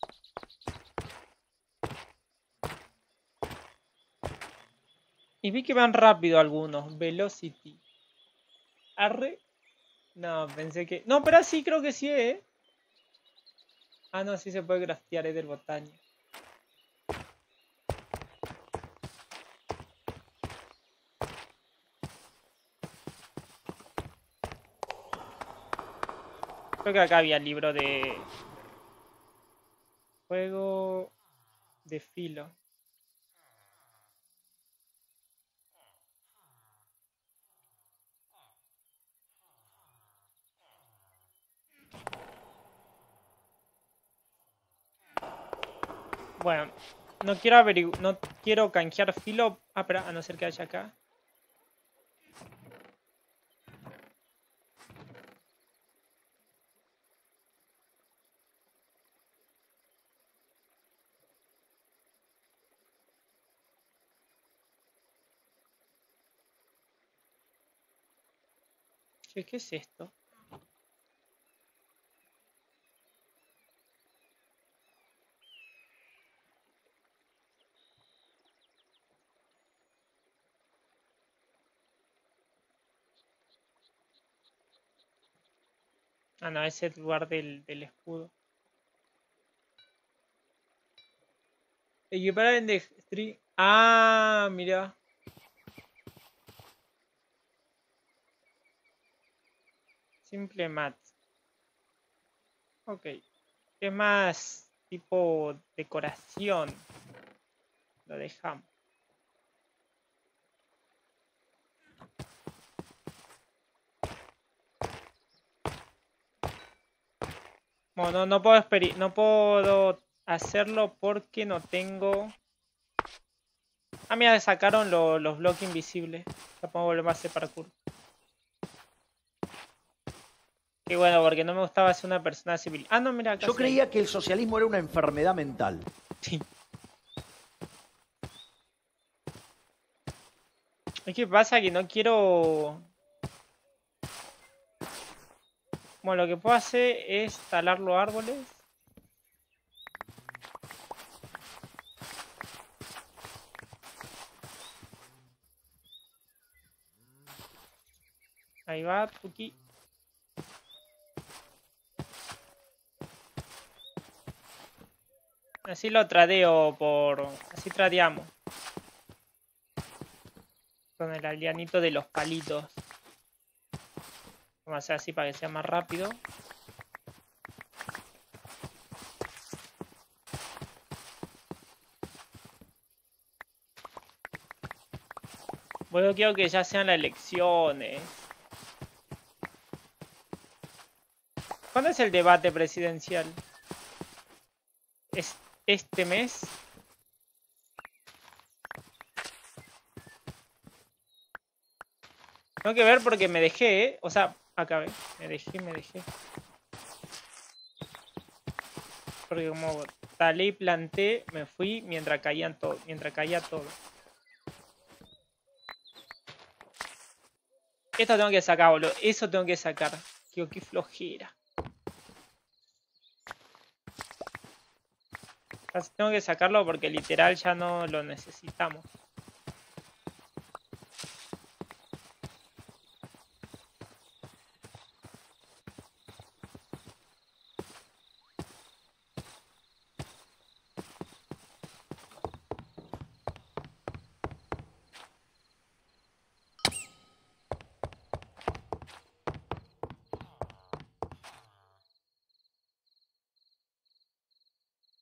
Y vi que van rápido algunos, velocity. Arre. No, pensé que... No, pero sí, creo que sí, ¿eh? Ah, no, sí se puede craftear, es del botaño. Creo que acá había libro de... Juego de filo. Bueno, no quiero averigu no quiero canjear filo. Ah, espera, a no ser que haya acá. Che, ¿qué es esto? Ah, no, ese es el lugar del, del escudo. Equipar en dextri... Ah, mira. Simple mat. Ok. Es más tipo decoración. Lo dejamos. Bueno, no, no puedo experi- no puedo hacerlo porque no tengo... Ah, mira, sacaron lo- los bloques invisibles. Ya puedo volver a hacer parkour. Qué bueno, porque no me gustaba ser una persona civil. Ah, no, mira, acá Yo sí hay. creía que el socialismo era una enfermedad mental. Sí. Es que pasa que no quiero... Bueno, lo que puedo hacer es talar los árboles. Ahí va, Tuki. Así lo tradeo por... Así tradeamos. Con el aldeanito de los palitos. Vamos a hacer así para que sea más rápido. Bueno, quiero que ya sean las elecciones. ¿Cuándo es el debate presidencial? ¿Es este mes? Tengo que ver porque me dejé, ¿eh? O sea, acabé. Me dejé, me dejé. Porque como talé y planté, me fui mientras caían todo, mientras caía todo. Esto tengo que sacar, boludo. Eso tengo que sacar. Tío, qué flojera. Tengo que sacarlo porque literal ya no lo necesitamos.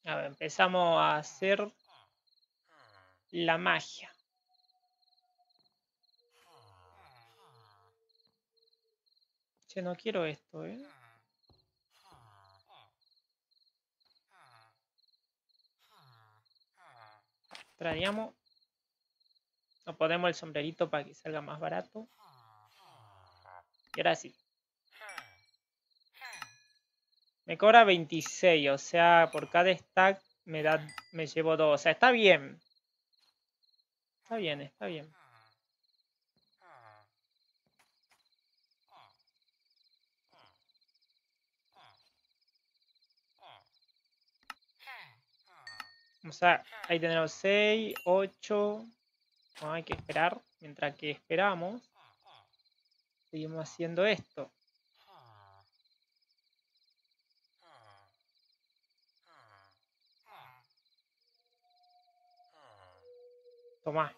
A ver, empezamos a hacer la magia. Che, no quiero esto, ¿eh? Traíamos. Nos ponemos el sombrerito para que salga más barato. Y ahora sí. Me cobra veintiséis, o sea, por cada stack me da, me llevo dos. O sea, está bien. Está bien, está bien. O sea, ahí tenemos seis, ocho. No, hay que esperar. Mientras que esperamos, seguimos haciendo esto. Tomá.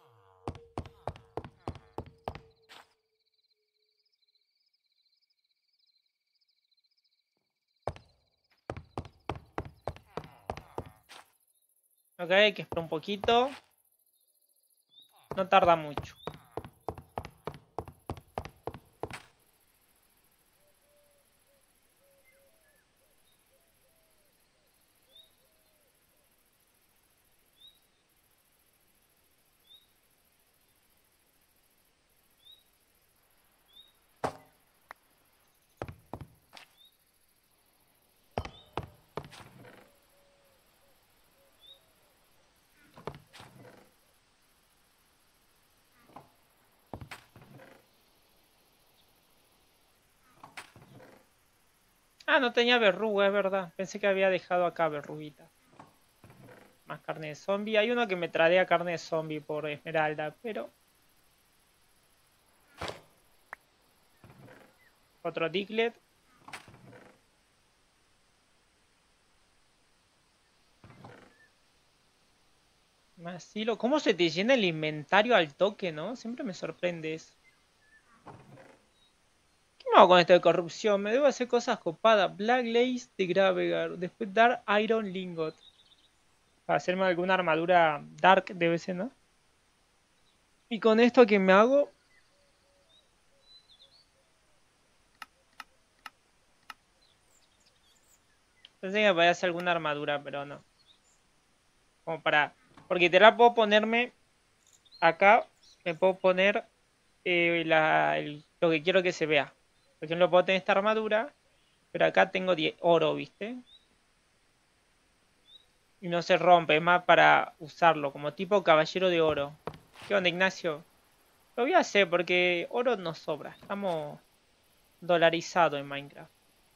Ok, hay que esperar un poquito. No tarda mucho. Ah, no tenía verruga, es verdad. Pensé que había dejado acá verruguita. Más carne de zombie. Hay uno que me tradea carne de zombie por esmeralda, pero... Otro Diglett. Más hilo. ¿Cómo se te llena el inventario al toque, no? Siempre me sorprende eso. ¿Qué me hago con esto de corrupción? Me debo hacer cosas copadas. Black Lace de Gravegar. Después Dark Iron Lingot. Para hacerme alguna armadura Dark debe ser, ¿no? Y con esto que me hago... Pensé que me podía hacer alguna armadura, pero no. Como para... Porque te la puedo ponerme... Acá me puedo poner eh, la, el- lo que quiero que se vea. Por ejemplo, puedo tener esta armadura, pero acá tengo diez oro, ¿viste? Y no se rompe, es más para usarlo, como tipo caballero de oro. ¿Qué onda, Ignacio? Lo voy a hacer porque oro nos sobra. Estamos dolarizados en Minecraft.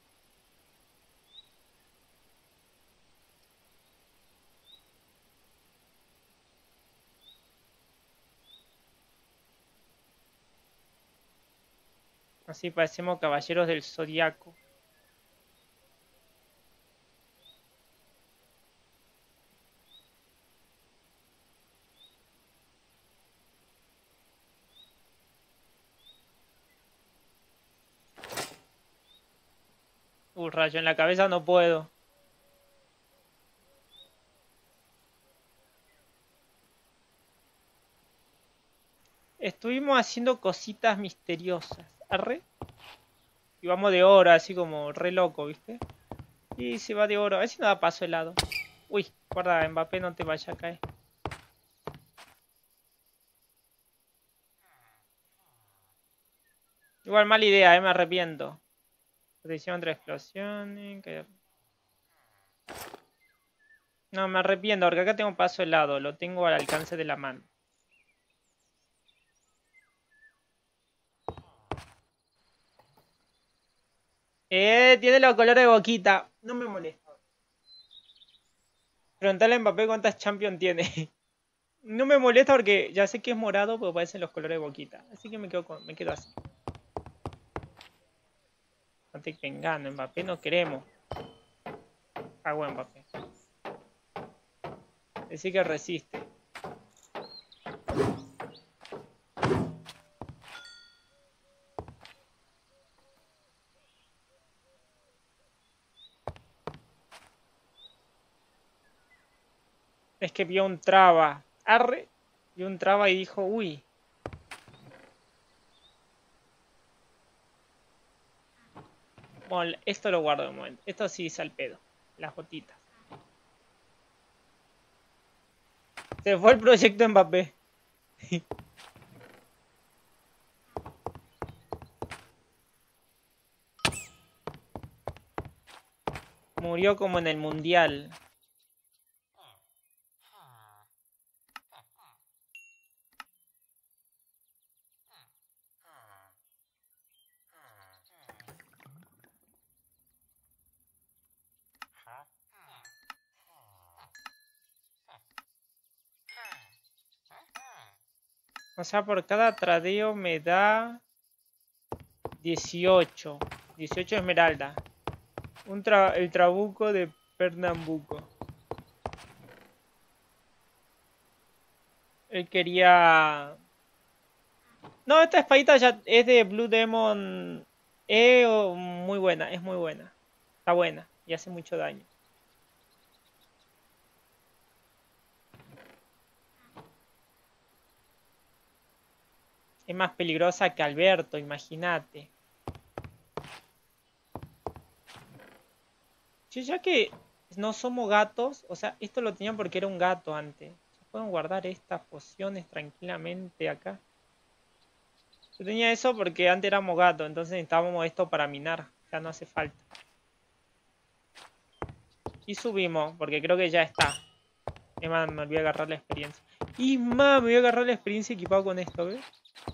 Así parecemos caballeros del zodiaco. Uh, rayo, en la cabeza no puedo. Estuvimos haciendo cositas misteriosas. Arre. Y vamos de oro, así como re loco, ¿viste? Y se va de oro. A ver si no da paso helado. Uy, guarda, Mbappé, no te vaya a caer. Igual mala idea, eh, me arrepiento. Protección contra explosiones. que- No, me arrepiento, porque acá tengo paso helado. Lo tengo al alcance de la mano. Eh, tiene los colores de boquita. No me molesta. Preguntale a Mbappé cuántas Champions tiene. No me molesta porque ya sé que es morado, pero parecen los colores de boquita. Así que me quedo, con, me quedo así. No te engano, Mbappé no queremos. Ah, bueno, Mbappé. Decir que resiste. Es que vio un traba. Arre. Vio un traba y dijo, uy. Bueno, esto lo guardo un momento. Esto sí es al pedo. Las gotitas. Se fue el proyecto Mbappé. Murió como en el mundial. O sea, por cada tradeo me da dieciocho. dieciocho esmeralda. Un tra el trabuco de Pernambuco. Él quería... No, esta espadita ya es de Blue Demon. Es muy buena, es muy buena. Está buena y hace mucho daño. Es más peligrosa que Alberto, imagínate. Yo ya que no somos gatos, o sea, esto lo tenía porque era un gato antes. Ya pueden guardar estas pociones tranquilamente acá. Yo tenía eso porque antes éramos gatos, entonces necesitábamos esto para minar. Ya no hace falta. Y subimos, porque creo que ya está. Es más, me olvidé agarrar la experiencia. Y más, me voy a agarrar la experiencia equipado con esto, ¿ves?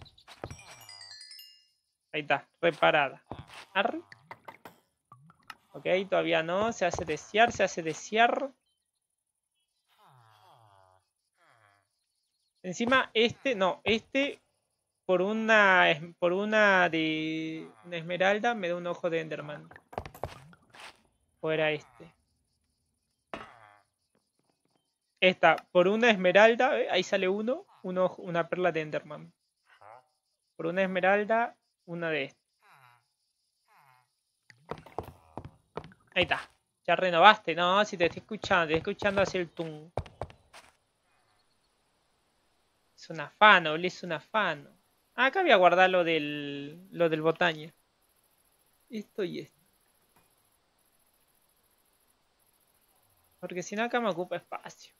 Ahí está, reparada. Arre. Ok, todavía no. Se hace desear, se hace desear. Encima este, no, este por una por una de una esmeralda me da un ojo de Enderman. O era este. Esta, por una esmeralda, ¿eh? Ahí sale uno, un ojo, una perla de Enderman. Por una esmeralda, una de estas. Ahí está. Ya renovaste, no, si te estoy escuchando, te estoy escuchando hacia el tum. Es un afano, es un afano. Ah, acá voy a guardar lo del, lo del botaña. Esto y esto. Porque si no acá me ocupa espacio.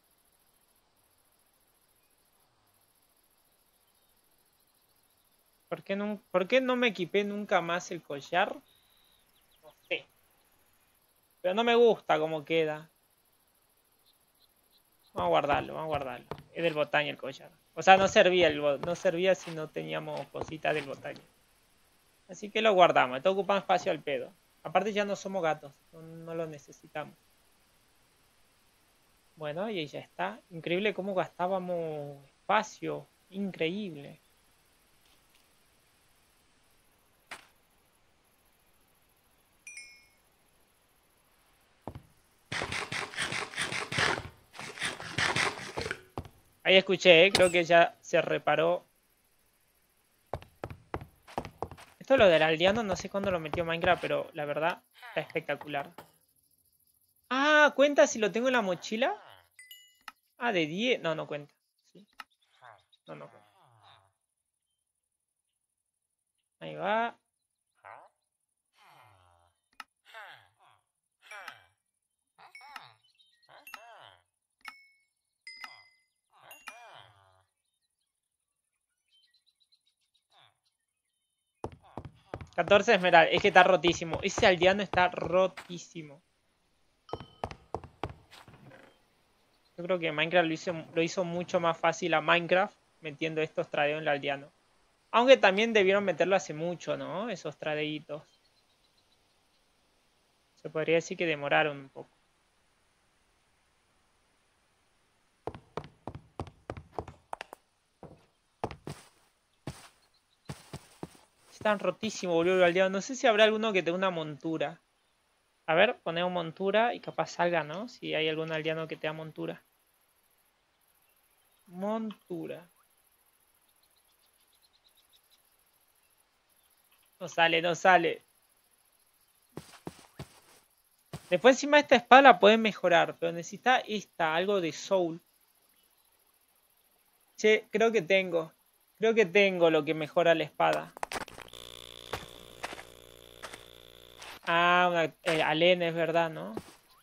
¿Por qué, no, ¿Por qué no me equipé nunca más el collar? No sé. Pero no me gusta cómo queda. Vamos a guardarlo, vamos a guardarlo. Es del botaña el collar. O sea, no servía, el, no servía si no teníamos cositas del botaña. Así que lo guardamos. Esto ocupa espacio al pedo. Aparte ya no somos gatos. No, no lo necesitamos. Bueno, y ahí ya está. Increíble cómo gastábamos espacio. Increíble. Ahí escuché, ¿eh? Creo que ya se reparó. Esto lo del aldeano, no sé cuándo lo metió Minecraft, pero la verdad está espectacular. Ah, ¿cuenta si lo tengo en la mochila? Ah, de diez. No, no cuenta. ¿Sí? No, no cuenta. Ahí va. catorce esmeralda. Es que está rotísimo. Ese aldeano está rotísimo. Yo creo que Minecraft lo hizo, lo hizo mucho más fácil a Minecraft metiendo estos tradeos en el aldeano. Aunque también debieron meterlo hace mucho, ¿no? Esos tradeitos. Se podría decir que demoraron un poco. Están rotísimos, boludo, el aldeano. No sé si habrá alguno que tenga una montura. A ver, ponemos montura y capaz salga, ¿no? Si hay algún aldeano que tenga montura. Montura. No sale, no sale. Después encima esta espada la pueden mejorar, pero necesita esta, algo de soul. Che, creo que tengo. Creo que tengo lo que mejora la espada. Ah, una, eh, Alén, es verdad, ¿no?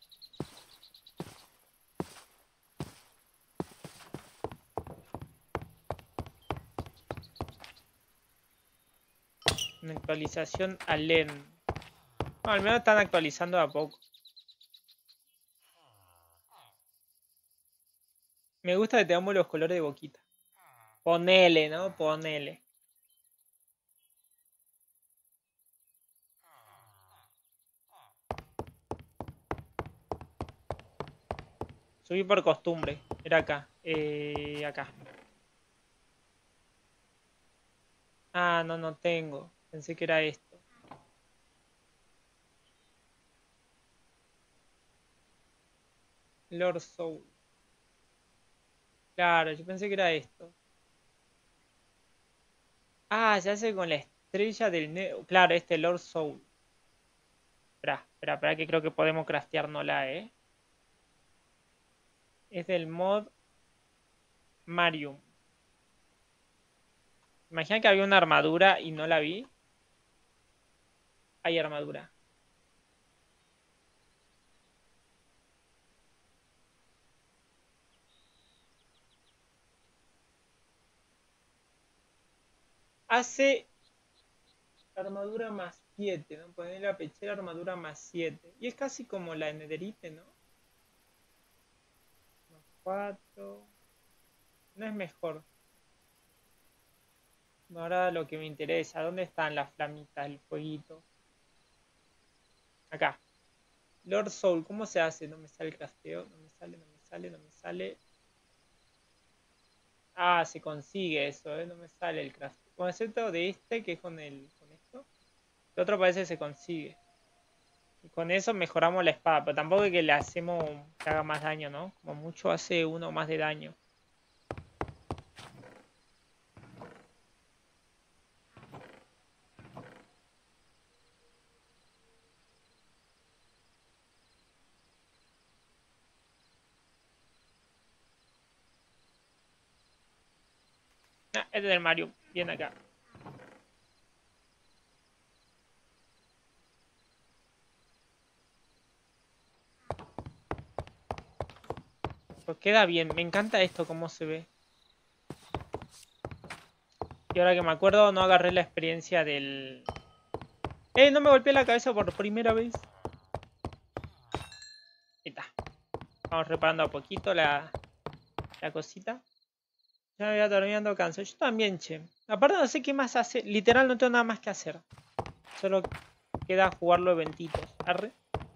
Una actualización Alén. No, al menos están actualizando a poco. Me gusta que tengamos los colores de boquita. Ponele, ¿no? Ponele. Subí por costumbre. Era acá. Eh, acá. Ah, no, no tengo. Pensé que era esto. Lord Soul. Claro, yo pensé que era esto. Ah, se hace con la estrella del Neo. Claro, este Lord Soul. Espera, espera, espera que creo que podemos crafteárnosla, ¿eh? Es del mod Marium. Imagina que había una armadura y no la vi. Hay armadura. Hace armadura más siete, ¿no? Poner la pechera armadura más siete. Y es casi como la Netherite, ¿no? Más cuatro. No es mejor. Ahora lo que me interesa. ¿Dónde están las flamitas, el fueguito? Acá. Lord Soul, ¿cómo se hace? No me sale el crafteo. No me sale, no me sale, no me sale. Ah, se consigue eso, ¿eh? No me sale el crafteo. Con excepto de este, que es con el con esto. El otro parece que se consigue. Y con eso mejoramos la espada. Pero tampoco es que le hacemos que haga más daño, ¿no? Como mucho hace uno más de daño. Ah, este es del Mario. Viene acá. Pues queda bien. Me encanta esto, cómo se ve. Y ahora que me acuerdo, no agarré la experiencia del... ¡Eh! No me golpeé la cabeza por primera vez. Ahí está. Vamos reparando a poquito la, la cosita. Ya me voy terminando cansado. Yo también, che. Aparte no sé qué más hacer. Literal no tengo nada más que hacer. Solo queda jugar los eventitos. Arre.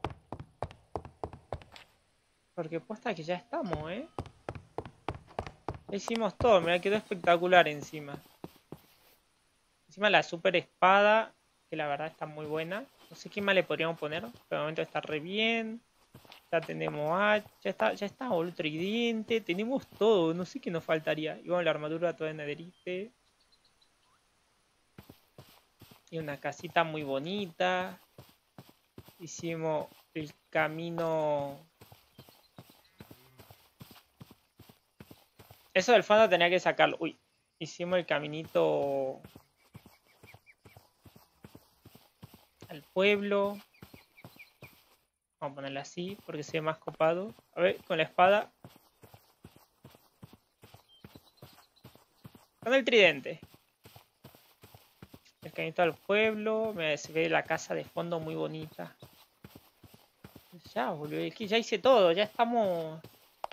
Porque posta que ya estamos, ¿eh? Ya hicimos todo. Mira, quedó espectacular encima. Encima la super espada. Que la verdad está muy buena. No sé qué más le podríamos poner. Pero de momento está re bien. Ya tenemos hacha. Ya está, ya está boludo, tridente. Tenemos todo. No sé qué nos faltaría. Y bueno, la armadura toda en netherite. Y una casita muy bonita. Hicimos el camino. Eso del fondo tenía que sacarlo. Uy. Hicimos el caminito al pueblo. Vamos a ponerle así porque se ve más copado. A ver, con la espada. Con el tridente. El caminito al pueblo. Me se ve la casa de fondo muy bonita. Ya, boludo. Es que ya hice todo. Ya estamos.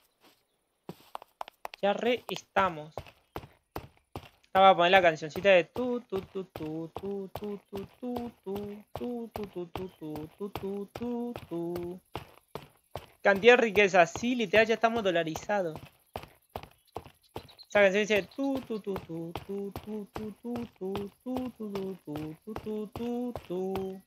Ya re estamos. Estaba a poner la cancioncita de tu tu tu tu tu tu tu tu tu tu tu tu tu tu tu tu tu. Cantidad de riqueza, sí, literal ya estamos dolarizados. Esa canción dice tu tu tu tu tu tu tu tu tu tu tu tu tu tu tu.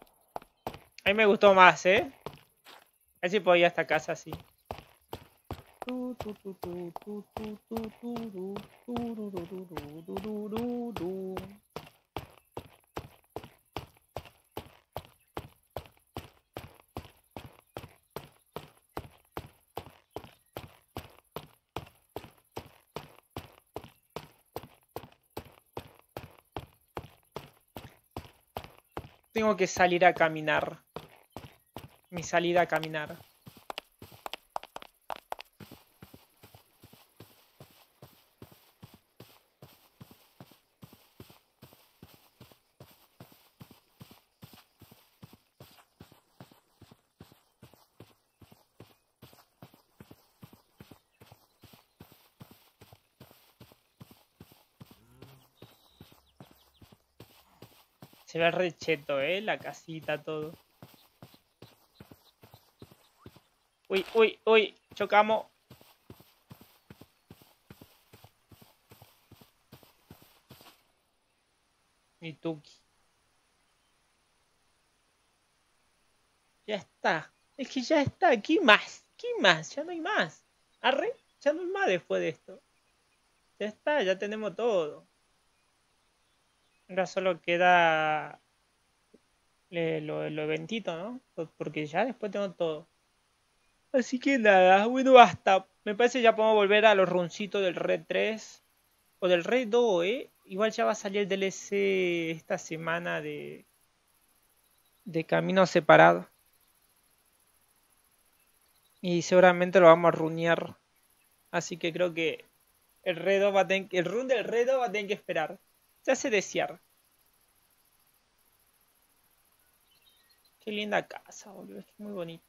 A mí me gustó más, ¿eh? A ver si podía esta casa así. Tu, tu, tu, tu, tu, tu, tu, tu, tu, tu, tu, tu, tu, tu, tu, tu. Tengo que salir a caminar. Mi salida a caminar. Se ve re cheto, eh, la casita, todo. Uy, uy, uy, chocamos. Mi Tuki. Ya está. Es que ya está. ¿Qué más? ¿Qué más? Ya no hay más. Arre, ya no hay más después de esto. Ya está, ya tenemos todo. Ahora solo queda le- lo, lo eventito, ¿no? Porque ya después tengo todo. Así que nada, bueno, basta. Me parece que ya podemos volver a los runcitos del Red tres. O del Red dos, ¿eh? Igual ya va a salir el D L C esta semana de, de Camino Separado. Y seguramente lo vamos a runear. Así que creo que el Red dos va a tener, el run del Red dos va a tener que esperar. Se hace desear. Qué linda casa, boludo. Es muy bonita.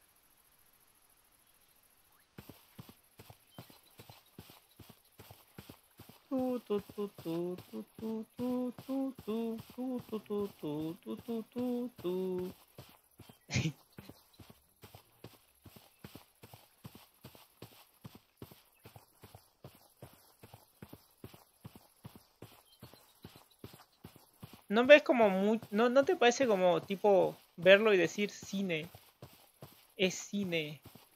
Tu, tu, tu, tu, tu, tu, tu, tu, tu, tu, tu, tu, tu, tu, tu, tu, tu. ¿No ves como muy, no, no te parece como tipo verlo y decir cine? Es cine.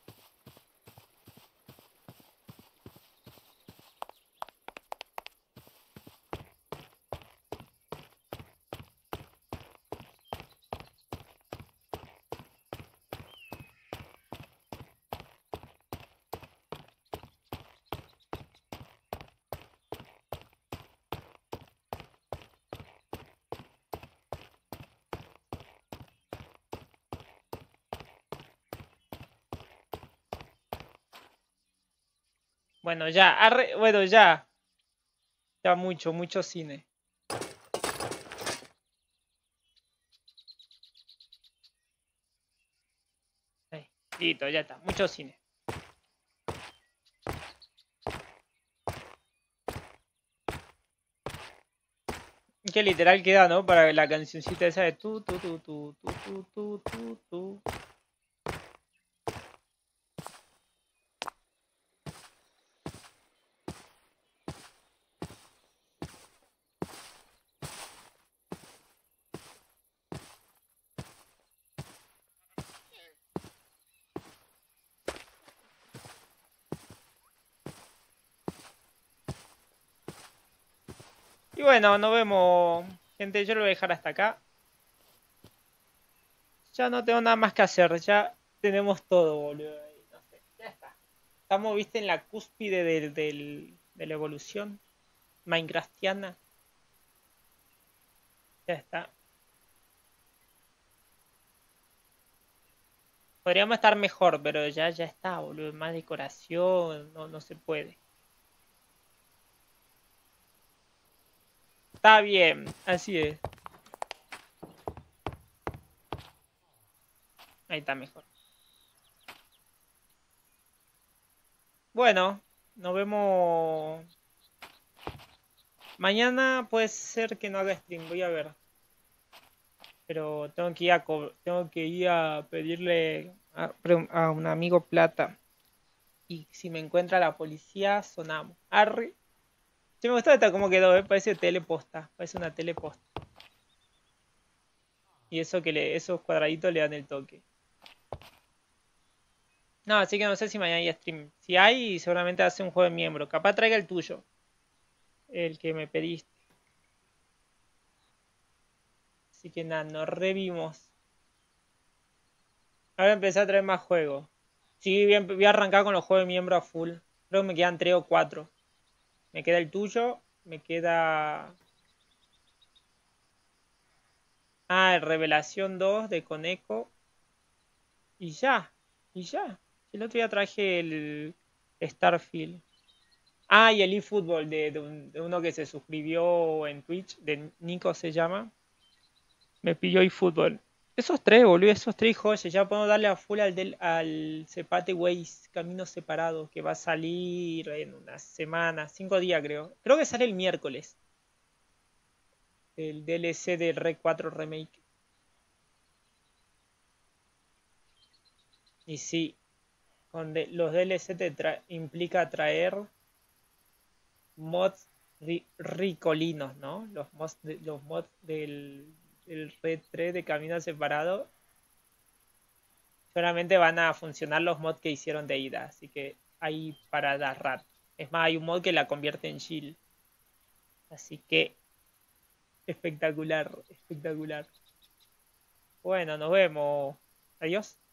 Bueno, ya, arre, bueno, ya. Ya mucho, mucho cine. Ahí, listo, ya está, mucho cine. Que literal queda, ¿no? Para la cancioncita esa de tu, tu, tu, tu, tu, tu, tu, tu, tu. Y bueno, nos vemos, gente. Yo lo voy a dejar hasta acá. Ya no tengo nada más que hacer. Ya tenemos todo, boludo. No sé, ya está. Estamos, viste, en la cúspide del, del, de la evolución minecraftiana. Ya está. Podríamos estar mejor, pero ya, ya está, boludo. Más decoración, no, no se puede. Está bien, así es. Ahí está mejor. Bueno, nos vemos. Mañana puede ser que no haga stream, voy a ver. Pero tengo que ir a, co- tengo que ir a pedirle a, pre- a un amigo plata. Y si me encuentra la policía, sonamos. Arre. Sí, me gustó esta cómo quedó, ¿eh? Parece teleposta. Parece una teleposta. Y eso que le, esos cuadraditos le dan el toque. No, así que no sé si mañana hay stream. Si hay, seguramente hace un juego de miembro. Capaz traiga el tuyo. El que me pediste. Así que nada, nos revimos. Ahora empecé a traer más juegos. Sí, voy a, voy a arrancar con los juegos de miembro a full. Creo que me quedan tres o cuatro. Me queda el tuyo. Me queda... Ah, el Revelación dos de Coneco. Y ya. Y ya. El otro día traje el Starfield. Ah, y el eFootball de, de, un- de uno que se suscribió en Twitch. De Nico se llama. Me pilló eFootball. Esos tres, boludo. Esos tres joyas. Ya podemos darle a full al, del, al Cepate Ways. Caminos separados. Que va a salir en una semana. Cinco días creo. Creo que sale el miércoles. El D L C del Rec cuatro Remake. Y sí. Con de- los D L C te tra- implica traer mods ri- ricolinos, ¿no? Los mods, de- los mods del, del Red tres de Camino Separado. Solamente van a funcionar los mods que hicieron de ida. Así que hay para dar rato. Es más, hay un mod que la convierte en chill. Así que espectacular, espectacular. Bueno, nos vemos. Adiós.